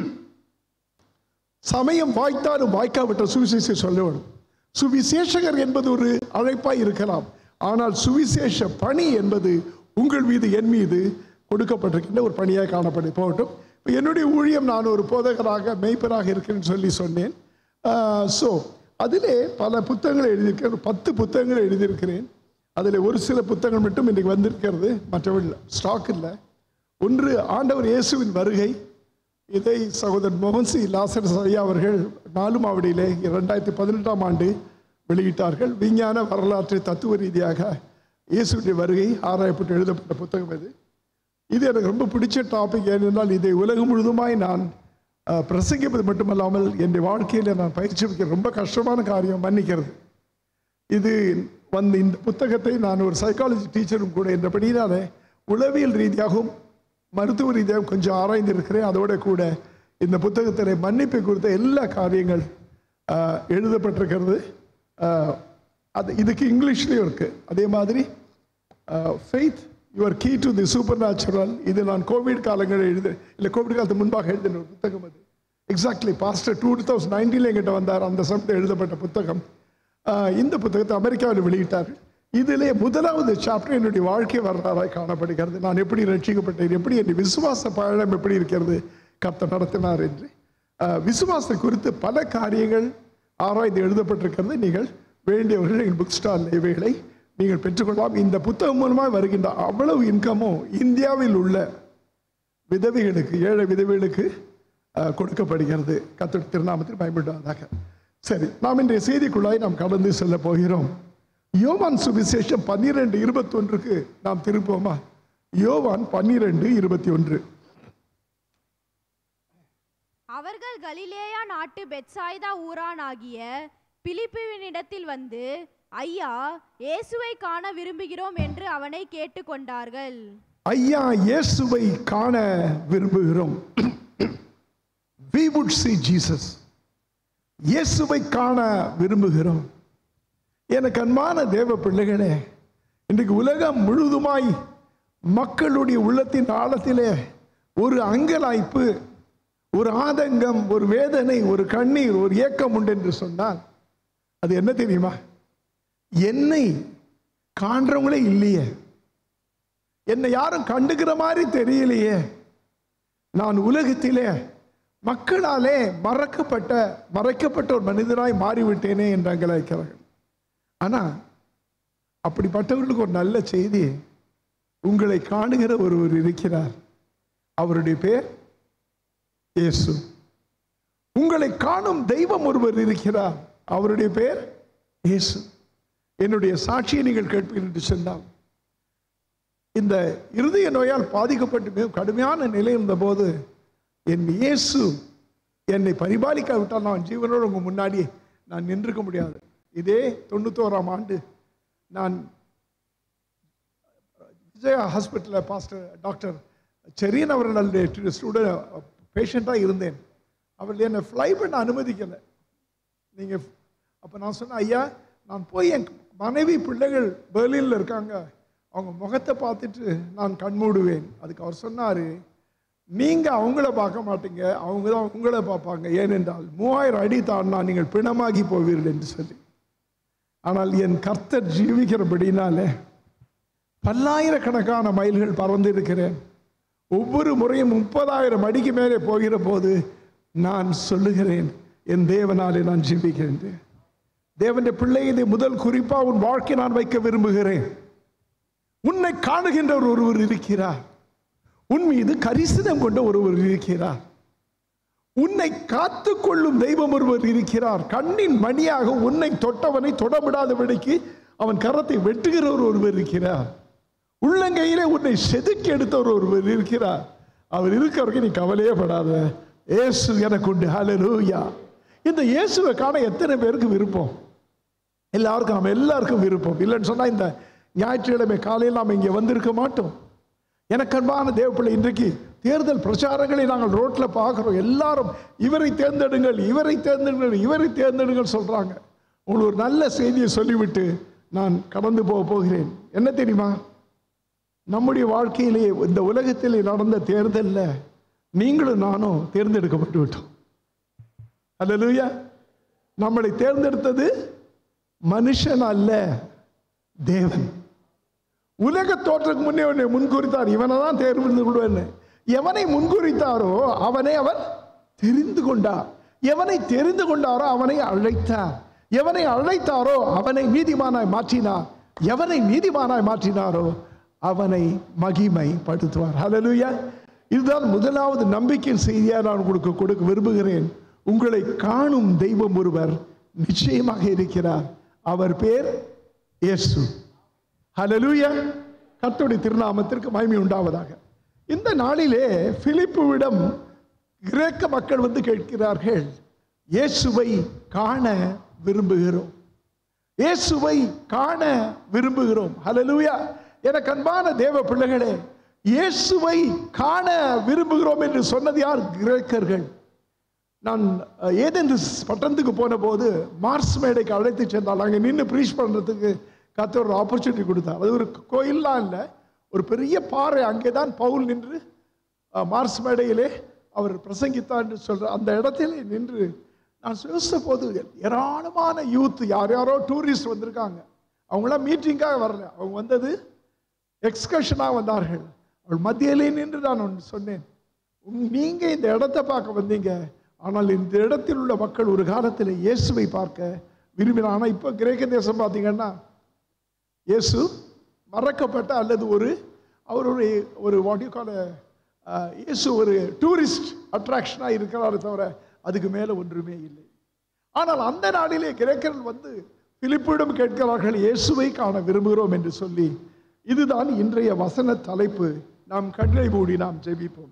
சமயம் வாய்த்தாலும் வாய்க்காவிட்ட சுவிசேஷம் சொல்ல வேண்டும். சுவிசேஷகர் என்பது ஒரு அழைப்பாய் இருக்கலாம், ஆனால் சுவிசேஷ பணி என்பது உங்கள் மீது என் மீது கொடுக்கப்பட்டிருக்கின்ற ஒரு பணியாக காணப்படும். போகட்டும், என்னுடைய ஊழியம் நான் ஒரு போதகராக மெய்ப்பராக இருக்கிறேன்னு சொல்லி சொன்னேன். ஸோ அதிலே பல புத்தகங்களை எழுதியிருக்கிறேன், பத்து புத்தகங்களை எழுதியிருக்கிறேன். அதில் ஒரு சில புத்தகங்கள் மட்டும் இன்றைக்கு வந்திருக்கிறது, மற்றவர்கள் ஸ்டாக் இல்லை. ஒன்று ஆண்டவர் இயேசுவின் வருகை. இதை சகோதரர் மோகன்சி லாசர் ஐயா அவர்கள் நாலு மாவடியிலே இரண்டாயிரத்தி பதினெட்டாம் ஆண்டு வெளியிட்டார்கள். விஞ்ஞான வரலாற்று தத்துவ ரீதியாக இயேசுடைய வருகை ஆராயப்பட்டு எழுதப்பட்ட புத்தகம் இது. இது எனக்கு ரொம்ப பிடிச்ச டாபிக். ஏனென்றால் இதை உலகம் முழுதுமாய் நான் பிரசங்கிப்பது மட்டுமல்லாமல் என்னுடைய வாழ்க்கையில் நான் பயிற்சி வைக்க ரொம்ப கஷ்டமான காரியம் மன்னிக்கிறது. இது வந்து இந்த புத்தகத்தை நான் ஒரு சைக்காலஜி டீச்சரும் கூட என்றபடினாலே உளவியல் ரீதியாகவும் மருத்துவ ரீதியாகவும் கொஞ்சம் ஆராய்ந்திருக்கிறேன். அதோட கூட இந்த புத்தகத்தில் மன்னிப்பை குறித்த எல்லா காரியங்கள் எழுதப்பட்டிருக்கிறது. அது இதுக்கு இங்கிலீஷ்லேயும் இருக்குது. அதே மாதிரி faith your key to the supernatural, இது நான் கோவிட் காலங்களில் எழுத இல்லை கோவிட் காலத்துக்கு முன்பாக எழுதின ஒரு புத்தகம். அது எக்ஸாக்ட்லி பாஸ்டர் டூ தௌசண்ட் நைன்டீனில் எங்கிட்ட வந்தார். அந்த சமயத்தில் எழுதப்பட்ட புத்தகம். இந்த புத்தகத்தை அமெரிக்காவில் வெளியிட்டார்கள். இதிலே முதலாவது சாப்டர் என்னுடைய வாழ்க்கை வரலாறாய் காணப்படுகிறது. நான் எப்படி ரட்சிக்கப்பட்டேன், எப்படி என் விசுவாச பயணம் எப்படி இருக்கிறது, கர்த்தர் நடத்தினார் என்று விசுவாசத்தை குறித்து பல காரியங்கள் ஆராய்ந்து எழுதப்பட்டிருக்கிறது. நீங்கள் வேண்டியவர்கள் எங்கள் புக் ஸ்டால் இவைகளை நீங்கள் பெற்றுக்கொள்ளலாம். இந்த புத்தகம் மூலமாக வருகின்ற அவ்வளவு இன்கமும் இந்தியாவில் உள்ள விதவைகளுக்கு, ஏழை விதவைகளுக்கு கொடுக்கப்படுகிறது. கர்த்தர் திருநாமத்தில் பயன்படுவதாக. சரி, நாம் இன்றைய செய்திக்குள்ளாய் நாம் கடந்து செல்ல போகிறோம். யோவான் சுவிசேஷம் பன்னிரெண்டு இருபத்தி ஒன்றுக்கு நாம் திருப்போமா? யோவான் பன்னிரெண்டு இருபத்தி ஒன்று. அவர்கள் கலிலேயா நாட்டு பெத்சாய்தா ஊரானாகிய பிலிப்புவினிடத்தில் வந்து, ஐயா, இயேசுவை காண விரும்புகிறோம் என்று அவனை கேட்டுக்கொண்டார்கள். ஐயா, இயேசுவை காண விரும்புகிறோம். We would see Jesus. இயேசுவை காண விரும்புகிறோம். எனக்கு அன்பான தேவ பிள்ளைகளே, இன்றைக்கு உலகம் முழுதுமாய் மக்களுடைய உள்ளத்தின் ஆழத்திலே ஒரு அங்கலாய்ப்பு, ஒரு ஆதங்கம், ஒரு வேதனை, ஒரு கண்ணீர், ஒரு ஏக்கம் உண்டு என்று சொன்னால் அது என்ன தெரியுமா? என்னை காண்றவங்களே இல்லையே, என்னை யாரும் கண்டுக்கிற மாதிரி தெரியலையே, நான் உலகத்திலே மக்களாலே மறக்கப்பட்ட மறைக்கப்பட்ட ஒரு மனிதனாய் மாறிவிட்டேனே என்று அங்கலாய்க்கிறார்கள். ஆனால் அப்படிப்பட்டவர்களுக்கு ஒரு நல்ல செய்தி, உங்களை காணுகிற ஒருவர் இருக்கிறார். அவருடைய பேர் இயேசு. உங்களை காணும் தெய்வம் ஒருவர் இருக்கிறார். அவருடைய பேர் இயேசு. என்னுடைய சாட்சியை நீங்கள் கேட்பீர்கள் என்று சொன்னால், இந்த இருதய நோயால் பாதிக்கப்பட்டு மிக கடுமையான நிலை இருந்தபோது என் இயேசு என்னை பரிபாலிக்காவிட்டால் நான் ஜீவனோடு உங்கள் முன்னாடி நான் நின்றுக்க முடியாது. இதே தொண்ணூத்தோராம் ஆண்டு நான் விஜயா ஹாஸ்பிட்டலில் பாஸ்டர் டாக்டர் செரியன் அவர்கள் ஸ்டூடெண்ட் பேஷண்ட்டாக இருந்தேன். அவர்கள் என்னை ஃப்ளை பண்ண அனுமதிக்கலை. நீங்கள் அப்போ நான் சொன்னேன், ஐயா, நான் போய் என் மனைவி பிள்ளைகள் பெர்லினில் இருக்காங்க, அவங்க முகத்தை பார்த்துட்டு நான் கண்மூடுவேன். அதுக்கு அவர் சொன்னார், நீங்கள் அவங்கள பார்க்க மாட்டீங்க, அவங்க தான் உங்களை பார்ப்பாங்க. ஏனென்றால் மூவாயிரம் அடி தாண்டினா நீங்கள் பிணமாகி போவீர்கள் என்று சொல்லி. ஆனால் என் கர்த்தர் ஜீவிக்கிறபடினாலே பல்லாயிரக்கணக்கான மைல்கள் பறந்து இருக்கிறேன். ஒவ்வொரு முறையும் முப்பதாயிரம் அடிக்கு மேலே போகிற போது நான் சொல்லுகிறேன், என் தேவனாலே நான் ஜீவிக்கிறேன். தேவனுடைய பிள்ளையை முதல் குறிப்பாக உன் வாழ்க்கை நான் வைக்க விரும்புகிறேன். உன்னை காணுகின்ற ஒருவர் இருக்கிறார். உன் மீது கரிசனம் கொண்ட ஒருவர் இருக்கிறார். உன்னை காத்து கொள்ளும் தெய்வம் ஒருவர் இருக்கிறார். கண்ணின் மணியாக உன்னை தொட்டவனை தொடவிடாதபடிக்கு அவன் கரத்தை வெட்டுகிறவர் ஒருவர் இருக்கிறார். உள்ளங்கையிலே உன்னை செதுக்கி எடுத்தவர் ஒருவர் இருக்கிறார். அவர் இருக்கிறவருக்கு நீ கவலையே படாத, இயேசு எனக்கு உண்டு. ஹல்லேலூயா. இந்த இயேசுவை காண எத்தனை பேருக்கு விருப்பம்? எல்லாருக்கும், நம்ம எல்லாருக்கும் விருப்பம். இல்லைன்னு சொன்னால் இந்த ஞாயிற்றுக்கிழமை காலையில் நாம் இங்கே வந்திருக்க மாட்டோம். எனக்கு அன்பான தேவப்பிள்ளை, இன்றைக்கு தேர்தல் பிரச்சாரங்களை நாங்கள் ரோட்டில் பார்க்குறோம். எல்லாரும் இவரை தேர்ந்தெடுங்கள், இவரை தேர்ந்தெடுங்கள், இவரை தேர்ந்தெடுங்கள் சொல்கிறாங்க. உங்களுக்கு ஒரு நல்ல செய்தியை சொல்லிவிட்டு நான் கடந்து போக போகிறேன். என்ன தெரியுமா? நம்முடைய வாழ்க்கையிலே இந்த உலகத்தில் நடந்த தேர்தலில் நீங்களும் நானும் தேர்ந்தெடுக்கப்பட்டு விட்டோம். அல்லேலூயா. நம்மளை தேர்ந்தெடுத்தது மனுஷன் அல்ல, தேவன். உலக தோற்றத்துக்கு முன்னே உன்னை முன்குறித்தார், இவனை தான் தேர்ந்து கொள்வேன்னு. எவனை முன்குறித்தாரோ அவனை அவர் தெரிந்து கொண்டார். எவனை தெரிந்து கொண்டாரோ அவனை அழைத்தார். எவனை அழைத்தாரோ அவனை நீதிமானாய் மாற்றினார். எவனை நீதிமானாய் மாற்றினாரோ அவனை மகிமைப்படுத்துவார். ஹல்லேலூயா. இதுதான் முதலாவது நம்பிக்கையின் செய்தியாக நான் உங்களுக்கு கொடுக்க விரும்புகிறேன். உங்களை காணும் தெய்வம் ஒருவர் நிச்சயமாக இருக்கிறார். அவர் பேர் இயேசு. ஹல்லேலூயா. கர்த்தருடைய திருநாமத்திற்கு மகிமை உண்டாவதாக. இந்த நாளிலே பிலிப்புவிடம் கிரேக்க மக்கள் வந்து கேட்கிறார்கள், இயேசுவை காண விரும்புகிறோம், இயேசுவை காண விரும்புகிறோம். ஹல்லேலூயா. எனக்கு அன்பான தேவ பிள்ளைகளே, இயேசுவை காண விரும்புகிறோம் என்று சொன்னது யார்? கிரேக்கர்கள். நான் ஏதென்ஸ் பட்டணத்துக்கு போன போது மார்ஸ் மேடைக்கு அழைத்து சென்றால் அங்கே நின்று ப்ரீச் பண்ணுறதுக்கு கர்த்தர் ஒரு ஆப்பர்ச்சுனிட்டி கொடுத்தார். அது ஒரு கோயில்லாம் இல்லை, ஒரு பெரிய பாறை. அங்கே தான் பவுல் நின்று மார்ஸ் மேடையிலே அவர் பிரசங்கித்தார் என்று சொல்ற அந்த இடத்துல நின்று நான் யோசித்த போது ஏராளமான யூத், யார் யாரோ டூரிஸ்ட் வந்திருக்காங்க. அவங்களாம் மீட்டிங்காக வரல, அவங்க வந்தது எக்ஸ்கர்ஷனாக வந்தார்கள். அவள் மத்தியிலே நின்று நான் ஒன்று சொன்னேன், நீங்க இந்த இடத்தை பார்க்க வந்தீங்க, ஆனால் இந்த இடத்தில் உள்ள மக்கள் ஒரு காலத்தில் இயேசுவை பார்க்க விரும்பினார். ஆனால் இப்போ கிரேக்க தேசம் பார்த்தீங்கன்னா இயேசு மறக்கப்பட்ட அல்லது ஒரு அவர் ஒரு ஒரு வாட் யூ கால் இயேசு ஒரு டூரிஸ்ட் அட்ராக்ஷனாக இருக்கிறாரு தவிர அதுக்கு மேலே ஒன்றுமே இல்லை. ஆனால் அந்த நாளிலே கிரேக்கர்கள் வந்து பிலிப்பிடம் கேட்கிறார்கள், இயேசுவை காண விரும்புகிறோம் என்று சொல்லி. இதுதான் இன்றைய வசன தலைப்பு. நாம் கண்களை மூடி நாம் ஜெபிப்போம்.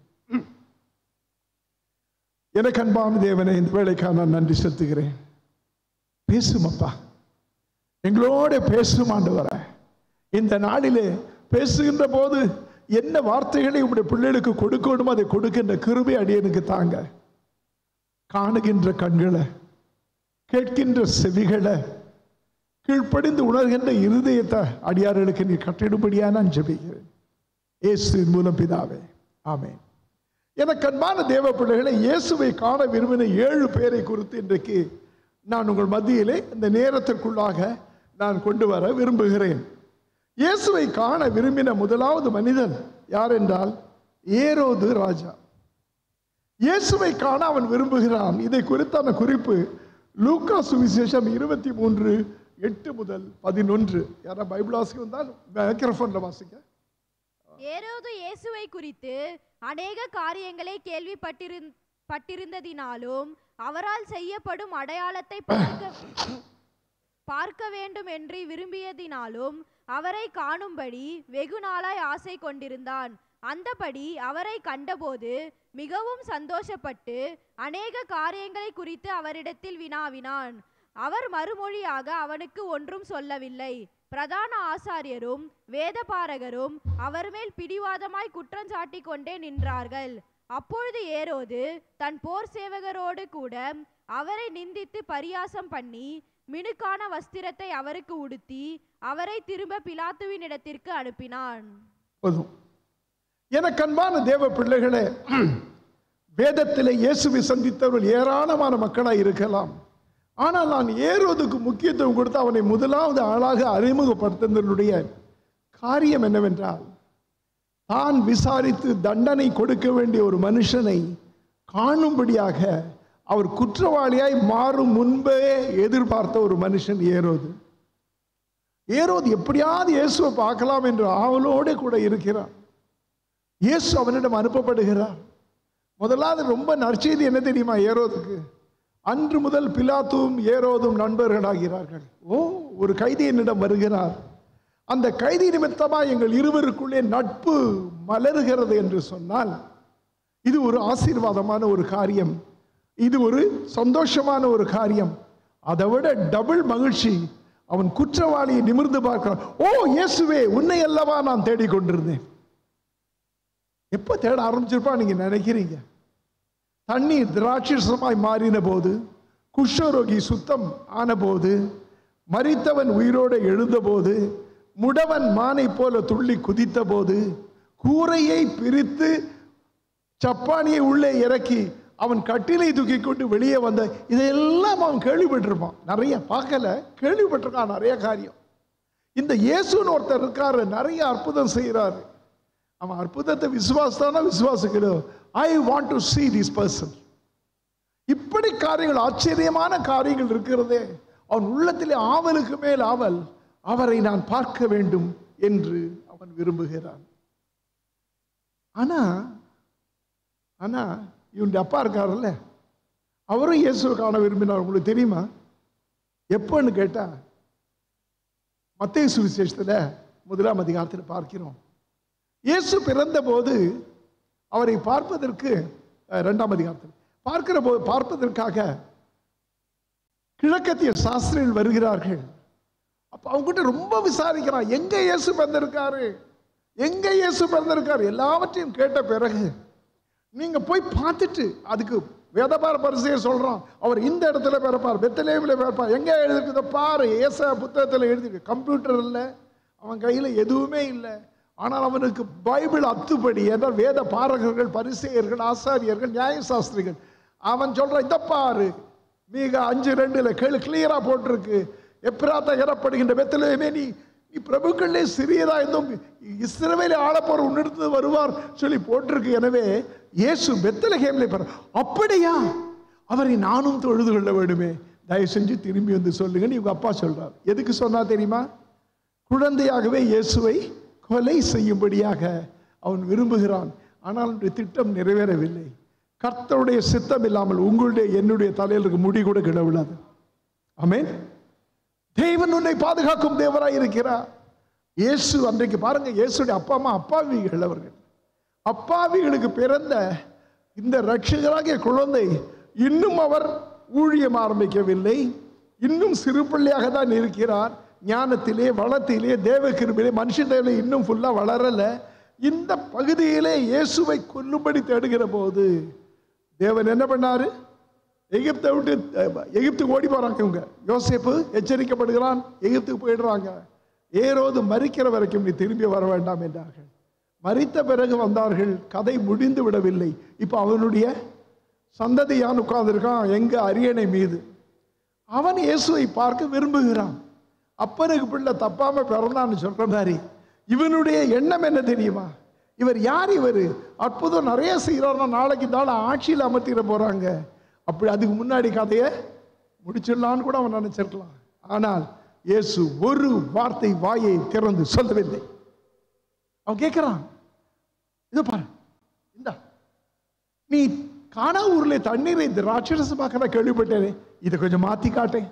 எனக்கு அன்பான தேவனை, இந்த வேளைக்காக நான் நன்றி செலுத்துகிறேன். பேசும் அப்பா, எங்களோட பேசும் ஆண்டவரே. இந்த நாளிலே பேசுகின்ற போது என்ன வார்த்தைகளை உங்களுடைய பிள்ளைகளுக்கு கொடுக்கணுமோ அதை கொடுக்கின்ற கிருபை அடியனுக்கு தாங்க. காணுகின்ற கண்களை, கேட்கின்ற செவிகளை, கீழ்ப்படிந்து உணர்கின்ற இருதயத்தை அடியார்களுக்கு நீ கட்டிடும்படியா நான் ஜெபிக்கிறேன். இயேசுவின் மூலம் பிதாவே, ஆமென். எனக்கு அன்பான தேவ பிள்ளைகளை, இயேசுவை காண விரும்பின ஏழு பேரை குறித்து இன்றைக்கு நான் உங்கள் மத்தியிலே இந்த நேரத்திற்குள்ளாக நான் கொண்டு வர விரும்புகிறேன். இயேசுவை காண விரும்பின முதலாவது மனிதன் யார் என்றால் ஏரோது ராஜா. இயேசுவை காண அவன் விரும்புகிறான். இதை குறித்தான குறிப்பு லூக்கா சுவிசேஷம் இருபத்தி மூன்று எட்டு முதல் பதினொன்று. யாரா பைபிள் வாசிக்க வந்தால் மைக்ரோஃபோன்ல வாசிக்க. ஏரோது இயேசுவை குறித்து அநேக காரியங்களை கேள்விப்பட்டிருந்ததினாலும் அவரால் செய்யப்படும் அடையாளத்தை பார்க்க பார்க்க வேண்டும் என்று விரும்பியதினாலும் அவரை காணும்படி வெகு நாளாய் ஆசை கொண்டிருந்தான். அந்தபடி அவரை கண்டபோது மிகவும் சந்தோஷப்பட்டு அநேக காரியங்களை குறித்து அவரிடத்தில் வினாவினான். அவர் மறுமொழியாக அவனுக்கு ஒன்றும் சொல்லவில்லை. பிரதான ஆசாரியரும் வேதபாரகரும் அவர் மேல் பிடிவாதமாய் குற்றஞ்சாட்டி கொண்டே நின்றார்கள். அப்பொழுது ஏரோது தன் போர் சேவகரோடு கூட அவரை நிந்தித்து பரியாசம் பண்ணி மினுக்கான வஸ்திரத்தை அவருக்கு உடுத்தி அவரை திரும்ப பிலாத்துவின் இடத்திற்கு அனுப்பினான். எனக்கு அன்பான தேவ பிள்ளைகளே, வேதத்திலே இயேசுவை சந்தித்தவர்கள் ஏராளமான மக்களாய் இருக்கலாம். ஆனால் நான் ஏரோதுக்கு முக்கியத்துவம் கொடுத்து அவனை முதலாவது ஆளாக அறிமுகப்படுத்துவதனுடைய காரியம் என்னவென்றால், தான் விசாரித்து தண்டனை கொடுக்க வேண்டிய ஒரு மனுஷனை காணும்படியாக அவர் குற்றவாளியாய் மாறும் முன்பே எதிர்பார்த்த ஒரு மனுஷன் ஏரோது. ஏரோது எப்படியாவது இயேசுவை பார்க்கலாம் என்று ஆவலோடு கூட இருக்கிறார். இயேசு அவனிடம் அனுப்பப்படுகிறார். முதலாவது ரொம்ப நற்செய்தி என்ன தெரியுமா ஏரோதுக்கு? அன்று முதல் பிலாத்துவும் ஏரோதும் நண்பர்களாகிறார்கள். ஓ, ஒரு கைதி என்னிடம் வருகிறார், அந்த கைதி நிமித்தமாக எங்கள் இருவருக்குள்ளே நட்பு மலருகிறது என்று சொன்னால் இது ஒரு ஆசீர்வாதமான ஒரு காரியம், இது ஒரு சந்தோஷமான ஒரு காரியம். அதை விட டபுள் மகிழ்ச்சி, அவன் குற்றவாளியை நிமிர்ந்து பார்க்கிறான். ஓ இயேசுவே, உன்னை அல்லவா நான் தேடிக்கொண்டிருந்தேன். எப்போ தேட ஆரம்பிச்சிருப்பா நீங்க நினைக்கிறீங்க? தண்ணீர் திராட்சரசமாய் மாறின போது, குஷ்டரோகி சுத்தம் ஆன போது, மரித்தவன் உயிரோடு எழுந்த போது, முடவன் மானை போல துள்ளி குதித்த போது கூரையை பிரித்து சப்பானியை உள்ளே இறக்கி அவன் கட்டிலை தூக்கி கொண்டு வெளியே வந்த இதையெல்லாம் அவன் கேள்விப்பட்டிருப்பான். நிறைய பார்க்கல, கேள்விப்பட்டிருக்கான் நிறைய காரியம். இந்த இயேசுன்னு ஒருத்தர் இருக்காரு, நிறைய அற்புதம் செய்யறாரு. அவன் அற்புதத்தை விசுவாசத்தானா விசுவாசிக்கணும். I want to see this person. இப்படி காரியங்கள், ஆச்சரியமான காரியங்கள் இருக்கிறதே. அவன் உள்ளத்திலே ஆவலுக்கு மேல் ஆவல், அவரை நான் பார்க்க வேண்டும் என்று அவன் விரும்புகிறான். ஆனா ஆனா இவனுடைய அப்பா இருக்காருல்ல, அவரும் இயேசுவை காண விரும்பினார். உங்களுக்கு தெரியுமா எப்பன்னு கேட்டா, மத்தேயு சுவிசேஷத்துல முதலாம் அதிகாரத்தில் பார்க்கிறோம். இயேசு பிறந்த போது அவரை பார்ப்பதற்கு, இரண்டாம் அதிகாரத்தில் பார்க்கிற போது பார்ப்பதற்காக கிழக்கத்திய சாஸ்திரிகள் வருகிறார்கள். அப்ப அவங்க கிட்ட ரொம்ப விசாரிக்கிறான், எங்க இயேசு பிறந்திருக்காரு, எங்க இயேசு பிறந்திருக்காரு. எல்லாவற்றையும் கேட்ட பிறகு நீங்க போய் பார்த்துட்டு, அதுக்கு வேதபார பரிசையை சொல்றான், அவர் இந்த இடத்துல பிறப்பார், பெத்லகேமில் பிறப்பார். எங்க எழுதிருக்குத பாரு, ஏசா புத்தகத்தில் எழுதிருக்கு. கம்ப்யூட்டர் இல்லை, அவன் கையில எதுவுமே இல்லை. ஆனால் அவனுக்கு பைபிள் அத்துப்படி, என்றால் வேத பாரகர்கள், பரிசேயர்கள், ஆசாரியர்கள், நியாயசாஸ்திரிகள், அவன் சொல்றான், இந்த பாரு, மிக அஞ்சு ரெண்டுல கேளு, கிளியரா போட்டிருக்கு, எப்ராத்தா எனப்படுகின்ற பெத்லகேமே, நீ நீ பிரபுக்களே சிறியதா இருந்தும் இஸ்ரவேலை ஆளப்போற உன்னிடத்து வருவார் சொல்லி போட்டிருக்கு. எனவே இயேசு பெத்லகேமிலே பிற. அப்படியா, அவரை நானும் தொழுது கொள்ள வேண்டுமே, தயவு செஞ்சு திரும்பி வந்து சொல்லுங்கன்னு இவங்க அப்பா சொல்றார். எதுக்கு சொன்னா தெரியுமா? குழந்தையாகவே இயேசுவை கொலை செய்யும்படியாக அவன் விரும்புகிறான். ஆனால் அவனுடைய திட்டம் நிறைவேறவில்லை. கர்த்தருடைய சித்தம் இல்லாமல் உங்களுடைய என்னுடைய தலையில் இருக்க முடி கூட கிடவிடாது. ஆமென். தேவன் உன்னை பாதுகாக்கும் தேவராய் இருக்கிறார். இயேசு அன்றைக்கு பாருங்க, இயேசுடைய அப்பா அம்மா அப்பாவிகள். அவர்கள் அப்பாவிகளுக்கு பிறந்த இந்த ரட்சகராகிய குழந்தை இன்னும் அவர் ஊழியம் ஆரம்பிக்கவில்லை. இன்னும் சிறு பிள்ளையாக தான் இருக்கிறார். ஞானத்திலே, வளத்திலே, தேவ கிருபையிலே, மனுஷ தேவையிலே இன்னும் ஃபுல்லா வளரல. இந்த பகுதியிலே இயேசுவை கொல்லும்படி தேடுகிற போது தேவன் என்ன பண்ணாரு? எகிப்தை விட்டு எகிப்துக்கு ஓடி போறாங்க இவங்க. யோசேப்பு எச்சரிக்கப்படுகிறான், எகிப்துக்கு போயிடுறாங்க. ஏரோது மரிக்கிற வரைக்கும் நீ திரும்பி வர வேண்டாம் என்றார்கள். மரித்த பிறகு வந்தார்கள். கதை முடிந்து விடவில்லை. இப்ப அவனுடைய சந்ததியான் உட்கார்ந்துருக்கான் எங்க அரியணை மீது. அவன் இயேசுவை பார்க்க விரும்புகிறான். அப்பனுக்கு பிள்ளை தப்பாம பிறந்தான்னு சொல்ற மாதிரி இவனுடைய எண்ணம் என்ன தெரியுமா? இவர் யார்? இவர் அற்புதம் நிறைய செய்யறாருன்னா நாளைக்கு நாள் ஆட்சியில் அமர்த்திட போறாங்க. அப்படி அதுக்கு முன்னாடி கதையை முடிச்சிடலான்னு கூட அவன் நினைச்சிருக்கலாம். ஆனால் இயேசு ஒரு வார்த்தை வாயை திறந்து சொல்லவில்லை. அவன் கேட்கிறான், இதோ பாரு, இந்த நீ கானா ஊர்ல தண்ணீரை ராட்சசமாக்க கேள்விப்பட்டேனே, இதை கொஞ்சம் மாத்தி காட்டேன்.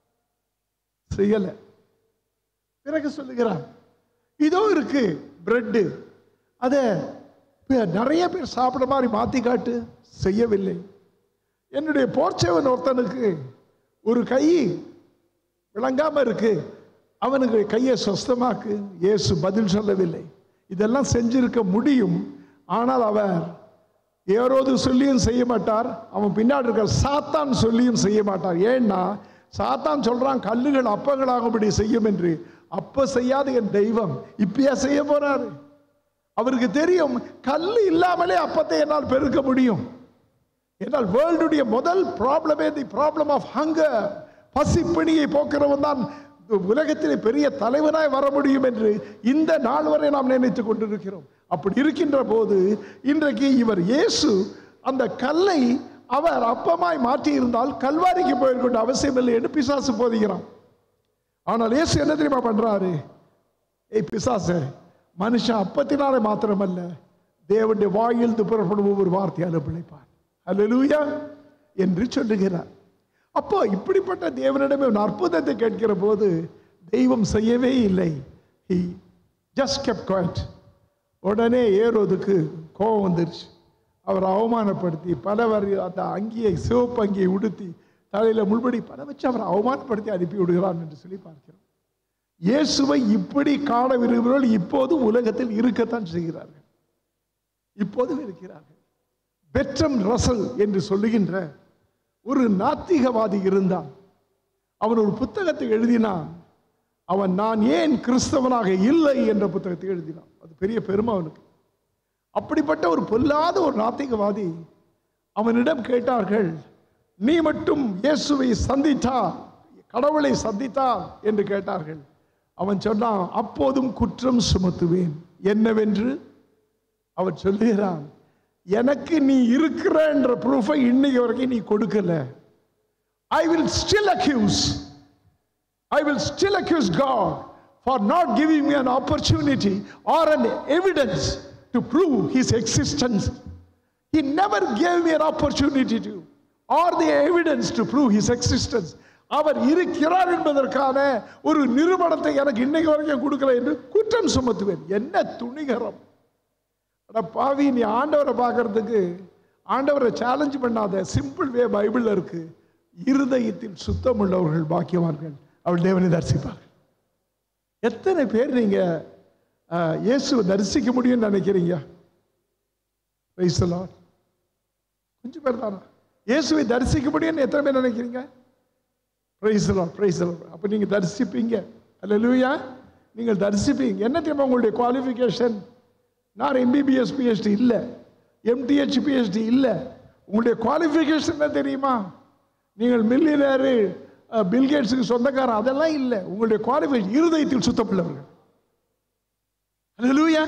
செய்யல. பிறகு சொல்லுகிறான், இதோ இருக்கு பிரெட்டு, அத நிறைய பேர் சாப்பிட மாதிரி மாத்தி காட்டு. செய்யவில்லை. என்னுடைய போர்ச்சவன் ஒருத்தனுக்கு ஒரு கை விளங்காம இருக்கு, அவனுக்கு கையை சொஸ்தமாக்கு. இயேசு பதில் சொல்லவில்லை. இதெல்லாம் செஞ்சிருக்க முடியும், ஆனால் அவர் ஏரோது சொல்லியும் செய்ய மாட்டார், அவன் பின்னாடி இருக்க சாத்தான் சொல்லியும் செய்ய மாட்டார். ஏன்னா சாத்தான் சொல்றான் கல்லுகள் அப்பங்களாகும்படி செய்யும் என்று. அப்ப செய்யாத என் தெய்வம் இப்பயா செய்ய போறாரு. அவருக்கு தெரியும் கல்லு இல்லாமலே அப்பத்தை என்னால் பெருக்க முடியும். என்றால் வேர்ல்டுடைய முதல் ப்ராப்ளமே தி ப்ராப்ளம் ஆஃப் ஹங்கர். பசிப்பிணியை போக்குறவன் தான் உலகத்திலே பெரிய தலைவனாய் வர முடியும் என்று இந்த நாள் வரை நாம் நினைத்துக் கொண்டிருக்கிறோம். அப்படி இருக்கின்ற போது இன்றைக்கு இவர் இயேசு அந்த கல்லை அவர் அப்பமாய் மாற்றி இருந்தால் கல்வாரிக்கு போயிருக்கின்ற அவசியம் இல்லை என்று பிசாசு போதிக்கிறான். ஆனால் இயேசு என்ன தெரியுமா பண்றாரு? ஏய் பிசாசு, மனுஷன் அப்பத்தினாலே மாத்திரமல்ல தேவனுடைய வாயிலிருந்து புறப்படும் ஒவ்வொரு வார்த்தையாலும் பிழைப்பார். அல்லேலூயா என்று சொல்லுகிறார். அப்போ இப்படிப்பட்ட தேவனிடமே ஒரு அற்புதத்தை கேட்கிற போது தெய்வம் செய்யவே இல்லை. He just kept quiet. உடனே ஏரோதுக்கு கோபம் வந்துருச்சு. அவர் அவமானப்படுத்தி பலவர் அந்த அங்கியை சிவப்பு அங்கியை உடுத்தி தலையில முள்படி பல வச்சு அவர் அவமானப்படுத்தி அனுப்பி விடுகிறான் என்று சொல்லி பார்க்கிறோம். இயேசுவை இப்படி காண விரும்புகிறவர்கள் இப்போதும் உலகத்தில் இருக்கத்தான் செய்கிறார்கள், இப்போதும் இருக்கிறார்கள். பெட்ரம் ரசல் என்று சொல்லுகின்ற ஒரு நாத்திகவாதி இருந்தான். அவன் ஒரு புத்தகத்தை எழுதினான். அவன் நான் ஏன் கிறிஸ்தவனாக இல்லை என்ற புத்தகத்தை எழுதினான். அது பெரிய பெருமை அவனுக்கு. அப்படிப்பட்ட ஒரு பொல்லாத ஒரு நாத்திகவாதி அவனிடம் கேட்டார்கள், நீ மட்டும் இயேசுவை சந்தித்தா, கடவுளை சந்தித்தா என்று கேட்டார்கள். அவன் சொன்னான், அப்போதும் குற்றம் சுமத்துவேன். என்னவென்று அவன் சொல்லுகிறான், எனக்கு நீ இருக்கிற என்ற ப்ரூஃபை இன்னைக்கு வரைக்கும் நீ கொடுக்கல. I will still accuse I will still accuse God for not giving me an opportunity or an evidence to prove his existence. He never gave me an opportunity to or the evidence to prove his existence. அவர் இருக்கிறார் என்பதற்கான ஒரு நிரூபணத்தை எனக்கு இன்னைக்கு வரைக்கும் கொடுக்கல என்று குற்றம் சுமத்துவேன். என்ன துணிகரம்! அட பாவி, நீ ஆண்டவரை பார்க்கறதுக்கு ஆண்டவரை சேலஞ்ச் பண்ணாத. சிம்பிள் வே பைபிள்ல இருக்கு. இருதயத்தில் சுத்தம் உள்ளவர்கள் பாக்கியவான்கள், அவள் தேவனை தரிசிப்பார்கள். எத்தனை பேர் நீங்க இயேசுவை தரிசிக்க முடியும்னு நினைக்கிறீங்க? Praise the Lord. கொஞ்சம் பேர் தானா இயேசுவை தரிசிக்க முடியும்னு எத்தனை பேர் நினைக்கிறீங்க? Praise the Lord, praise the Lord. அப்ப நீங்க தரிசிப்பீங்க. அல்லேலூயா. நீங்கள் தரிசிப்பீங்க. என்ன தெரியுமா உங்களுடைய குவாலிஃபிகேஷன்? நான் எம்பிபிஎஸ் பிஹெச்டி இல்லை, எம்டிஹெச் பிஹெச்டி இல்லை. உங்களுடைய குவாலிஃபிகேஷன் என்ன தெரியுமா? நீங்கள் மில்லியனரு, பில்கேட்ஸுக்கு சொந்தக்காரன், அதெல்லாம் இல்லை. உங்களுடைய குவாலிஃபிகேஷன் இருதயத்தில் சுத்தமுள்ளவர்கள். அல்லேலூயா.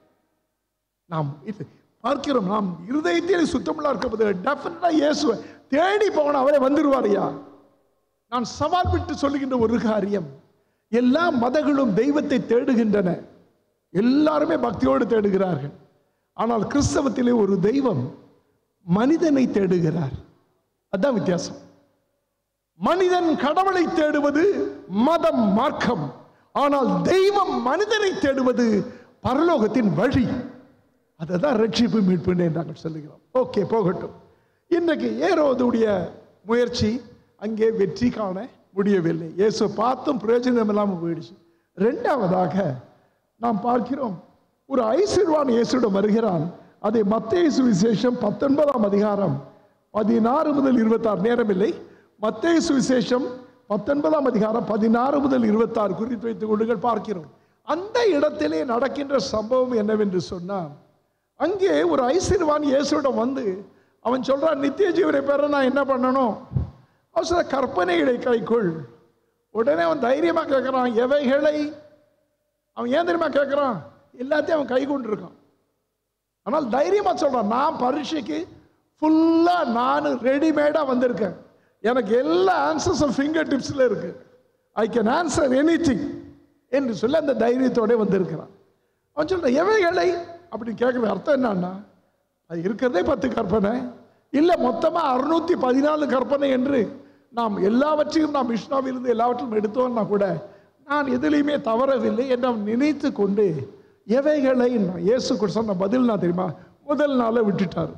நாம் பார்க்கிறோம், நாம் இருதயத்தில் சுத்தமுள்ள இருக்கப்போது டெஃபினட்டா இயேசுவை தேடி போகணும். அவரே வந்துருவாரியா. நான் சவால் விட்டு சொல்லுகின்ற ஒரு காரியம், எல்லா மதங்களும் தெய்வத்தை தேடுகின்றன, எல்லாருமே பக்தியோடு தேடுகிறார்கள். ஆனால் கிறிஸ்தவத்திலே ஒரு தெய்வம் மனிதனை தேடுகிறார். அதான் வித்தியாசம். மனிதன் கடவுளை தேடுவது மதம், மார்க்கம். ஆனால் தெய்வம் மனிதனை தேடுவது பரலோகத்தின் வழி. அதுதான் ரட்சிப்பு, மீட்பு நாங்கள் சொல்லுகிறோம். ஓகே, போகட்டும். இன்றைக்கு ஏரோதுடைய முயற்சி அங்கே வெற்றி காண முடியவில்லை. இயேசு பார்த்தும் பிரயோஜனம் இல்லாமல் போயிடுச்சு. ரெண்டாவதாக நாம் பார்க்கிறோம், ஒரு ஐஸ்வர்யவான் இயேசுவிடம் வருகிறான். அதை மத்தேயு சுவிசேஷம் பத்தொன்பதாம் அதிகாரம் பதினாறு முதல் இருபத்தாறு, நேரம் இல்லை, மத்தேயு சுவிசேஷம் பத்தொன்பதாம் அதிகாரம் பதினாறு முதல் இருபத்தாறு குறித்து வைத்துக் கொள்ளுங்கள், பார்க்கிறோம். அந்த இடத்திலே நடக்கின்ற சம்பவம் என்னவென்று சொன்னால், அங்கே ஒரு ஐஸ்வர்யவான் இயேசுவிடம் வந்து அவன் சொல்றான், நித்திய ஜீவனை பெற நான் என்ன பண்ணணும்? அவன் சொல்ற, கற்பனைகளை கைக்கொள். உடனே அவன் தைரியமா கேட்கிறான், எவைகளை? அவன் ஏன் தெரியுமா கேட்கிறான்? எல்லாத்தையும் அவன் கை கொண்டு இருக்கான். ஆனால் தைரியமா சொல்றான், நான் பரீட்சைக்கு ஃபுல்லா நான் ரெடிமேடா வந்திருக்கேன், எனக்கு எல்லா ஆன்சர்ஸும் ஃபிங்கர் டிப்ஸ்ல இருக்கு, ஐ கேன் ஆன்சர் எனிதிங் என்று சொல்ல அந்த தைரியத்தோட வந்திருக்கிறான். அவன் சொல்றான், எவைகளை அப்படின்னு கேட்கறது அர்த்தம் என்னன்னா, அது இருக்கிறதே பத்து கற்பனை இல்லை, மொத்தமா அறுநூத்தி பதினாலு கற்பனை என்று நாம் எல்லாவற்றையும் நாம் விஷ்ணுவிலிருந்து எல்லாவற்றையும் எடுத்தோம்னா கூட நான் எதிலையுமே தவறவில்லை என்று நினைத்து கொண்டு எவைகளை இயேசு சொன்ன பதில் நான் தெரியுமா? முதல் நாளை விட்டுட்டார்,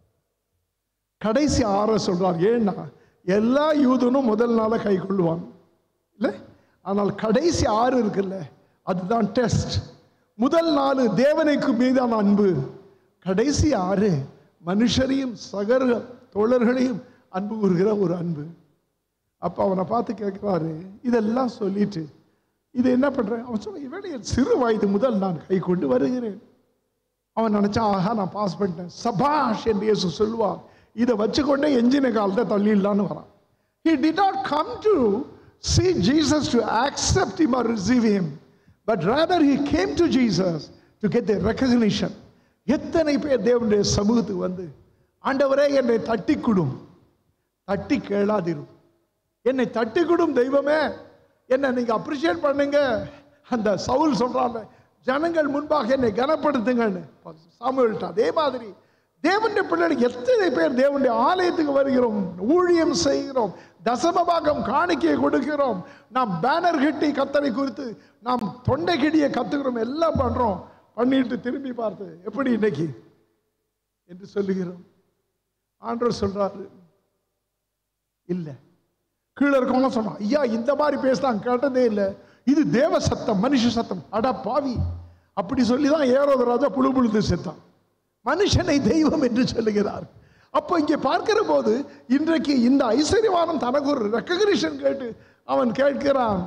கடைசி ஆற சொல்றார். ஏன்னா எல்லா யூதனும் முதல் நாளை கை கொள்ளுவான் இல்லை, ஆனால் கடைசி ஆறு இருக்குல்ல, அதுதான் டெஸ்ட். முதல் நாலு தேவனுக்கு மீதான அன்பு, கடைசி ஆறு மனுஷரையும் சகர தோழர்களையும் அன்பு கூறுகிற ஒரு அன்பு. அப்ப அவனை பார்த்து கேட்கிறாரு, இதெல்லாம் சொல்லிட்டு இது என்ன பண்ற? அவன் சொல்ல, இவனைய சிறு வயது முதல் நான் கை கொண்டு வருகிறேன். அவன் நினைச்சா, ஆஹா நான் பாஸ் பண்ணிட்டேன், சபாஷ் என்று இயேசு சொல்லுவார். இதை வச்சுக்கொண்டே எஞ்சின காலத்தை தள்ளிடலான்னு வரான். He did not come to see Jesus to accept him or receive him, but rather he came to Jesus to get the recognition. எத்தனை பேர் தேவனுடைய சமூகத்துக்கு வந்து, ஆண்டவரே என்னை தட்டி கொடும், தட்டி கேளாதிரும், என்னை தட்டி கொடும் தெய்வமே, என்ன நீங்க அப்ரிஷியேட் பண்ணுங்க. அந்த சவுல் சொல்றாங்க, ஜனங்கள் முன்பாக என்னை கனப்படுத்துங்கன்னு சாமுவேல்ட்ட. அதே மாதிரி தேவனுடைய பிள்ளைகள் எத்தனை பேர் தேவனுடைய ஆலயத்துக்கு வருகிறோம், ஊழியம் செய்கிறோம், தசமபாகம் காணிக்கையை கொடுக்கிறோம், நாம் பேனர் கட்டி கத்தரை குறித்து நாம் தொண்டை கிடியை கத்துக்கிறோம், எல்லாம் பண்றோம். பண்ணிட்டு திரும்பி பார்த்து எப்படி இன்னைக்கு என்று சொல்லுகிறோம். ஆண்டவர் சொல்றாரு, இல்ல. கீழே இருக்கவங்க சொன்னான், ஐயா இந்த மாதிரி பேசினாங்க கேட்டதே இல்லை, இது தேவ சத்தம், மனுஷ சத்தம். அடா பாவி, அப்படி சொல்லிதான் ஏரோது ராஜா புழு புழுந்து செத்தான். மனுஷனை தெய்வம் என்று சொல்லுகிறார். அப்போ இங்கே பார்க்கிற போது இன்றைக்கு இந்த ஐஸ்வர்யவானம் தனக்கு ஒரு ரெக்கக்னிஷன் கேட்டு அவன் கேட்கிறான்,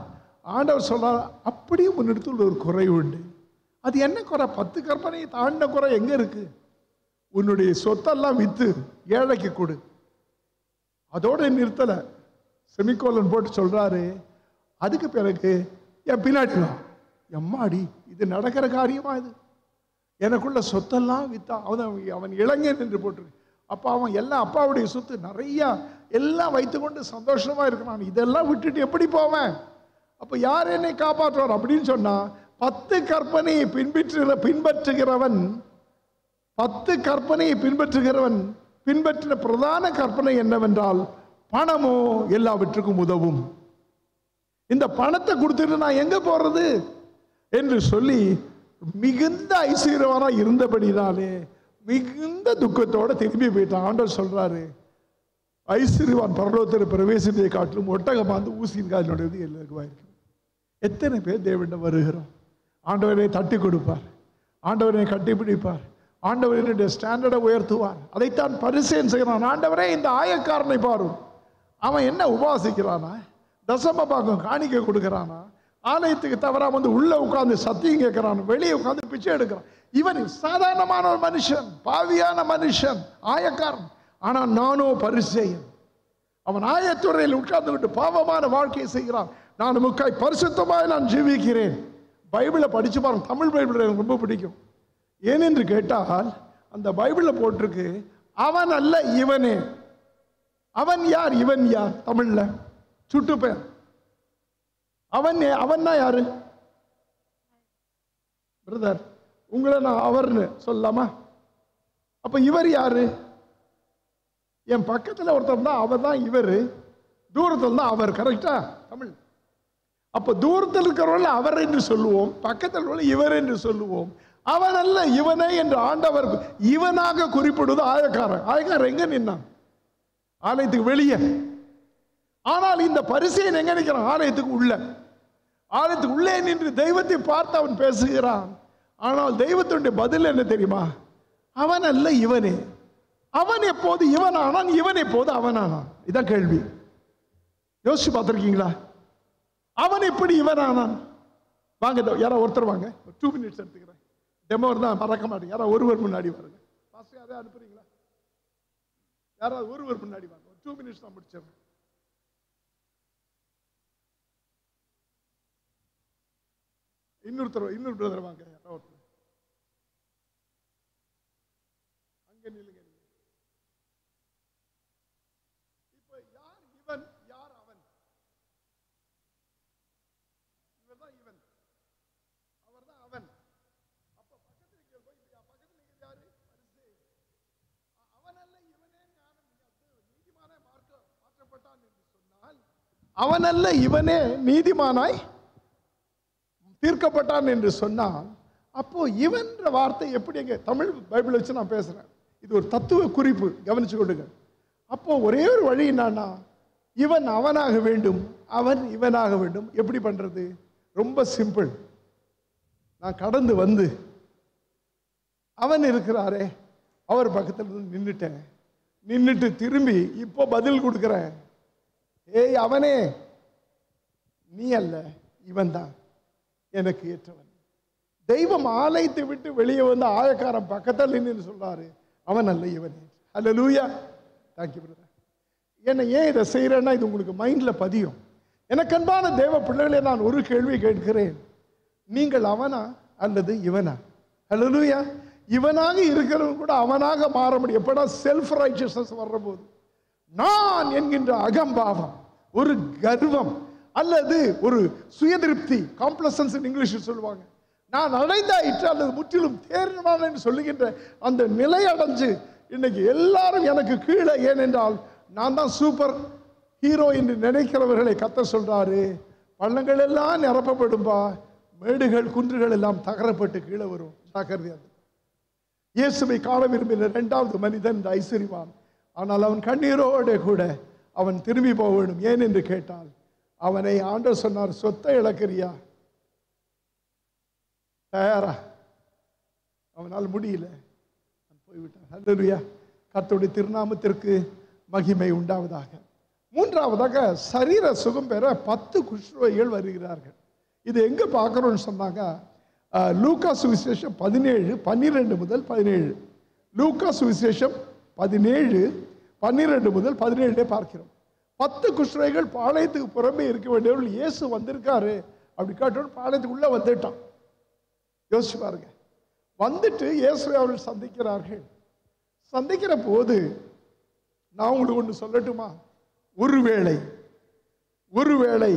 ஆண்டவர் சொல்றார், அப்படியே உன்னிடத்தில் ஒரு குறை உண்டு. அது என்ன குறை? பத்து கற்பனையை தாண்டின குறை எங்க இருக்கு? உன்னுடைய சொத்தெல்லாம் வித்து ஏழைக்கு கொடு. அதோட நிறுத்தல, செமிகோலன் போட்டு சொல்றாரு, அதுக்கு பிறகு என் பின்னாடி வா. எம்மாடி, இது நடக்கிற காரியமா? இது எனக்குள்ள சொத்தெல்லாம் வித்தா. அவன் அவன் இளைஞன் என்று போட்டிருக்கு. அப்போ அவன் எல்லாம் அப்பாவுடைய சொத்து நிறைய எல்லாம் வைத்துக்கொண்டு சந்தோஷமா இருக்கிறான். இதெல்லாம் விட்டுட்டு எப்படி போவேன்? அப்போ யார் என்னை காப்பாற்றுவார் அப்படின்னு சொன்னா, பத்து கற்பனையை பின்பற்றுகிற பின்பற்றுகிறவன் பத்து கற்பனையை பின்பற்றுகிறவன் பின்பற்றின பிரதான கற்பனை என்னவென்றால், பணமோ எல்லாவற்றுக்கும் உதவும். இந்த பணத்தை கொடுத்துட்டு நான் எங்க போறது என்று சொல்லி மிகுந்த ஐஸ்வர்யவானா இருந்தபடினாலே மிகுந்த துக்கத்தோட திரும்பி போயிட்டான். ஆண்டவர் சொல்றாரு, ஐஸ்வர்யவான் பரலோகத்தில் பிரவேசத்தை காட்டிலும் ஒட்டகமாந்து ஊசியின் காலினுடையது எல்லாருக்குமாயிருக்கு. எத்தனை பேர் தேவனிடம் வருகிறோம்? ஆண்டவரை தட்டி கொடுப்பார், ஆண்டவரை கட்டிப்பிடிப்பார், ஆண்டவருடைய ஸ்டாண்டர்டை உயர்த்துவார். அதைத்தான் பரிசேயன் செய்கிறான். ஆண்டவரே, இந்த ஆயக்காரனை பாரும், அவன் என்ன உபாசிக்கிறானா, தசம பாகம் காணிக்க கொடுக்கிறானா, ஆலயத்துக்கு தவறா வந்து உள்ள உட்கார்ந்து சத்தியம் கேட்கிறான், வெளியே உட்கார்ந்து பிச்சை எடுக்கிறான். இவன் சாதாரணமான ஒரு மனுஷன், பாவியான மனுஷன், ஆயக்காரன். ஆனா நானோ பரிசேயன். அவன் ஆயத்துறையில் உட்கார்ந்து விட்டு பாவமான வாழ்க்கையை செய்கிறான். நான் முக்காய் பரிசுத்தமாய் நான் ஜீவிக்கிறேன். பைபிளை படிச்சு பாருங்க. தமிழ் பைபிள் எனக்கு ரொம்ப பிடிக்கும். ஏனென்று கேட்டால் அந்த பைபிளில் போட்டிருக்கு, அவன் அல்ல இவனே. அவன் யார், இவன் யார்? தமிழ்ல சுட்டு பேர். அவன் அவன்னா யாரு பிரதர்? உங்களை நான் அவர்னு சொல்லலாமா? அப்ப இவர் யாரு? என் பக்கத்துல ஒருத்தர் தான் அவர் தான் இவர், தூரத்தில் தான் அவர். கரெக்டா? தமிழ். அப்ப தூரத்தில் இருக்கிறவர்கள் அவர் என்று சொல்லுவோம், பக்கத்தில் இவர் என்று சொல்லுவோம். அவன் அல்ல இவனே என்று ஆண்டவர் இவனாக குறிப்பிடுவது ஆயக்காரன். ஆயக்காரன் எங்க நின்னான்? ஆலயத்துக்கு வெளியே. ஆனால் இந்த பரிசேயன் எங்க நிற்கிறான்? ஆலயத்துக்கு உள்ள. ஆலயத்துக்கு உள்ளே நின்று தெய்வத்தை பார்த்து அவன் பேசுகிறான். ஆனால் தெய்வத்துடைய பதில் என்ன தெரியுமா? அவன் அல்ல இவனே. அவன் எப்போது இவன் ஆனான், இவன் எப்போது அவன் ஆனான்? இதான் கேள்வி. யோசிச்சு பார்த்திருக்கீங்களா? அவன் எப்படி இவன் ஆனான்? வாங்க, யாரோ ஒருத்தர் வாங்க, டூ மினிட்ஸ் எடுத்துக்கிறேன். டெமோ தான் மறக்க மாட்டேங்க. யாராவது ஒருவர் முன்னாடி வாருங்க. யாராவது அனுப்புறீங்களா? யாராவது ஒருவர் முன்னாடி வாங்க. டூ மினிட்ஸ் தான் முடிச்சிடறேன். இன்னொருத்தர், இன்னொரு பிரதர் வாங்க. அங்க நில்லுங்க. இப்ப யார் இவன், யார் அவன்? இவன் தான் இவன், அவர் தான் அவன். அப்ப பக்கத்துல போய் பக்கத்துல யாரு? அவன் அல்ல இவனே நீதிமானாய் மாற்றப்பட்டான் என்று சொன்னால், அவன் அல்ல இவனே நீதிமானாய் தீர்க்கப்பட்டான் என்று சொன்னால், அப்போ இவன்ற வார்த்தை எப்படி? எங்க தமிழ் பைபிள் வச்சு நான் பேசுறேன். இது ஒரு தத்துவ குறிப்பு, கவனிச்சு கொடுங்க. அப்போ ஒரே ஒரு வழி என்னன்னா, இவன் அவனாக வேண்டும், அவன் இவனாக வேண்டும். எப்படி பண்றது? ரொம்ப சிம்பிள். நான் கடந்து வந்து அவன் இருக்கிறாரே அவர் பக்கத்துல இருந்து நின்றுட்டேன். நின்றுட்டு திரும்பி இப்போ பதில் கொடுக்கிறேன். ஏய் அவனே, நீ அல்ல, இவன் தான் எனக்கு ஏற்றவன். தெய்வம் ஆலயத்தை விட்டு வெளியே வந்து ஆயக்காரன் பக்கத்தில் நின்று சொல்றாரு, அவன் அல்ல இவனே. அல்லேலூயா. Thank you brother. என்ன ஏன் இதை செய்யறேன்னா, இது உங்களுக்கு மைண்ட்ல பதியும். எனக்கு அன்பான தேவ பிள்ளைகளே, நான் ஒரு கேள்வி கேட்கிறேன். நீங்கள் அவனா அல்லது இவனா? அல்லேலூயா. இவனாக இருக்கிறவன் கூட அவனாக மாற முடியும். எப்படா செல்ஃப் ரைச்சஸ்னஸ் வர்ற போது, நான் என்கின்ற அகம்பாவம், ஒரு கர்வம் அல்லது ஒரு சுயதிருப்தி, காம்ப்ளசன்ஸ் இங்கிலீஷ் சொல்லுவாங்க, நான் அடைந்தாயிற்று அல்லது முற்றிலும் தேர்வான என்று சொல்லுகின்ற அந்த நிலை அடைஞ்சு இன்னைக்கு எல்லாரும் எனக்கு கீழே. ஏனென்றால் நான் தான் சூப்பர் ஹீரோ என்று நினைக்கிறவர்களை கத்த சொல்றாரு, பள்ளங்கள் எல்லாம் நிரப்பப்படும்பா, மேடுகள் குன்றுகள் எல்லாம் தகரப்பட்டு கீழே வரும். ஜாக்கிரதையா. இயேசுவை காண விரும்பின இரண்டாவது மனிதன் இந்த ஐஸ்வர்யவான். ஆனால் அவன் கண்ணீரோட கூட அவன் திரும்பி போக வேண்டும். ஏன் என்று கேட்டால், அவனை ஆண்டவர் சொன்னார், சொத்தை இழக்கிறியா? தயாரா? அவனால் முடியல, போய்விட்டான். அல்லேலூயா. கர்த்தருடைய திருநாமத்திற்கு மகிமை உண்டாவதாக. மூன்றாவதாக சரீர சுகம் பெற பத்து குஷ்ரோகிகள் வருகிறார்கள். இது எங்க பார்க்கிறோம்னு சொன்னாங்க, லூக்கா சுவிசேஷம் பதினேழு பன்னிரெண்டு முதல் பதினேழு லூக்கா சுவிசேஷம் பதினேழு பன்னிரெண்டு முதல் பதினேழு பார்க்கிறோம். பத்து குஷ்ரோகிகள் பாளையத்துக்கு புறம்பே இருக்க வேண்டியவர்கள் இயேசு வந்திருக்காரு அப்படி காட்டோம். பாளையத்துக்குள்ள வந்துட்டான். யோசிச்சு பாருங்க. வந்துட்டு இயேசுவை அவர்கள் சந்திக்கிறார்கள். சந்திக்கிற போது நான் உங்களுக்கு ஒன்று சொல்லட்டுமா, ஒருவேளை ஒருவேளை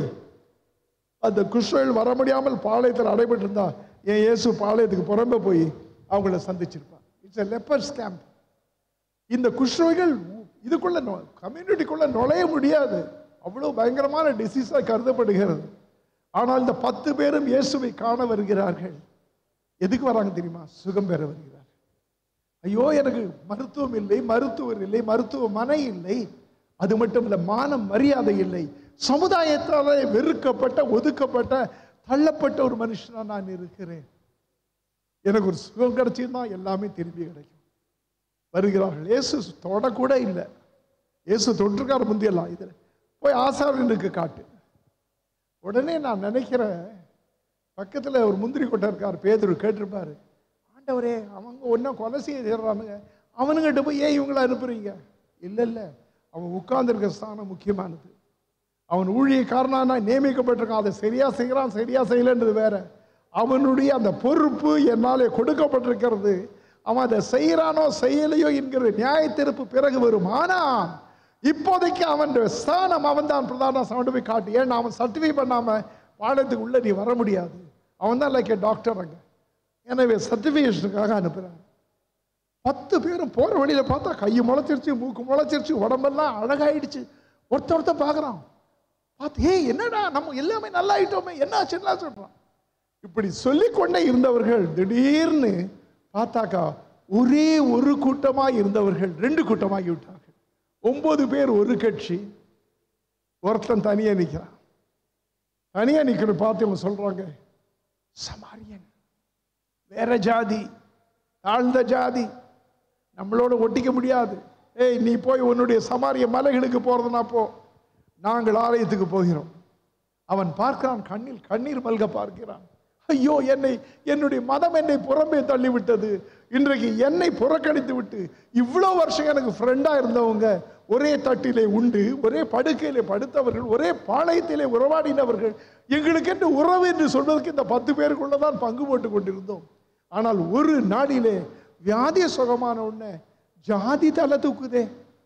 அந்த குஷ்ரோகிகள் வர முடியாமல் பாளையத்தில் அடைபட்டு இருந்தா என் இயேசு பாளையத்துக்கு புறம்பே போய் அவங்கள சந்திச்சிருப்பார். It's a lepers camp. இந்த குஷ்ரோகிகள் இதுக்குள்ள கம்யூனிட்டிக்குள்ள நுழைய முடியாது, அவ்வளவு பயங்கரமான டிசீஸாக கருதப்படுகிறது. ஆனால் இந்த பத்து பேரும் இயேசுவை காண வருகிறார்கள். எதுக்கு வராங்க தெரியுமா? சுகம் பெற வருகிறார்கள். ஐயோ, எனக்கு மருத்துவம் இல்லை, மருத்துவர் இல்லை, மருத்துவமனை இல்லை, அது மட்டும் இல்லை, மானம் மரியாதை இல்லை, சமுதாயத்தால் வெறுக்கப்பட்ட ஒதுக்கப்பட்ட தள்ளப்பட்ட ஒரு மனுஷனா நான் இருக்கிறேன். எனக்கு ஒரு சுகம் கிடைச்சிருந்தா எல்லாமே திரும்பி கிடைக்கும். வருகிறார்கள். இயேசு தொடக்கூட இல்லை. இயேசு தொற்றுக்கார முந்தியெல்லாம் இதில் போய் ஆசாரியனுக்கு காட்டு. உடனே நான் நினைக்கிறேன், பக்கத்தில் ஒரு முந்திரி கொட்டை இருக்கார், பேதுரு கேட்டிருப்பாரு, ஆண்டவரே அவங்க ஒன்றும் கொலை செய்யறானுங்க, அவனுங்கிட்ட போய் ஏன் இவங்களை அனுப்புறீங்க? இல்லை இல்லை, அவன் உட்கார்ந்துருக்க ஸ்தானம் முக்கியமானது. அவன் ஊழியக்காரனா நியமிக்கப்பட்டிருக்கான். அதை சரியா செய்கிறான் சரியா செய்யலன்றது வேற. அவனுடைய அந்த பொறுப்பு என்னாலே கொடுக்கப்பட்டிருக்கிறது. அவன் அதை செய்யறானோ செய்யலையோ என்கிற நியாய தீர்ப்பு பிறகு வரும். ஆனால் இப்போதைக்கு அவன் ஸ்தானம் அவன் தான் பிரதான சவுண்டு போய் காட்டு. ஏன்னா அவன் சர்டிஃபை பண்ணாம பாடத்துக்கு உள்ள நீ வர முடியாது. அவன் தான் லைக் டாக்டர் அங்க. எனவே சர்டிஃபிகேஷனுக்காக அனுப்புறான். பத்து பேரும் போற வழியில பார்த்தா கையை முளைச்சிருச்சு, மூக்கு முளைச்சிருச்சு, உடம்பெல்லாம் அழகாயிடுச்சு. ஒருத்த ஒருத்த பாக்குறான். பார்த்து ஏய் என்னடா நம்ம எல்லாமே நல்லா ஆயிட்டோமே, என்ன ஆச்சுன்னா சொல்றான். இப்படி சொல்லிக்கொண்டே இருந்தவர்கள் திடீர்னு பார்த்தாக்கா ஒரே ஒரு கூட்டமாக இருந்தவர்கள் ரெண்டு கூட்டமாகி விட்டார்கள். ஒன்பது பேர் ஒரு கட்சி, ஒருத்தன் தனியா நிற்கிறான். தனியா நிற்கிற பார்த்து இவங்க சொல்றாங்க, சமாரியன், வேற ஜாதி, தாழ்ந்த ஜாதி, நம்மளோட ஒட்டிக்க முடியாது. ஏய் நீ போய் உன்னுடைய சமாரிய மலைகளுக்கு போறதுனா போ, நாங்கள் ஆலயத்துக்கு போகிறோம். அவன் பார்க்கிறான், கண்ணில் கண்ணீர் மல்க பார்க்கிறான். ஐயோ, என்னை என்னுடைய மதம் என்னை புறம்பே தள்ளிவிட்டது. இன்றைக்கு என்னை புறக்கணித்து விட்டு இவ்வளோ வருஷம் எனக்கு ஃப்ரெண்டா இருந்தவங்க, ஒரே தட்டிலே உண்டு, ஒரே படுக்கையிலே படுத்தவர்கள், ஒரே பாளையத்திலே உறவாடினவர்கள், எங்களுக்கு என்று உறவு என்று சொல்வதற்கு இந்த பத்து பேருக்குள்ளதான் பங்கு போட்டு கொண்டிருந்தோம். ஆனால் ஒரு நாளிலே வியாதி சுகமான உடனே ஜாதி தலை தூக்குதே.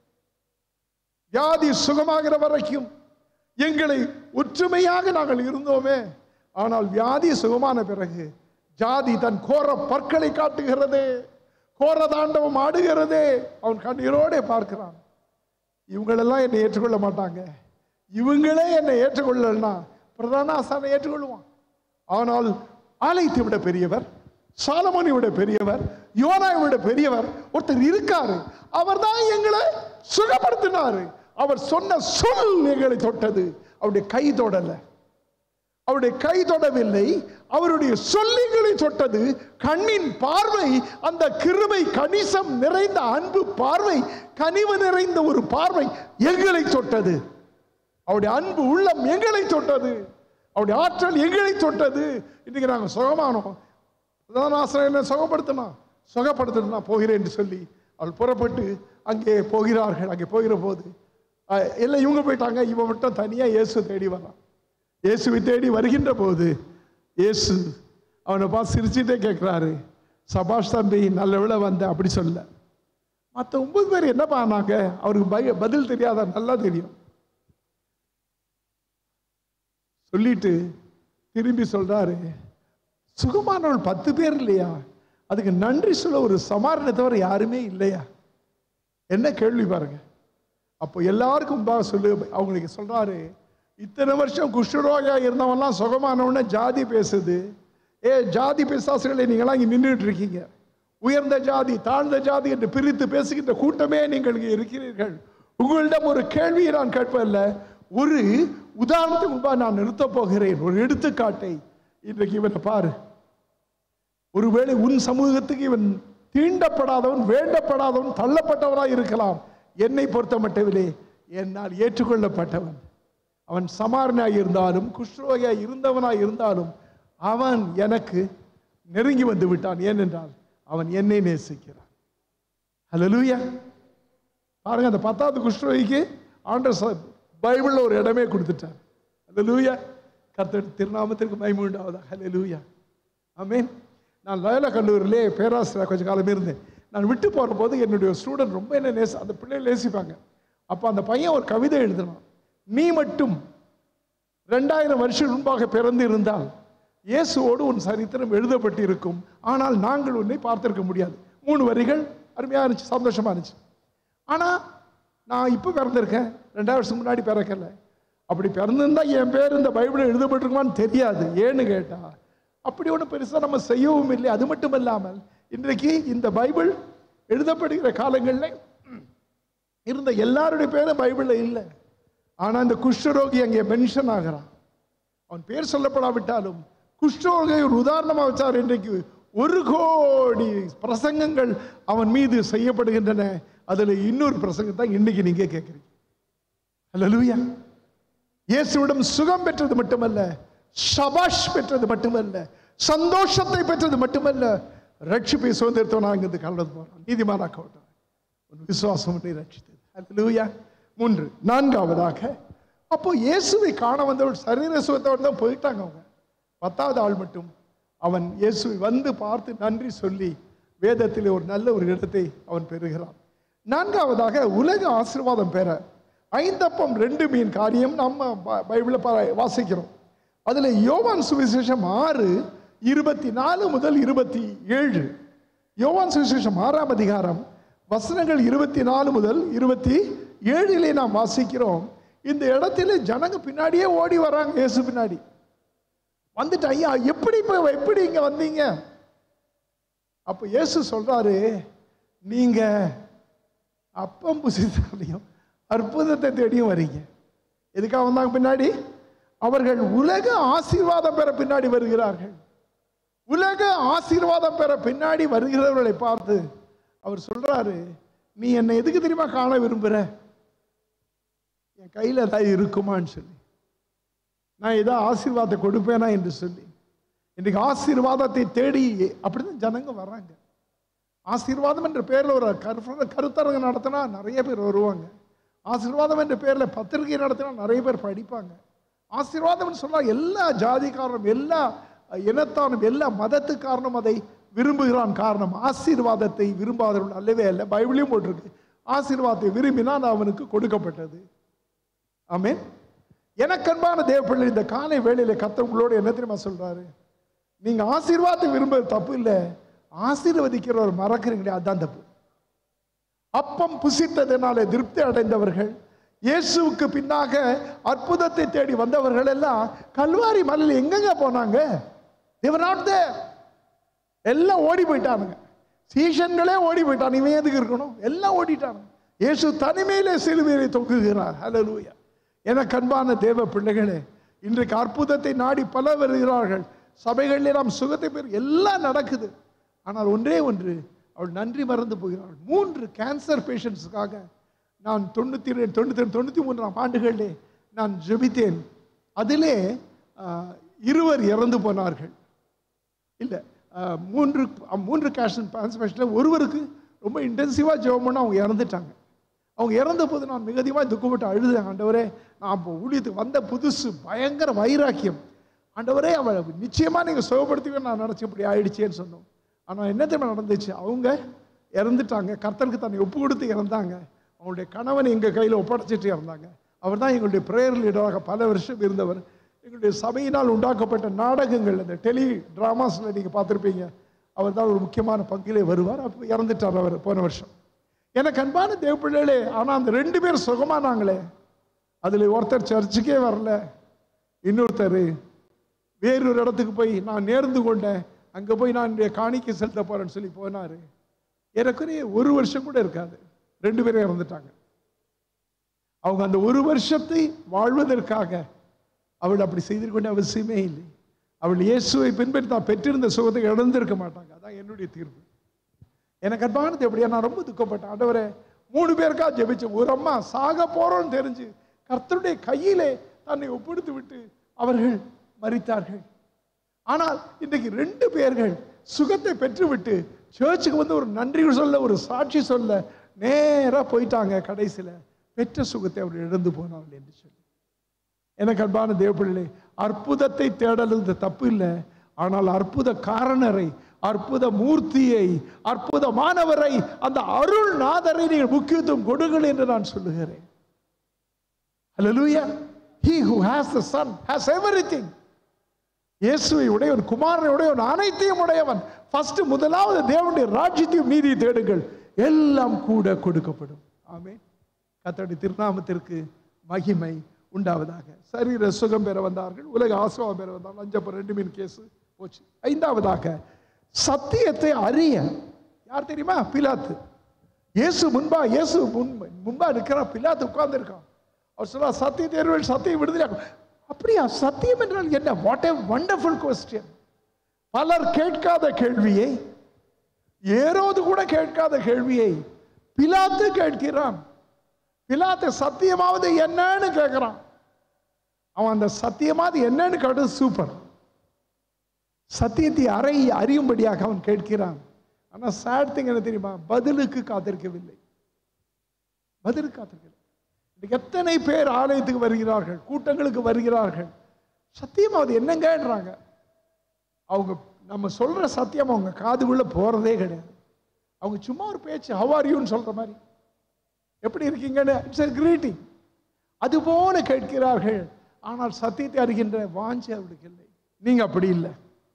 வியாதி சுகமாகிற வரைக்கும் எங்களை ஒற்றுமையாக நாங்கள் இருந்தோமே. ஆனால் வியாதி சுகமான பிறகு ஜாதி தன் கோர பற்களை காட்டுகிறது, கோர தாண்டவம் ஆடுகிறதே. அவன் கண்ணீரோட பார்க்கிறான். இவங்களெல்லாம் என்னை ஏற்றுக்கொள்ள மாட்டாங்க, இவங்களே என்னை ஏற்றுக்கொள்ளலன்னா பிரதான ஆசானை ஏற்றுக்கொள்ளுவான். ஆனால் ஆலயத்தை விட பெரியவர், சாலமோனை விட பெரியவர், யோனாவை விட பெரியவர் ஒருத்தர் இருக்காரு. அவர் தான் எங்களை சுகப்படுத்தினாரு. அவர் சொன்ன சொல் எங்களை தொட்டது, அவருடைய கை தொடல. அவருடைய கை தொடவில்லை, அவருடைய சொல்லிகளை தொட்டது. கண்ணின் பார்வை, அந்த கிருபை கணிசம் நிறைந்த அன்பு பார்வை, கனிவு நிறைந்த ஒரு பார்வை எங்களை தொட்டது. அவருடைய அன்பு உள்ளம் எங்களை தொட்டது, அவருடைய ஆற்றல் எங்களை தொட்டது. இன்னைக்கு நாங்கள் சுகமானோம். என்ன சுகப்படுத்தினா சுகப்படுத்தினா போகிறேன் என்று சொல்லி அவள் புறப்பட்டு அங்கே போகிறார்கள். அங்கே போகிற போது எல்லாம் இவங்க போயிட்டாங்க, இவன் மட்டும் தனியா இயேசு தேடி வரான். இயேசுவை தேடி வருகின்ற போது இயேசு அவனை பார்த்து சிரிச்சுட்டே கேட்கிறாரு, சபாஷ் தம்பி, நல்ல விட வந்த. அப்படி சொல்ல மற்ற ஒன்பது பேர் என்ன பண்ணாங்க, அவருக்கு பய பதில் தெரியாத, நல்லா தெரியும். சொல்லிட்டு திரும்பி சொல்றாரு, சுகமானவள் பத்து பேர் இல்லையா, அதுக்கு நன்றி சொல்ல ஒரு சமாரணத்தை தவிர யாருமே இல்லையா? என்ன கேள்வி பாருங்க. அப்போ எல்லாருக்கும் சொல்லு அவங்களுக்கு சொல்றாரு, இத்தனை வருஷம் குஷ்டரோகியா இருந்தவன்லாம் சுகமானவன ஜாதி பேசுது. ஏ ஜாதி பிசாசுகளை நீங்களாம் இங்கே நின்றுட்டு இருக்கீங்க. உயர்ந்த ஜாதி தாழ்ந்த ஜாதி என்று பிரித்து பேசுகின்ற கூட்டமே நீங்கள் இங்கே இருக்கிறீர்கள். உங்களிடம் ஒரு கேள்வியை நான் கேட்பதில்ல, ஒரு உதாரணத்துக்கு முன்பாக நான் நிறுத்த போகிறேன், ஒரு எடுத்துக்காட்டை. இன்றைக்கு இவனை பாரு. ஒருவேளை உன் சமூகத்துக்கு இவன் தீண்டப்படாதவன், வேண்டப்படாதவன், தள்ளப்பட்டவனாக இருக்கலாம். என்னை பொறுத்த மட்டவிலே என்னால் ஏற்றுக்கொள்ளப்பட்டவன். அவன் சமாரனாய் இருந்தாலும் குஷ்ரோகியாய் இருந்தவனாய் இருந்தாலும் அவன் எனக்கு நெருங்கி வந்து விட்டான். ஏனென்றால் அவன் என்னை நேசிக்கிறான். ஹல்லேலூயா. பாருங்க, அந்த பத்தாவது குஷ்ரோகிக்கு ஆண்டவர் பைபிள்ல ஒரு இடமே கொடுத்துட்டார். ஹல்லேலூயா. கர்த்தர் திருநாமத்திற்கு மகிமை உண்டாவதாக. ஹல்லேலூயா. ஆமென். நான் லயோலா கல்லூரியிலே பேராசிரியர் கொஞ்சம் காலம் இருந்தேன். நான் விட்டு போகிற போது என்னுடைய ஸ்டூடெண்ட் ரொம்ப என்ன நேச அந்த பிள்ளைகள் நேசிப்பாங்க. அப்போ அந்த பையன் ஒரு கவிதை எழுதினான். நீ மட்டும் ரெண்டாயிரம் வருஷம் முன்பாக பிறந்து இருந்தால் இயேசுவோடு உன் சரித்திரம் எழுதப்பட்டு இருக்கும், ஆனால் நாங்கள் உன்னை பார்த்திருக்க முடியாது. மூணு வரிகள் அருமையாக இருந்துச்சு, சந்தோஷமா இருந்துச்சு. ஆனால் நான் இப்போ பிறந்திருக்கேன், ரெண்டாயிரம் வருஷம் முன்னாடி பிறக்கல. அப்படி பிறந்திருந்தா என் பேர் இந்த பைபிளில் எழுதப்பட்டிருக்குமான்னு தெரியாது. ஏன்னு கேட்டா அப்படி ஒன்றும் பெருசாக நம்ம செய்யவும் இல்லை. அது மட்டும் இல்லாமல் இன்றைக்கு இந்த பைபிள் எழுதப்படுகிற காலங்களில் இருந்த எல்லாருடைய பேரும் பைபிளில் இல்லை. ஆனால் இந்த குஷ்டரோகி அங்கே மென்ஷன் ஆகிறான். அவன் பேர் சொல்லப்படாவிட்டாலும் குஷ்டரோகியை ஒரு உதாரணமாக வச்சார். இன்றைக்கு ஒரு கோடி பிரசங்கங்கள் அவன் மீது செய்யப்படுகின்றன. அதில் இன்னொரு பிரசங்கம் தான் இன்னைக்கு நீங்க கேட்குறீங்க. ஹல்லேலூயா. இயேசுவிடம் சுகம் பெற்றது மட்டுமல்ல, ஷபாஷ் பெற்றது மட்டுமல்ல, சந்தோஷத்தை பெற்றது மட்டுமல்ல, ரட்சிப்பை சுதந்திரத்தவனாக இங்கிருந்து கலந்து போறான். நீதிமானாக்கப்பட்டான். விசுவாசம் ரட்சித்தது. ஹல்லேலூயா. மூன்று. நான்காவதாக, அப்போ இயேசுவை காண வந்தவள் சரீர சுகத்தோடு தான் போயிட்டாங்க. அவங்க பத்தாவது ஆள் மட்டும் அவன் இயேசுவை வந்து பார்த்து நன்றி சொல்லி வேதத்திலே ஒரு நல்ல ஒரு இடத்தை அவன் பெறுகிறான். நான்காவதாக, உலக ஆசீர்வாதம் பெற ஐந்தப்பம் ரெண்டு மீன் காரியம் நம்ம பைபிளில் வாசிக்கிறோம். அதுல யோவான் சுவிசேஷம் ஆறு இருபத்தி நாலு முதல் இருபத்தி ஏழு. யோவான் சுவிசேஷம் ஆறாம் அதிகாரம் வசனங்கள் இருபத்தி நாலு முதல் இருபத்தி ஏழிலே நாம் வாசிக்கிறோம். இந்த இடத்துல ஜனங்க பின்னாடியே ஓடி வராங்க. இயேசு பின்னாடி வந்துட்டு, ஐயா எப்படி எப்படி இங்க வந்தீங்க? அப்ப இயேசு சொல்றாரு, நீங்க அப்பம் புசித்தாலையும் அற்புதத்தை தேடியும் வரீங்க. எதுக்காக வந்தாங்க பின்னாடி? அவர்கள் உலக ஆசீர்வாதம் பெற பின்னாடி வருகிறார்கள். உலக ஆசீர்வாதம் பெற பின்னாடி வருகிறவர்களை பார்த்து அவர் சொல்றாரு, நீ என்னை எதுக்கு தெரியுமா காண விரும்புற? என் கையில் ஏதாவது இருக்குமான்னு சொல்லி, நான் ஏதாவது ஆசீர்வாதத்தை கொடுப்பேனா என்று சொல்லி. இன்றைக்கு ஆசீர்வாதத்தை தேடி அப்படிதான் ஜனங்க வர்றாங்க. ஆசீர்வாதம் என்ற பேரில் ஒரு கரு கருத்தரங்க நடத்தினா நிறைய பேர் வருவாங்க. ஆசீர்வாதம் என்ற பேரில் பத்திரிகை நடத்தினா நிறைய பேர் படிப்பாங்க. ஆசீர்வாதம் சொன்னால் எல்லா ஜாதிக்காரனும், எல்லா இனத்தானும், எல்லா மதத்துக்காரனும் அதை விரும்புகிறான். காரணம், ஆசீர்வாதத்தை விரும்பாதவர்கள் அல்லவே அல்ல. பைபிளையும் போட்டிருக்கு, ஆசீர்வாதத்தை விரும்பினால் அவனுக்கு கொடுக்கப்பட்டது. ஆமென். எனக்கு அன்பான தேவ பிள்ளை, இந்த காலை வேளையில கர்த்தர் உங்களோட என்ன தெரியுமா சொல்றாரு? நீங்க ஆசீர்வாதத்தை விரும்புறது தப்பு இல்லை, ஆசீர்வதிக்கிறவர் மறக்கிறீங்களே அதுதான் தப்பு. அப்பம் புசித்ததினாலே திருப்தி அடைந்தவர்கள், இயேசுவுக்கு பின்னாக அற்புதத்தை தேடி வந்தவர்கள் எல்லாம் கல்வாரி மலையில் எங்கெங்க போனாங்க? They were not there. எல்லாம் ஓடி போயிட்டானுங்க. சீஷன்களே ஓடி போயிட்டான். இவன் எதுக்கு இருக்கணும்? எல்லாம் ஓடிட்டானுங்க. இயேசு தனிமையிலே சிலுவையிலே தொங்குகிறார். ஹல்லேலூயா. எனக்கு அன்பான தேவ பிள்ளைகளே, இன்றைக்கு அற்புதத்தை நாடி பல வருகிறார்கள். சபைகளிலே நாம் சுகத்தை பெற எல்லாம் நடக்குது. ஆனால் ஒன்றே ஒன்று, அவள் நன்றி மறந்து போகிறாள். மூன்று கேன்சர் பேஷண்ட்ஸுக்காக நான் தொண்ணூற்றி ரெண்டு தொண்ணூற்றி தொண்ணூற்றி மூன்றாம் ஆண்டுகளிலே நான் ஜெபித்தேன். அதிலே இருவர் இறந்து போனார்கள். இல்லை, மூன்று மூன்று கேன்சர் டிரான்ஸ்பிளேஷனில் ஒருவருக்கு ரொம்ப இன்டென்சிவாக ஜெபம் பண்ண அவங்க இறந்துட்டாங்க. அவங்க இறந்த போது நான் மிக அதிகமாக துக்கப்பட்டு அழுதேன். ஆண்டவரே, நான் இப்போ ஊழியத்துக்கு வந்த புதுசு பயங்கர வைராக்கியம். ஆண்டவரே, அவளை நிச்சயமாக நீங்கள் சுகப்படுத்துவேன் நான் நினச்சி இப்படி ஆயிடுச்சேன்னு சொன்னோம். ஆனால் என்ன தெரியுமா நடந்துச்சு? அவங்க இறந்துட்டாங்க. கர்த்தருக்கு தன்னை ஒப்பு கொடுத்து இறந்தாங்க. அவங்களுடைய கணவன் எங்கள் கையில் ஒப்படைச்சிட்டு இறந்தாங்க. அவர் தான் எங்களுடைய ப்ரேயர் லீடராக பல வருஷம் இருந்தவர். எங்களுடைய சபையினால் உண்டாக்கப்பட்ட நாடகங்கள், அந்த டெலி ட்ராமாஸில் நீங்கள் பார்த்துருப்பீங்க, அவர் தான் ஒரு முக்கியமான பங்கிலே வருவார். அப்போ இறந்துட்டார் அவர் போன வருஷம். எனக்கு அன்பான தேவ பிள்ளைகளே, ஆனால் அந்த ரெண்டு பேர் சுகமானாங்களே, அதில் ஒருத்தர் சர்ச்சுக்கே வரல, இன்னொருத்தர் வேறொரு இடத்துக்கு போய் நான் நேர்ந்து கொண்டேன், அங்கே போய் நான் என்னுடைய காணிக்கை செலுத்த போகிறேன்னு சொல்லி போனார். ஏறக்குறைய ஒரு வருஷம் கூட இருக்காது, ரெண்டு பேரும் இறந்துட்டாங்க. அவங்க அந்த ஒரு வருஷத்தை வாழ்வதற்காக அவள் அப்படி செய்திருக்க அவசியமே இல்லை. அவள் இயேசுவை பின்பற்றி தான் பெற்றிருந்த சுகத்தை இழந்திருக்க மாட்டாங்க. அதான் என்னுடைய தீர்ப்பு. எனக்கு அன்பானது எப்படியா, நான் ரொம்ப துக்கப்பட்டேன். ஆண்டவரே, மூணு பேருக்கா ஜெபிச்சு. ஒரு அம்மா சாக போறோம்னு தெரிஞ்சு கர்த்தருடைய கையிலே தன்னை ஒப்புடுத்து விட்டு அவர்கள் மரித்தார்கள். ஆனால் இன்றைக்கு ரெண்டு பேர்கள் சுகத்தை பெற்றுவிட்டு சர்ச்சுக்கு வந்து ஒரு நன்றி சொல்ல, ஒரு சாட்சி சொல்ல நேரா போயிட்டாங்க. கடைசியில பெற்ற சுகத்தை அவர் இழந்து போனார்கள் என்று சொல்லி. எனக்கு அன்பான தேவப்பிள்ளை, அற்புதத்தை தேடலுது தப்பு இல்லை. ஆனால் அற்புத காரணரை, அற்புத மூர்த்தியை, அற்புதமானவரை, அந்த அருள்நாதரை நீங்கள் முக்கியத்துவம் கொடுங்கள் என்று நான் சொல்லுகிறேன். Hallelujah. He who has the Son has everything. இயேசுவை உடையவன், குமாரனை உடையவன், அனைத்தையும் உடையவன். ஃபர்ஸ்ட் முதலாவது தேவனுடைய ராஜ்யத்தையும் நீதியை தேடுங்கள், எல்லாம் கூட கொடுக்கப்படும். ஆமென். கர்த்தருடைய திருநாமத்திற்கு மகிமை உண்டாவதாக. சரீர சுகம் பெற வந்தார்கள், உலக ஆசீர்வாதம் பெற வந்தார்கள். அஞ்சப்ப ரெண்டு மீன் கேஸ் போச்சு. ஐந்தாவதாக சத்தியத்தை அறிய, யார் தெரியுமா? பிலாத்து. இயேசு முன்பா இயேசு முன்பா இருக்கிறார். பிலாத்து உட்கார்ந்து இருக்கான். அவர் சொல்ல, சத்தியத்தை அறிவேன், சத்தியம் விடுதலை. அப்படியா? சத்தியம் என்றால் என்ன? What a wonderful question. பலர் கேட்காத கேள்வியை, ஏரோது கூட கேட்காத கேள்வியை பிலாத்து கேட்கிறான். பிலாத்து சத்தியமாவது என்னன்னு கேட்கிறான். அவன் அந்த சத்தியமாவது என்னன்னு கேட்டு சூப்பர். சத்தியத்தை அறை அறியும்படியாக அவன் கேட்கிறான். ஆனா சேட் திங் என்ன தெரியுமா? பதிலுக்கு காத்திருக்கவில்லை. பதிலுக்கு காத்திருக்கவில்லை. எத்தனை பேர் ஆலயத்துக்கு வருகிறார்கள், கூட்டங்களுக்கு வருகிறார்கள், சத்தியமாவது என்னங்கன்றாங்க. அவங்க நம்ம சொல்ற சத்தியம் அவங்க காதுக்குள்ள போறதே கிடையாது. அவங்க சும்மா ஒரு பேச்சு, ஹவ் ஆர் யூன்னு சொல்ற மாதிரி, எப்படி இருக்கீங்கன்னு, இட்ஸ் எ கிரீட்டிங், அது போல கேட்கிறார்கள். ஆனால் சத்தியத்தை அறிகின்ற வாஞ்சி அவர்களுக்கு இல்லை. நீங்க அப்படி இல்லை.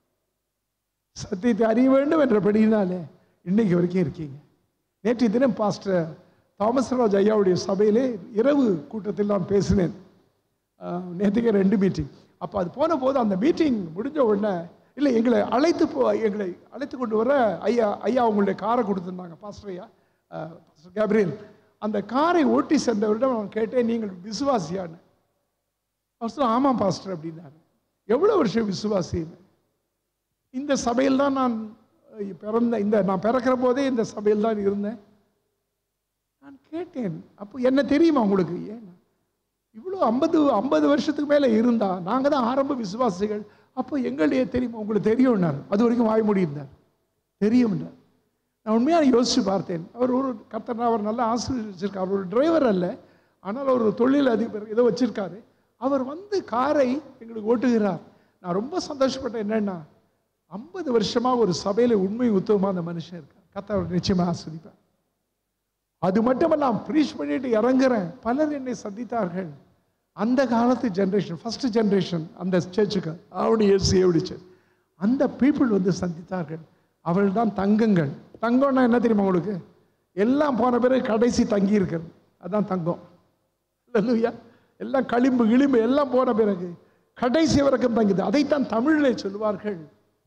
சத்தியத்தை அறிய வேண்டும் என்றபடினாலே இன்னைக்கு வரைக்கும் இருக்கீங்க. நேற்றைய தினம் பாஸ்டர் தாமஸ் ராஜ் ஐயாவுடைய சபையிலே இரவு கூட்டத்தில் நான் பேசினேன். நேற்றுக்கு ரெண்டு மீட்டிங். அப்போ அது போன போது அந்த மீட்டிங் முடிஞ்ச உடனே, இல்லை எங்களை அழைத்து போ எங்களை அழைத்து கொண்டு வர ஐயா ஐயா அவங்களுடைய காரை கொடுத்துருந்தாங்க. பாஸ்டர் ஐயா, பாஸ்டர் கேப்ரியல். அந்த காரை ஓட்டி சென்றவரிடம் நான் கேட்டேன், நீங்கள் விசுவாசியான்னு. அவர் சொல்ல, ஆமாம் பாஸ்டர் அப்படின்னாரு. எவ்வளோ வருஷம் விசுவாசி? இந்த சபையில் தான் நான் பிறந்த, இந்த நான் பிறக்கிற போதே இந்த சபையில் தான் இருந்தேன். நான் கேட்டேன், அப்போ என்ன தெரியுமா உங்களுக்கு? ஏன் இவ்வளோ ஐம்பது ஐம்பது வருஷத்துக்கு மேலே இருந்தா, நாங்கள் தான் ஆரம்ப விசுவாசிகள். அப்போ எங்களுடைய தெரியுமா? உங்களுக்கு தெரியும்னார். அது வரைக்கும் வாய் முடிந்தார். தெரியும்னார். நான் உண்மையாக யோசிச்சு பார்த்தேன். அவர் ஒரு கர்த்தர், அவர் நல்லா ஆசிரியர் வச்சிருக்கார். ஒரு டிரைவர் அல்ல, ஆனால் ஒரு தொழில் அதிபர் ஏதோ வச்சிருக்காரு. அவர் வந்து காரை எங்களுக்கு ஓட்டுகிறார். நான் ரொம்ப சந்தோஷப்பட்டேன். என்னன்னா, ஐம்பது வருஷமா ஒரு சபையில உண்மை உத்தவமா அந்த மனுஷன் இருக்கார். கர்த்தர் நிச்சயமா ஆஸ்வதிப்பார். அது மட்டுமல்ல, ப்ரீச் பண்ணிட்டு இறங்குறேன். பலர் என்னை சந்தித்தார்கள். அந்த காலத்து ஜென்ரேஷன், ஃபர்ஸ்ட் ஜென்ரேஷன் அந்த சர்ச்சுக்கு அவனுடைய சர்ச், அந்த பீப்புள் வந்து சந்தித்தார்கள். அவள் தான் தங்கங்கள். தங்கம்னா என்ன தெரியுமா உங்களுக்கு? எல்லாம் போன பிறகு கடைசி தங்கி இருக்கிறது, அதான் தங்கம். இல்லையா? எல்லாம் களிம்பு கிளிம்பு எல்லாம் போன பிறகு கடைசி வரைக்கும் தங்குது. அதைத்தான் தமிழிலே சொல்லுவார்கள்,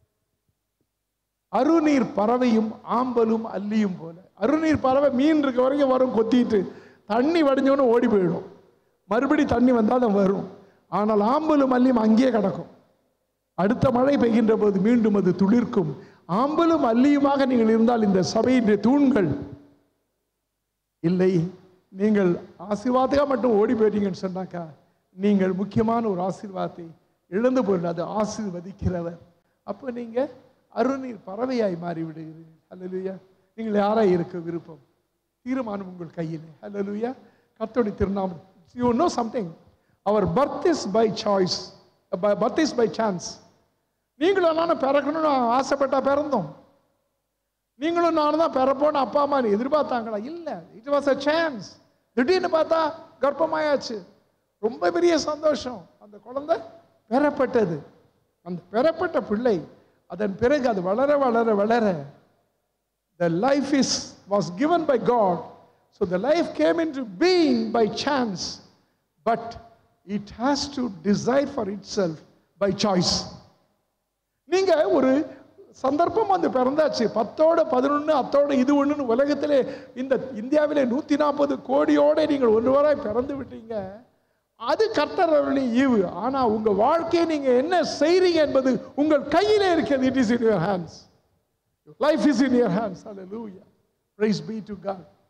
அருநீர் பறவையும் ஆம்பலும் அல்லியும் போல. அருநீர் பறவை மீன் இருக்க வரைக்கும் வரும், கொத்திட்டு தண்ணி வடிஞ்சோன்னு ஓடி போயிடும். மறுபடி தண்ணி வந்தால் தான் வரும். ஆனால் ஆம்பலும் அல்லியும் அங்கேயே கிடக்கும். அடுத்த மழை பெய்கின்ற போது மீண்டும் அது துளிர்க்கும். ஆம்பலும் அல்லியுமாக நீங்கள் இருந்தால் இந்த சபையின் தூண்கள் இல்லை. நீங்கள் ஆசீர்வாதமாக மட்டும் ஓடி போயிட்டீங்கன்னு சொன்னாக்கா நீங்கள் முக்கியமான ஒரு ஆசீர்வாதத்தை இழந்து போயிடும். அது ஆசீர்வதிக்கிறவர். அப்போ நீங்கள் அருநீர் பறவையாய் மாறி விடுகிறீர்கள். அல்லேலூயா. நீங்கள் யாராய் இருக்க விருப்பம்? தீர்மானம் உங்கள் கையில். அல்லேலூயா. கர்த்தருடைய திருநாமம். You know something, our birth is by choice, birth is by chance. நீங்களும் நானும் பிறக்கணும்னு ஆசைப்பட்டா பிறந்தோம். நீங்களும் நானும் தான் பிறப்போன்னு அப்பா அம்மா எதிர்பார்த்தாங்களா? இல்லை. It was a chance. திடீர்னு பார்த்தா கர்ப்பமாயாச்சு. ரொம்ப பெரிய சந்தோஷம். அந்த குழந்தை பெறப்பட்டது. அந்த பெறப்பட்ட பிள்ளை அதன் பிறகு அது வளர வளர வளர the life is was given by God. So the life came into being by chance, but it has to desire for itself by choice. நீங்க ஒரு சந்தர்ப்பம் வந்து பிறந்தாச்சு. பத்தோட பதினொன்று அத்தோட இது ஒண்ணுன்னு உலகத்திலே இந்த இந்தியாவிலே நூத்தி நாற்பது கோடியோட நீங்கள் ஒருவராய் பிறந்து விட்டீங்க. அது கர்த்தர் அருளிய ஈவு. ஆனா உங்க வாழ்க்கையை நீங்க என்ன செய்றீங்க என்பது உங்கள் கையிலே இருக்கிறது. It is in your hands. Your life is in your hands. Hallelujah. Praise be to God.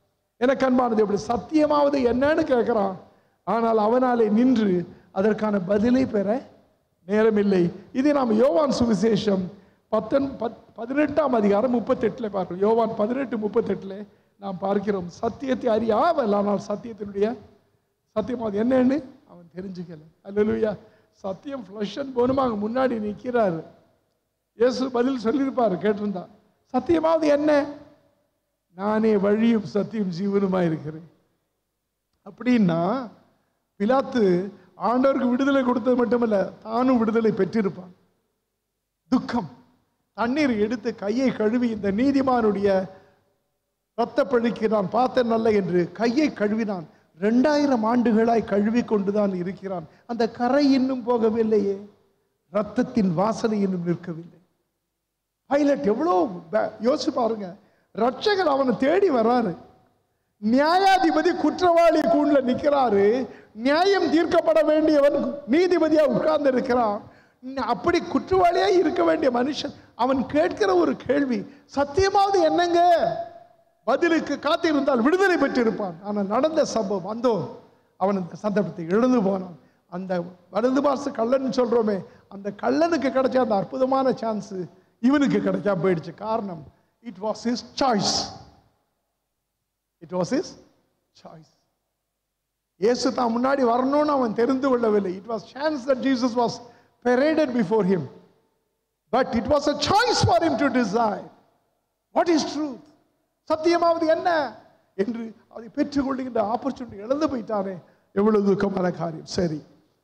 எனக்கு அன்பானது எப்படி சத்தியமாவது என்னன்னு கேட்கிறான். ஆனால் அவனாலே நின்று அதற்கான பதிலை பெற நேரமில்லை. இது நாம் யோவான் சுவிசேஷம் பத்தன் பத் பதினெட்டாம் அதிகாரம் முப்பத்தெட்டுல பார்க்கிறோம். யோவான் பதினெட்டு முப்பத்தெட்டுல நாம் பார்க்கிறோம், சத்தியத்தை அறியாமல் ஆனால் சத்தியத்தினுடைய சத்தியமாவது என்னன்னு அவன் தெரிஞ்சுக்கல. அல்லேலூயா. சத்தியம் ஃப்ளஷ் அண்ட் போனுமாக முன்னாடி நிற்கிறாரு. இயேசு பதில் சொல்லியிருப்பாரு, கேட்டிருந்தா, சத்தியமாவது என்ன? நானே வழியும் சத்தியம் ஜீவனுமா இருக்கிறேன். அப்படின்னா பிலாத்து ஆண்டவருக்கு விடுதலை கொடுத்தது மட்டுமல்ல, தானும் விடுதலை பெற்றிருப்பான். துக்கம். தண்ணீர் எடுத்து கையை கழுவி இந்த நீதிமானுடைய இரத்த பழிக்கு நான் பார்த்தேன் நல்ல என்று கையை கழுவினான். ரெண்டாயிரம் ஆண்டுகளாய் கழுவி கொண்டுதான் இருக்கிறான். அந்த கரை இன்னும் போகவில்லையே, ரத்தத்தின் வாசனை இன்னும் நிற்கவில்லை. பைலட் எவ்வளோ யோசிச்சு பாருங்க. ரட்சகர் அவனை தேடி வர்றாரு. நியாயாதிபதி குற்றவாளி கூண்ல நிற்கிறாரு. நியாயம் தீர்க்கப்பட வேண்டியவன் நீதிபதியா உட்கார்ந்து இருக்கிறான். அப்படி குற்றவாளியா இருக்க வேண்டிய மனுஷன் அவன் கேட்கிற ஒரு கேள்வி, சத்தியமாவது என்னங்க? பதிலுக்கு காத்திருந்தால் விடுதலை பெற்றிருப்பான். ஆனால் நடந்த சம்பவம் அந்தோ அவன் அந்த சந்தர்ப்பத்தை இழந்து போனான். அந்த வலது பாசு கள்ளன் சொல்றோமே, அந்த கள்ளனுக்கு கிடைச்ச அந்த அற்புதமான சான்ஸ் இவனுக்கு கிடைச்சா போயிடுச்சு. காரணம், it was his choice. It was his choice. இயேசு தான் முன்னாடி வரணும்னு அவன் தெரிந்து கொள்ளவில்லை. It was chance that Jesus was paraded before him, but it was a choice for him to decide what is truth. சத்தியமாவது என்ன என்று அதை பெற்றுக்கொள்ளுகின்ற ஆப்பர்ச்சுனிட்டி இழந்து போயிட்டானே, எவ்வளவு துக்கமான காரியம். சரி,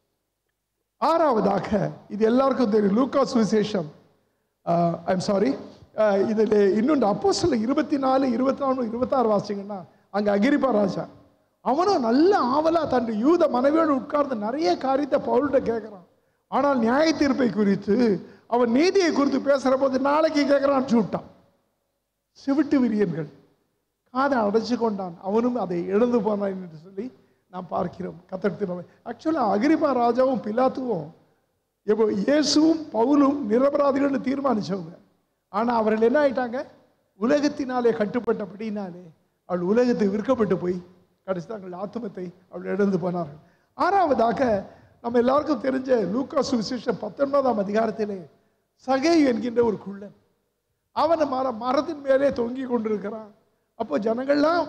ஆறாவதாக இது எல்லாருக்கும் தெரியும், லூக்கா சுவிசேஷம் ஐ எம் சாரி இதில் இன்னொன்று அப்போஸ்தலர் இருபத்தி நாலு இருபத்தி நாலு இருபத்தாறு வாசிங்கன்னா அங்கே அகிரிப்பா ராஜா அவனும் நல்ல ஆவலா தன் யூத மனைவியோடு உட்கார்ந்து நிறைய காரியத்தை பவுல்கிட்ட கேட்குறான். ஆனால் நியாய தீர்ப்பை குறித்து அவன் நீதியை குறித்து பேசுகிற போது நாளைக்கு கேட்குறான்னு சொல்லிட்டான். சிவிட்டு விரியன்கள் காதை அடைச்சு கொண்டான், அவனும் அதை எழுந்து போனான் என்று சொல்லி நாம் பார்க்கிறோம். கத்தெடுத்து ஆக்சுவலாக அகிரிப்பா ராஜாவும் பிலாத்துவும் இப்போ இயேசுவும் பவுலும் நிரபராதிகள்னு தீர்மானிச்சவங்க. ஆனால் அவர்கள் என்ன ஆயிட்டாங்க, உலகத்தினாலே கட்டுப்பட்டபடினாலே அவள் உலகத்துக்கு விற்கப்பட்டு போய் கடைசி தங்கள் ஆத்துமத்தை அவள் இழந்து போனார்கள். ஆறாவதாக நம்ம எல்லாருக்கும் தெரிஞ்ச லூக்கா சுவிசேஷம் பத்தொன்பதாம் அதிகாரத்திலே சகேயு என்கின்ற ஒரு குள்ளன், அவன் மர மரத்தின் மேலே தொங்கி கொண்டிருக்கிறான். அப்போ ஜனங்கள்லாம்,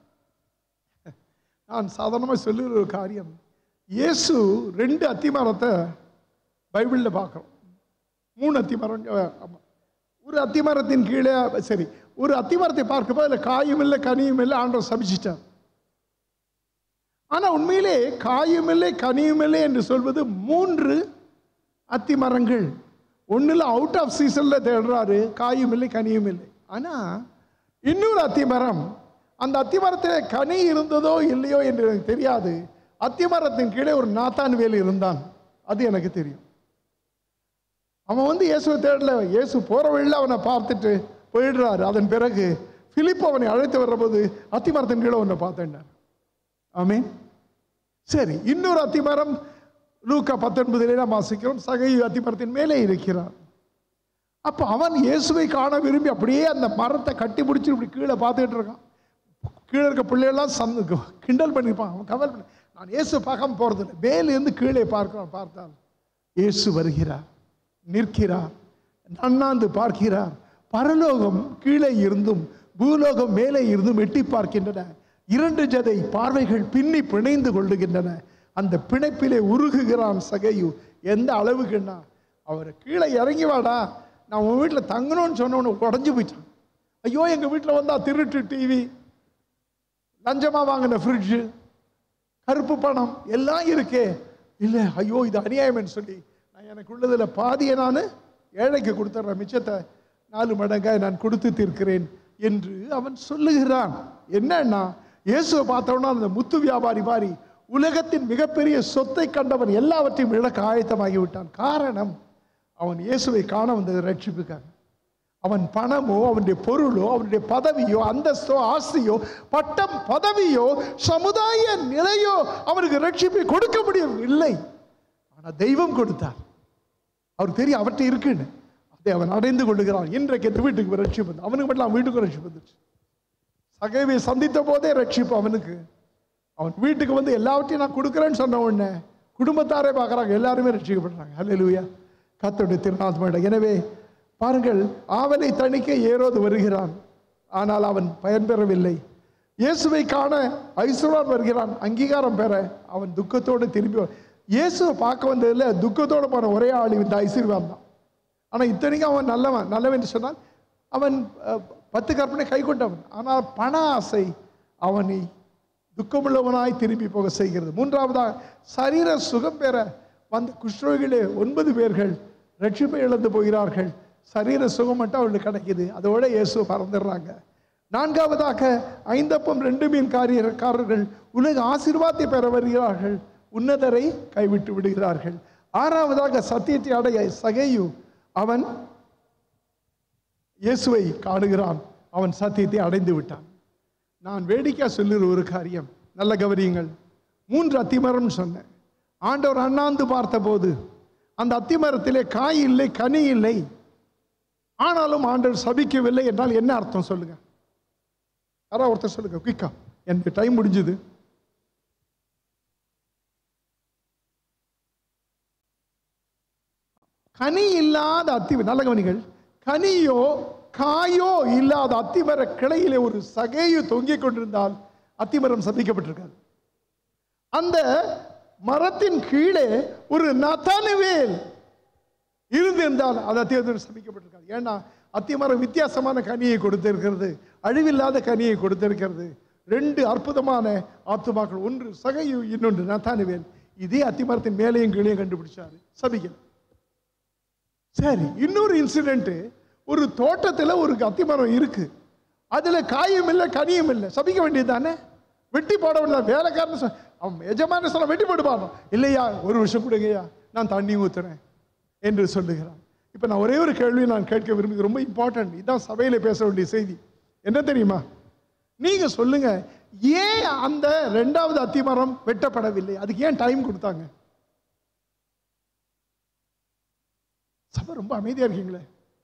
நான் சாதாரணமாக சொல்லுகிற ஒரு காரியம், இயேசு ரெண்டு அத்திமரத்தை பைபிளில் பார்க்குறோம். மூணு அத்திமரம், ஒரு அத்திமரத்தின் கீழே, சரி, ஒரு அத்திமரத்தை பார்க்கும்போது அதில் காயும் இல்லை கனியும் இல்லை, ஆண்டவர் சபிச்சிட்டார். ஆனால் உண்மையிலே காயும் இல்லை கனியும் இல்லை என்று சொல்வது மூன்று அத்திமரங்கள். ஒன்றில் அவுட் ஆஃப் சீசனில் தேடுறாரு, காயும் இல்லை கனியும் இல்லை. ஆனால் இன்னொரு அத்திமரம், அந்த அத்திமரத்தில் கனி இருந்ததோ இல்லையோ என்று எனக்கு தெரியாது. அத்திமரத்தின் கீழே ஒரு நாத்தான் வேலு இருந்தான், அது எனக்கு தெரியும். அவன் வந்து இயேசுவை தேடல, இயேசு போகிற வழியில் அவனை பார்த்துட்டு போயிடுறாரு. அதன் பிறகு பிலிப்பு அவனை அழைத்து வர்றபோது அத்திமரத்தின் கீழே ஒன்றை பார்த்தேன்னார். ஆமீன். சரி, இன்னொரு அத்திமரம் லூக்கா பத்தொன்பதிலே நாம் வாசிக்கிறோம், சகேயு அத்திமரத்தின் மேலே இருக்கிறார். அப்போ அவன் இயேசுவை காண விரும்பி அப்படியே அந்த மரத்தை கட்டி பிடிச்சி இப்படி கீழே பார்த்துக்கிட்டு இருக்கான். கீழே இருக்க பிள்ளைகள்லாம் சந் கிண்டல் பண்ணியிருப்பான். அவன் கவல் பண்ணி, நான் இயேசு பார்க்காம போகிறதில்லை. மேலேருந்து கீழே பார்க்கிறான். பார்த்தால் இயேசு வருகிறார், நிற்கிறார், நன்னாந்து பார்க்கிறார். பரலோகம் கீழே இருந்தும் பூலோகம் மேலே இருந்தும் எட்டி பார்க்கின்றன. இரண்டு ஜதை பார்வைகள் பின்னி பிணைந்து கொள்ளுகின்றன. அந்த பிணைப்பிலே உருகுகிறான் சகேயு. எந்த அளவுக்குன்னா, அவரை கீழே இறங்கி வாடா, நான் உன் வீட்டில் தங்கணும்னு சொன்னவனு உடஞ்சி போயிட்டான். ஐயோ, எங்கள் வீட்டில் வந்தால் திருட்டு டிவி, லஞ்சமாக வாங்கின ஃப்ரிட்ஜு, கருப்பு பணம் எல்லாம் இருக்கே, இல்லை ஐயோ இது அநியாயம்னு சொல்லி நான் எனக்கு உள்ளதில் பாதியை நான் ஏழைக்கு கொடுத்துட்றேன், மிச்சத்தை நாலு மடங்காய் நான் கொடுத்து தீர்க்கிறேன் என்று அவன் சொல்லுகிறான். என்னன்னா, இயேசுவை பார்த்தவனா அந்த முத்து வியாபாரி மாதிரி உலகத்தின் மிகப்பெரிய சொத்தை கண்டவன் எல்லாவற்றையும் இழக்க ஆயத்தமாகி விட்டான். காரணம், அவன் இயேசுவை காண வந்தது ரட்சிப்புக்காக. அவன் பணமோ, அவனுடைய பொருளோ, அவனுடைய பதவியோ, அந்தஸ்தோ, ஆஸ்தியோ, பட்டம், பதவியோ, சமுதாய நிலையோ அவனுக்கு ரட்சிப்பை கொடுக்க முடியும் இல்லை. ஆனால் தெய்வம் கொடுத்தார். அவருக்கு தெரியும் அவற்றை இருக்குன்னு. அதை அவன் அடைந்து கொள்ளுகிறான். இன்றைக்கு இந்த வீட்டுக்கு ரட்சிப்பு வந்து அவனுக்கு மட்டும் அவன் வீட்டுக்கு ரட்சிப்பு வந்துச்சு. சகைவை சந்தித்த போதே ரட்சிப்பு அவனுக்கு. அவன் வீட்டுக்கு வந்து எல்லாவற்றையும் நான் கொடுக்குறேன்னு சொன்ன உடனே குடும்பத்தாரே பார்க்குறாங்க, எல்லாருமே ரட்சிக்கப்படுறாங்க. ஹல்லேலூயா, கர்த்தருடைய திருநாமம். எனவே பாருங்கள், ஆவலை தணிக்க ஏரோது வருகிறான், ஆனால் அவன் பயன்பெறவில்லை. இயேசுவை காண ஐசுவான் வருகிறான், அங்கீகாரம் பெற அவன் துக்கத்தோடு திரும்பி. இயேசுவை பார்க்க வந்ததில் துக்கத்தோடு போன ஒரே ஆள் இந்த ஐஸ்வர்யான் தான். ஆனால் இத்தனைக்கும் அவன் நல்லவன். நல்லவன் என்று சொன்னால் அவன் பத்து கற்பனை கை கொண்டவன். ஆனால் பண ஆசை அவனை துக்கமுள்ளவனாய் திரும்பி போக செய்கிறது. மூன்றாவதாக சரீர சுகம் பெற வந்த குஷ்ரோகிகளே ஒன்பது பேர்கள் ரட்சிப்பை இழந்து போகிறார்கள். சரீர சுகம் மட்டும் அவர்களுக்கு கிடைக்குது, அதோட இயேசு பறந்துடுறாங்க. நான்காவதாக ஐந்தப்பம் ரெண்டு மீன் காரியக்காரர்கள் உலக ஆசீர்வாதத்தை பெற வருகிறார்கள், உன்னதரை கைவிட்டு விடுகிறார்கள். ஆறாவதாக சத்தியத்தை அடைய சகையு அவன் இயேசுவை காணுகிறான், அவன் சத்தியத்தை அடைந்து விட்டான். நான் வேடிக்கை சொல்லுற ஒரு காரியம், நல்ல கவனியுங்கள். மூன்று அத்திமரம் சொன்னேன். ஆண்டவர் அண்ணாந்து பார்த்த போது அந்த அத்திமரத்திலே காய் இல்லை, கனி இல்லை. ஆனாலும் ஆண்டவர் சபிக்கவில்லை என்றால் என்ன அர்த்தம் சொல்லுங்க? யாராவது ஒருத்தர் சொல்லுங்க குயிக்கா, எனக்கு டைம் முடிஞ்சது. கனி இல்லாத அத்தி, நல்ல கவனிகள், கனியோ காயோ இல்லாத அத்திமர கிளையிலே ஒரு சகையு தொங்கிக் கொண்டிருந்தால் அத்திமரம் சபிக்கப்பட்டிருக்காது. அந்த மரத்தின் கீழே ஒரு நத்தானுவேல் இருந்திருந்தால் அது அத்திமரம் சபிக்கப்பட்டிருக்காது. ஏன்னா அத்திமரம் வித்தியாசமான கனியை கொடுத்திருக்கிறது, அழிவில்லாத கனியை கொடுத்திருக்கிறது. ரெண்டு அற்புதமான ஆத்துமாக்கள், ஒன்று சகையு, இன்னொன்று நத்தானுவேல். இதே அத்திமரத்தின் மேலையும் கீழையும் கண்டுபிடிச்சாரு, சபிக்கல. சரி, இன்னொரு இன்சிடென்ட். ஒரு தோட்டத்தில் ஒரு அத்திமரம் இருக்கு, அதுல காயும் இல்லை கனியும் இல்லை, சபிக்க வேண்டியது தானே? வெட்டி போட வேண்டியது. வேலைக்காரன் அவன் எஜமான சொல்ல வெட்டி போடுவானோ, இல்லையா ஒரு விஷயம் கொடுங்கய்யா, நான் தண்ணி ஊத்துறேன் என்று சொல்லுகிறான். இப்போ நான் ஒரே ஒரு கேள்வி நான் கேட்க விரும்புகிறேன், ரொம்ப இம்பார்ட்டன்ட். இதுதான் சபையில பேச வேண்டிய செய்தி. என்ன தெரியுமா? நீங்க சொல்லுங்க, ஏன் அந்த ரெண்டாவது அத்திமரம் வெட்டப்படவில்லை? அதுக்கு ஏன் டைம் கொடுத்தாங்க? சபை ரொம்ப அமைதியா இருக்கீங்களே,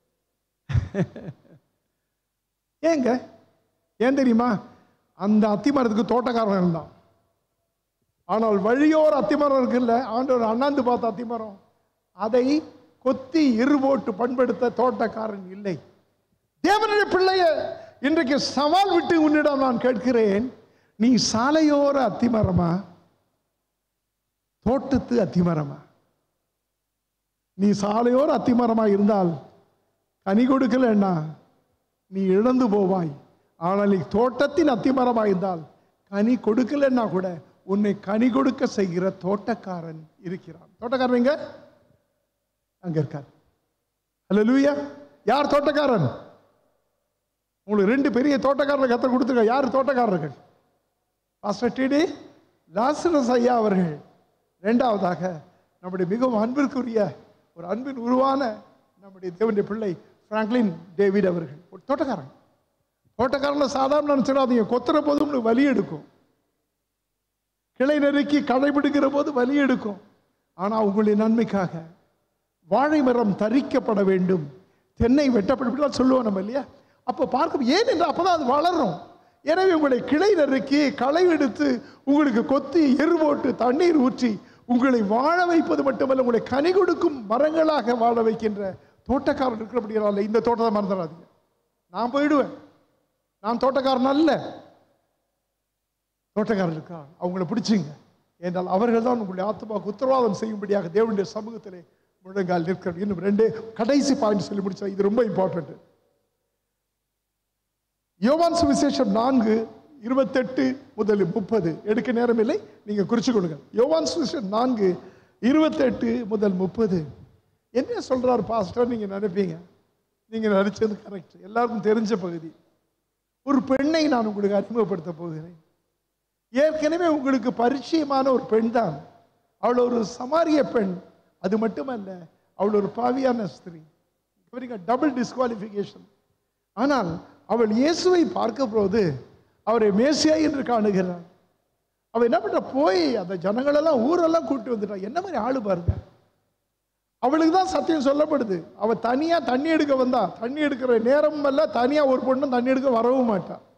ஏங்க? ஏன் தெரியுமா? அந்த அத்திமரத்துக்கு தோட்டக்காரன் இருந்தான். ஆனால் வழியோர் அத்திமரம் இருக்குல்ல, ஆண்டவர் அண்ணாந்து பார்த்த அத்திமரம், அதை கொத்தி இருபோட்டு பண்படுத்த தோட்டக்காரன் இல்லை. தேவனுடைய பிள்ளைய, இன்றைக்கு சவால் விட்டு உன்னிடம் நான் கேட்கிறேன், நீ சாலையோர அத்திமரமா, தோட்டத்து அத்திமரமா? நீ சாலையோர அத்திமரமா இருந்தால் கனி கொடுக்கலன்னா நீ இழந்து போவாய். ஆனால் நீ தோட்டத்தின் அத்திமரமா இருந்தால் கனி கொடுக்கலன்னா கூட உன்னை கனி கொடுக்க செய்கிற தோட்டக்காரன் இருக்கிறான். தோட்டக்காரன் எங்க? அங்க இருக்கார். ஹல்லேலூயா. யார் தோட்டக்காரன்? உங்களுக்கு ரெண்டு பெரிய தோட்டக்காரர்கள் கத்தர் கொடுத்துருக்க. யார் தோட்டக்காரர்கள்? பாஸ்டர் டிடி லாசரஸ் ஐயா அவர்கள். இரண்டாவதாக நம்முடைய மிகவும் அன்பிற்குரிய ஒரு அன்பின் உருவான நம்முடைய தேவனுடைய பிள்ளை பிராங்க்லின் டேவிட் அவர்கள். ஒரு தோட்டக்காரன். தோட்டக்காரன் சாதாரண நினைச்சிடாதீங்க, கொத்துற போது உங்களுக்கு வலி எடுக்கும், கிளை நெருக்கி கடைபிடிக்கிற போது வலி எடுக்கும். ஆனால் உங்களுடைய நன்மைக்காக வாழை மரம் தரிக்கப்பட வேண்டும், தென்னை வெட்டப்பட சொல்லுவோம் நம்ம இல்லையா? அப்போ பார்க்கும், ஏன் என்று அப்போதான் அது வளரும். எனவே உங்களை கிளை நெருக்கி களை எடுத்து உங்களுக்கு கொத்தி எரு போட்டு தண்ணீர் ஊற்றி உங்களை வாழ வைப்பது மட்டுமல்ல, உங்களை கனி கொடுக்கும் மரங்களாக வாழ வைக்கின்ற தோட்டக்காரன் இருக்கிறபடியால இந்த தோட்டத்தை மறந்துடாதீங்க. நான் போயிடுவேன், நான் தோட்டக்காரன் அல்ல, தோட்டக்காரன் இருக்கா, அவங்கள பிடிச்சிங்க. என்றால் அவர்கள் தான் உங்களுடைய ஆத்மாவுக்கு உத்தரவாதம் செய்யும்படியாக தேவனுடைய சமூகத்திலே முழங்கால் நிற்க. இன்னும் ரெண்டு கடைசி பாயிண்ட் சொல்லி முடிச்சா, இது ரொம்ப இம்பார்ட்டன்ட். யோவான் சுவிசேஷம் நான்கு இருபத்தெட்டு முதல் முப்பது. எடுக்க நேரம் இல்லை, நீங்க குறிச்சு கொடுங்க. யோவான் சுவிசேஷம் நான்கு இருபத்தெட்டு முதல் முப்பது. என்ன சொல்றாரு பாஸ்டர்? நீங்க நினைப்பீங்க, நீங்க நினைச்சது கரெக்ட், எல்லாருக்கும் தெரிஞ்ச பகுதி. ஒரு பெண்ணை நான் உங்களுக்கு அறிமுகப்படுத்த போகிறேன். ஏற்கனவே உங்களுக்கு பரிச்சயமான ஒரு பெண் தான். அவள் ஒரு சமாரிய பெண். அது மட்டுமல்ல, அவள் ஒரு பாவியான ஸ்திரீ. Double disqualification. ஆனால் அவள் இயேசுவை பார்க்க போது அவரை மேசியா என்று காணுகிறாள். அவள் என்ன பண்ற, போய் அந்த ஜனங்களெல்லாம் ஊரெல்லாம் கூட்டி வந்துட்டா. என்ன மாதிரி ஆளு பாருங்க. அவளுக்கு தான் சத்தியம் சொல்லப்படுது. அவள் தனியா தண்ணி எடுக்க வந்தா. தண்ணி எடுக்கிற நேரம் அல்ல, தனியா ஒரு பொண்ணும் தண்ணி எடுக்க வரவும் மாட்டா.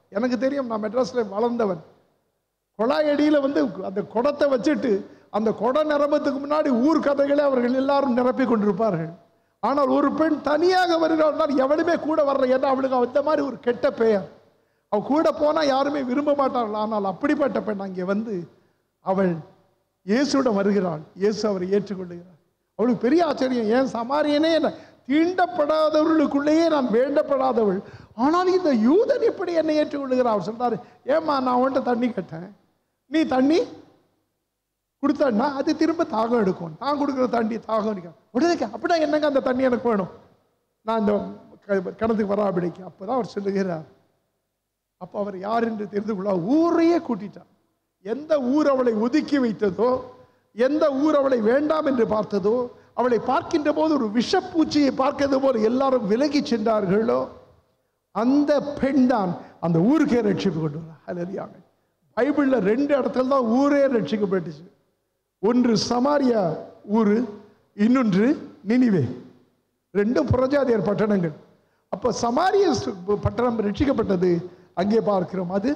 எனக்கு தெரியும், நான் மெட்ராஸில் வளர்ந்தவன். குழாயடியில் வந்து அந்த குடத்தை வச்சுட்டு அந்த குடம் நிரம்பத்துக்கு முன்னாடி ஊர் கதைகளை அவர்கள் எல்லாரும் நிரப்பி கொண்டிருப்பார்கள். ஆனால் ஒரு பெண் தனியாக வருகிறாள், எவனுமே கூட வரல. ஏன்னா அவளுக்கு அந்த மாதிரி ஒரு கெட்ட பெயர். அவள் கூட போனால் யாருமே விரும்ப மாட்டார்கள். ஆனால் அப்படிப்பட்ட பெண் அங்கே வந்து அவள் இயேசுடன் வருகிறாள். இயேசு அவரை ஏற்றுக்கொள்ளுகிறார். அவளுக்கு பெரிய ஆச்சரியம், ஏன் சமாரியனே என்ன தீண்டப்படாதவர்களுக்குள்ளேயே நான் வேண்டப்படாதவள், ஆனால் இந்த யூதன் எப்படி என்னை ஏற்றுக்கொள்ளுகிறார்? அவர் சொல்றாரு, ஏம்மா நான் உன்கிட்ட தண்ணி கேட்டேன், நீ தண்ணி கொடுத்தா அது திரும்ப தாகம் எடுக்கும், நான் கொடுக்குற தண்ணி தாகம் அடிக்கும். உடனே அப்படின்னா என்னங்க அந்த தண்ணி எனக்கு வேணும், நான் இந்த கிணத்துக்கு வரா அப்படிக்கு. அப்போதான் அவர் சொல்லுகிறார். அப்போ அவர் யார் என்று தெரிந்து கொள்ள ஊரையே கூட்டிட்டார். எந்த ஊர் அவளை ஒதுக்கி வைத்ததோ, எந்த ஊர் அவளை வேண்டாம் என்று பார்த்ததோ, அவளை பார்க்கின்ற போது ஒரு விஷப்பூச்சியை பார்க்கிறது போல எல்லாரும் விலகி சென்றார்களோ, அந்த பெண் தான் அந்த ஊருக்கே ரட்சிப்பு கொண்டு வர. ஹல்லேலூயா. பைபிள்ல ரெண்டு இடத்துல தான் ஊரே ரட்சிக்கப்பட்டுச்சு. ஒன்று சமாரியா ஊரு, இன்னொன்று நினிவே. ரெண்டும் புறஜாதியர் பட்டணங்கள். அப்போ சமாரிய பட்டணம் ரட்சிக்கப்பட்டது அங்கே பார்க்கிறோம். அது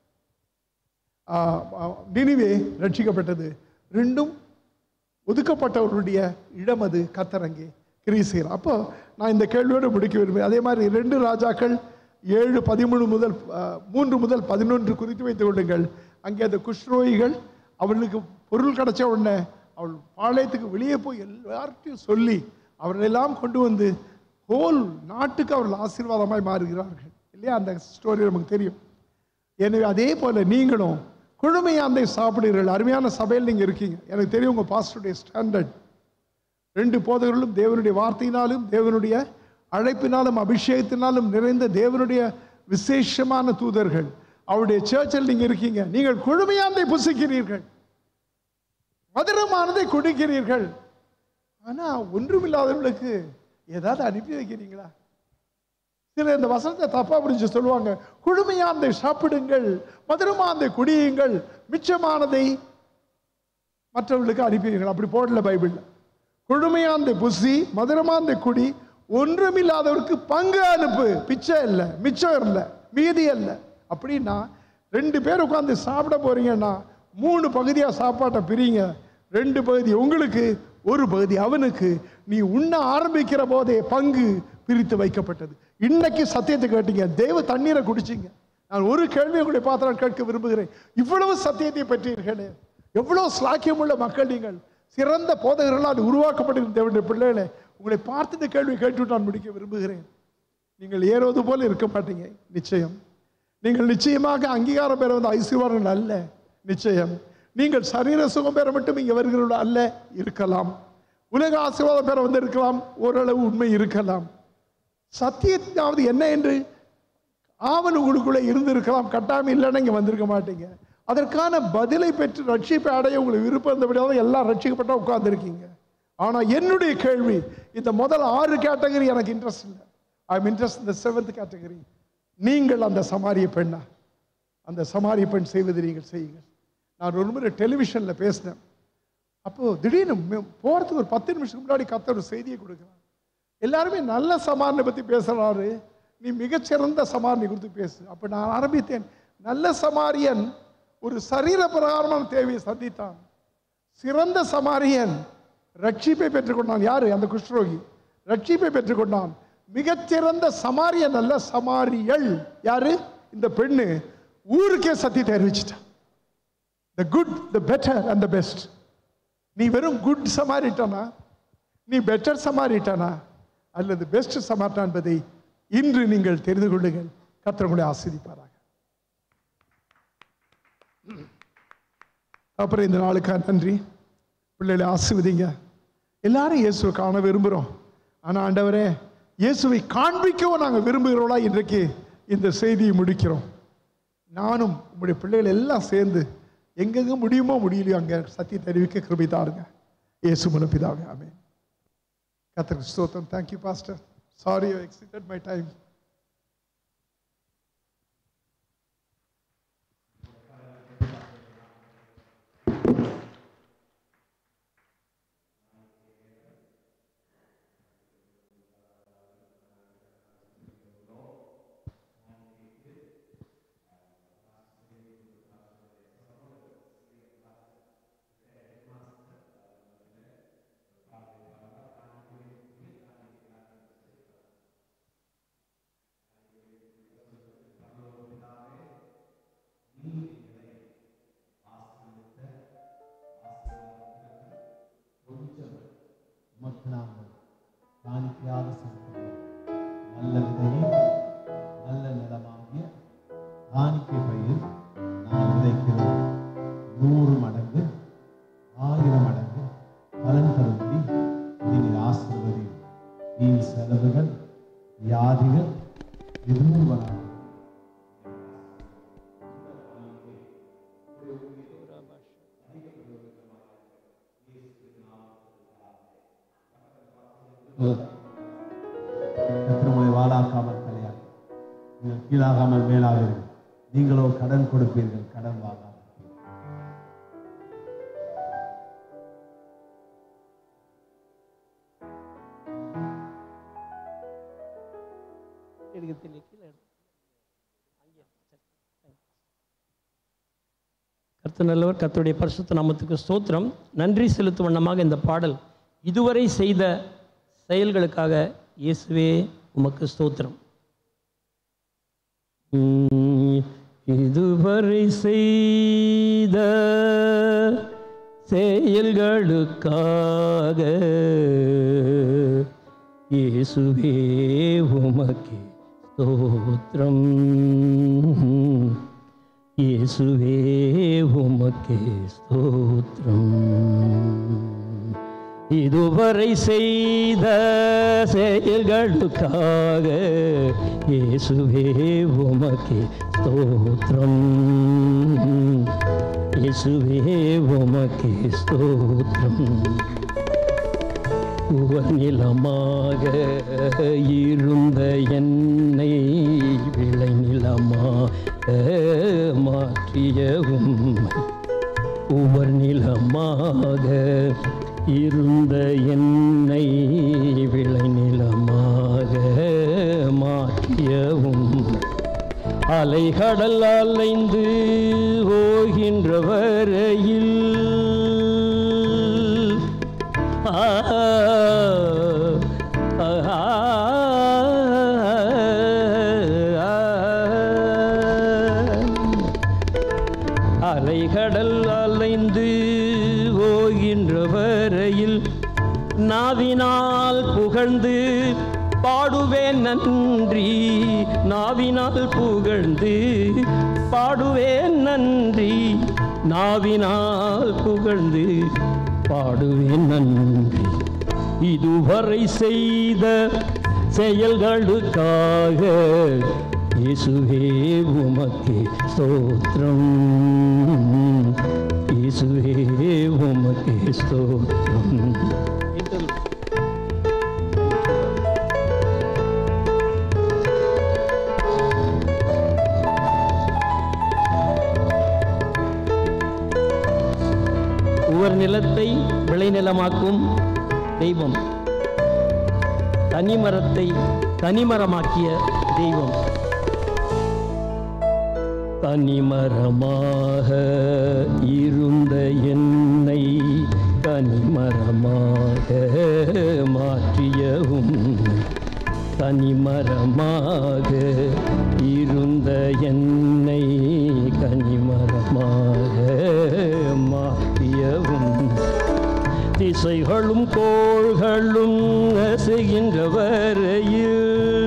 நினிவே ரட்சிக்கப்பட்டது. ரெண்டும் ஒதுக்கப்பட்டவர்களுடைய இடம். அது கர்த்தர் அங்கே கிரியை செய்கிறார். அப்போ நான் இந்த கேள்வியோடு முடிக்க விரும்புகிறேன். அதே மாதிரி ரெண்டு ராஜாக்கள் ஏழு பதிமூணு முதல் மூன்று முதல் பதினொன்று குறித்து வைத்துக் கொள்ளுங்கள். அங்கே அந்த குஷ்ரோகிகள் அவர்களுக்கு பொருள் கிடைச்ச உடனே அவள் பாளையத்துக்கு வெளியே போய் எல்லார்ட்டையும் சொல்லி அவர்களெல்லாம் கொண்டு வந்து ஹோல் நாட்டுக்கு அவர்கள் ஆசீர்வாதமாய் மாறுகிறார்கள் இல்லையா? அந்த ஸ்டோரி நமக்கு தெரியும். எனவே அதே போல நீங்களும் குழுமையாந்தை சாப்பிடுகிறீர்கள். அருமையான சபையில் நீங்கள் இருக்கீங்க. எனக்கு தெரியும் உங்கள் பாஸ்டருடைய ஸ்டாண்டர்ட். ரெண்டு போதகர்களும் தேவனுடைய வார்த்தையினாலும் தேவனுடைய அழைப்பினாலும் அபிஷேகத்தினாலும் நிறைந்த தேவனுடைய விசேஷமான தூதர்கள். அவருடைய சர்ச்சில் நீங்கள் இருக்கீங்க. நீங்கள் குழுமையாந்தை புசிக்கிறீர்கள், மதுரமானதை குடிக்கிறீர்கள். ஆனால் ஒன்றுமில்லாதவர்களுக்கு ஏதாவது அனுப்பி வைக்கிறீங்களா? சில இந்த வசனத்தை தப்பா புரிஞ்சு சொல்லுவாங்க, குழுமையாந்தை சாப்பிடுங்கள், மதுரமாந்தை குடியுங்கள், மிச்சமானதை மற்றவர்களுக்கு அனுப்பிடுங்கள். அப்படி போடல பைபிள்ல. குழுமையாந்தை புசி, மதுரமாந்தை குடி, ஒன்றுமில்லாதவருக்கு பங்கு அனுப்பு. பிச்சை இல்லை, மிச்சம் இல்லை, மீதி இல்லை. அப்படின்னா ரெண்டு பேர் உட்காந்து சாப்பிட போறீங்கன்னா மூணு பகுதியா சாப்பாட்டை பிரிங்க. ரெண்டு பகுதி உங்களுக்கு, ஒரு பகுதி அவனுக்கு. நீ உண்ண ஆரம்பிக்கிற போதே பங்கு பிரித்து வைக்கப்பட்டது. இன்னைக்கு சத்தியத்தை கேட்டீங்க, தேவ தண்ணீரை குடிச்சிங்க. நான் ஒரு கேள்வி உங்களை பார்த்து நான் கேட்க விரும்புகிறேன். இவ்வளவு சத்தியத்தை பெற்றீர்களே, எவ்வளவு ஸ்லாக்கியம் உள்ள மக்கள் நீங்கள், சிறந்த போதகர்களால் உருவாக்கப்பட்டிருந்த தேவனுடைய பிள்ளைகளே, உங்களை பார்த்து இந்த கேள்வி கேட்டு நான் முடிக்க விரும்புகிறேன். நீங்கள் ஏறுவது போல இருக்க மாட்டீங்க, நிச்சயம். நீங்கள் நிச்சயமாக அங்கீகாரம் பெற வந்த ஐஸ்வர்யங்கள் அல்ல, நிச்சயம். நீங்கள் சரீர சுகம் பெற மட்டும் இங்கே வருகிறவர்கள் அல்ல, இருக்கலாம். உலக ஆசீர்வாதம் பெற வந்து இருக்கலாம், ஓரளவு உண்மை இருக்கலாம். சத்தியத்தாவது என்ன என்று ஆவல் உங்களுக்குள்ளே இருந்திருக்கலாம், கட்டாயம் இல்லைன்னா இங்கே வந்திருக்க மாட்டீங்க. அதற்கான பதிலை பெற்று ரட்சிப்பை அடைய உங்களுக்கு விருப்பம் இருந்தபடியாவது எல்லாம் ரட்சிக்கப்பட்டா உட்கார்ந்துருக்கீங்க. ஆனால் என்னுடைய கேள்வி, இந்த முதல் ஆறு கேட்டகரி எனக்கு இன்ட்ரெஸ்ட் இல்லை. ஐ எம் இன்ட்ரெஸ்ட் இந்த செவன்த் கேட்டகரி. நீங்கள் அந்த சமாரிய பெண்ணா? அந்த சமாரிய பெண் செய்வது நீங்கள் செய்யுங்கள். நான் ஒரு முறை டெலிவிஷனில் பேசினேன். அப்போது திடீர்னு போகிறதுக்கு ஒரு பத்து நிமிஷத்துக்கு முன்னாடி கத்த ஒரு செய்தியை கொடுக்குறான். எல்லாருமே நல்ல சமாரனை பற்றி பேசுகிறாரு, நீ மிகச்சிறந்த சமாரனை குறித்து பேசு. அப்போ நான் ஆரம்பித்தேன், நல்ல சமாரியன் ஒரு சரீர பிரகாரமான தேவையை சந்தித்தான். சிறந்த சமாரியன் ரட்சிப்பை பெற்றுக்கொண்டான். யாரு? அந்த குஷ்ரோகி ரட்சிப்பை பெற்றுக்கொண்டான். மிகச்சிறந்த சமாரியன் அல்ல, சமாரியள் யாரு? இந்த பெண்ணு ஊருக்கே சத்தியத்தை அறிவிச்சிட்டான். the good, the better and the best. நீ வெறும் குட் சமாரிட்டானா, நீ பெட்டர் சமாரிட்டானா அல்லது பெஸ்ட் சமாரிட்டான் என்பதை இன்று நீங்கள் தெரிந்து கொள்ளுங்கள். கர்த்தர் உங்களை ஆசீர்வதிப்பாராக. அப்புறம் இந்த நாளுக்காக நன்றி. பிள்ளைகளை ஆசீர்வதிங்க. எல்லாரும் இயேசுவை காண விரும்புகிறோம். ஆனால் ஆண்டவரே, இயேசுவை காண்பிக்கவும் நாங்கள் விரும்புகிறோம்னா இன்றைக்கு இந்த செய்தியை முடிக்கிறோம். நானும் உங்களுடைய பிள்ளைகள் எல்லாம் சேர்ந்து எங்கெங்க முடியுமோ முடியலையோ அங்கே சத்தியத்தை அறிவிக்க கிருபை தாருங்க. இயேசு மூலம் பிதாவே, ஆமென். கர்த்தருக்கு ஸ்தோத்திரம். Thank you, Pastor. Sorry I exceeded my time. காணிக்கை பையில் நாங்கள் விதைக்கிறோம். நூறு மடங்கு ஆயிரம் மடங்கு பலன் தரும்படி நீங்கள் ஆசீர்வதியும். வீண் செலவுகள் வியாதிகள் எதுவும் வராது. கத்திரமுறை வாழாக்காமல் தலையால் நீங்கள் கீழாகாமல் மேலாவீர்கள். நீங்களோ கடன் கொடுப்பீர்கள், கடன் வாங்காமல். கர்த்தர் நல்லவர். கர்த்தருடைய பரிசுத்த நாமத்துக்கு ஸ்தோத்திரம். நன்றி செலுத்தும் வண்ணமாக இந்த பாடல், இதுவரை செய்த செயல்களுக்காக இயேசுவே உமக்கு ஸ்தோத்திரம். இதுவரை செய்த செயல்களுக்காக இயேசுவே உமக்கு ஸ்தோத்திரம். இயேசுவே உமக்கு ஸ்தோத்திரம். இதுவரை செய்த செயல்களுக்காக இயேசுவே உமக்கு ஸ்தோத்திரம். இயேசுவே உமக்கு ஸ்தோத்திரம். உவநிலமாக இருந்த என்னை விளைநிலமாக மாற்றியவும், உவர் நிலமாக இருந்த என்னை விளைநிலமாக மாற்றியவும், அலைகடல் அலைந்து ஓகின்ற வரையில் அலைகடல் அலைந்து ஓகின்ற வரையில் நாவினால் புகழ்ந்து பாடுவேன் நன்றி. நாவினால் புகழ்ந்து பாடுவேன் நன்றி. நாவினால் புகழ்ந்து பாடுவேன் நன்றி. இதுவரை செய்த செயல்களுக்காக இயேசுவே உமக்கு ஸ்தோத்திரம். இயேசுவே உமக்கு ஸ்தோத்திரம். உவர் நிலத்தை விளைநிலமாக்கும் தெய்வம், தனிமரத்தை தனிமரமாக்கிய தெய்வம். தனிமரமாக இருந்த என்னை கனிமரமாக மாற்றியவும், தனிமரமாக இருந்த என்னை கனிமரமாக மாற்றியவும், திசைகளும் கோள்களும் அசைகின்ற வரையில்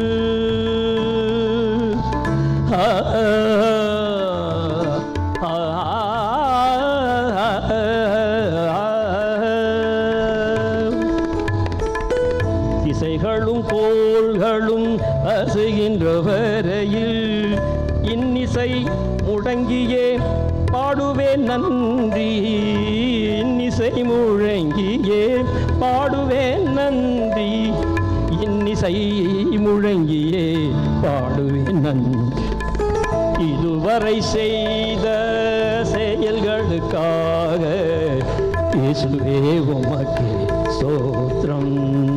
திசைகளும் கோள்களும் அசைகின்ற வரையில் இன்னிசை முடங்கியே பாடுவேன் நன்றி. இன்னிசை முழங்கியே பாடுவேன் நன்றி. இன்னிசை முழங்கியே பாடுவேன் நன்றி. இதுவரை செய்த செயல்களுக்காக இயேசுவே உமக்கு ஸ்தோத்திரம்.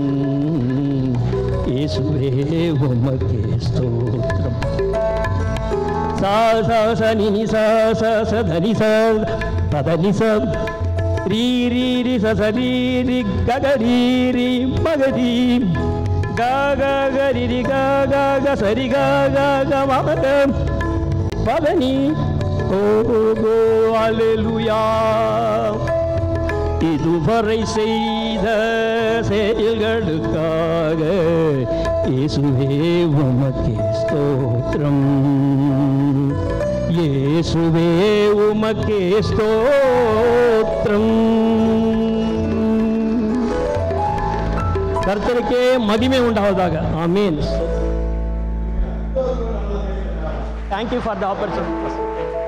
இயேசுவே உமக்கு ஸ்தோத்திரம். சா சா ச நி நி சா ச ச த நி ச ப த நி ச ரீ ரீ ரி ச ச ரீ ரி க க ரீ ரி ம க ரி க க க ரி ரி க க க ச ரி க க க ம ப த ப த நி ஓ ஓ அல்லேலூயா. இதுவரை செய்த செயல்களுக்காக இயேசுவே உமக்கு ஸ்தோத்திரம். இயேசுவே உமக்கே ஸ்தோத்திரம். கர்த்தருக்கே மகிமை உண்டாவதாக. ஆமென். Thank you for the opportunity.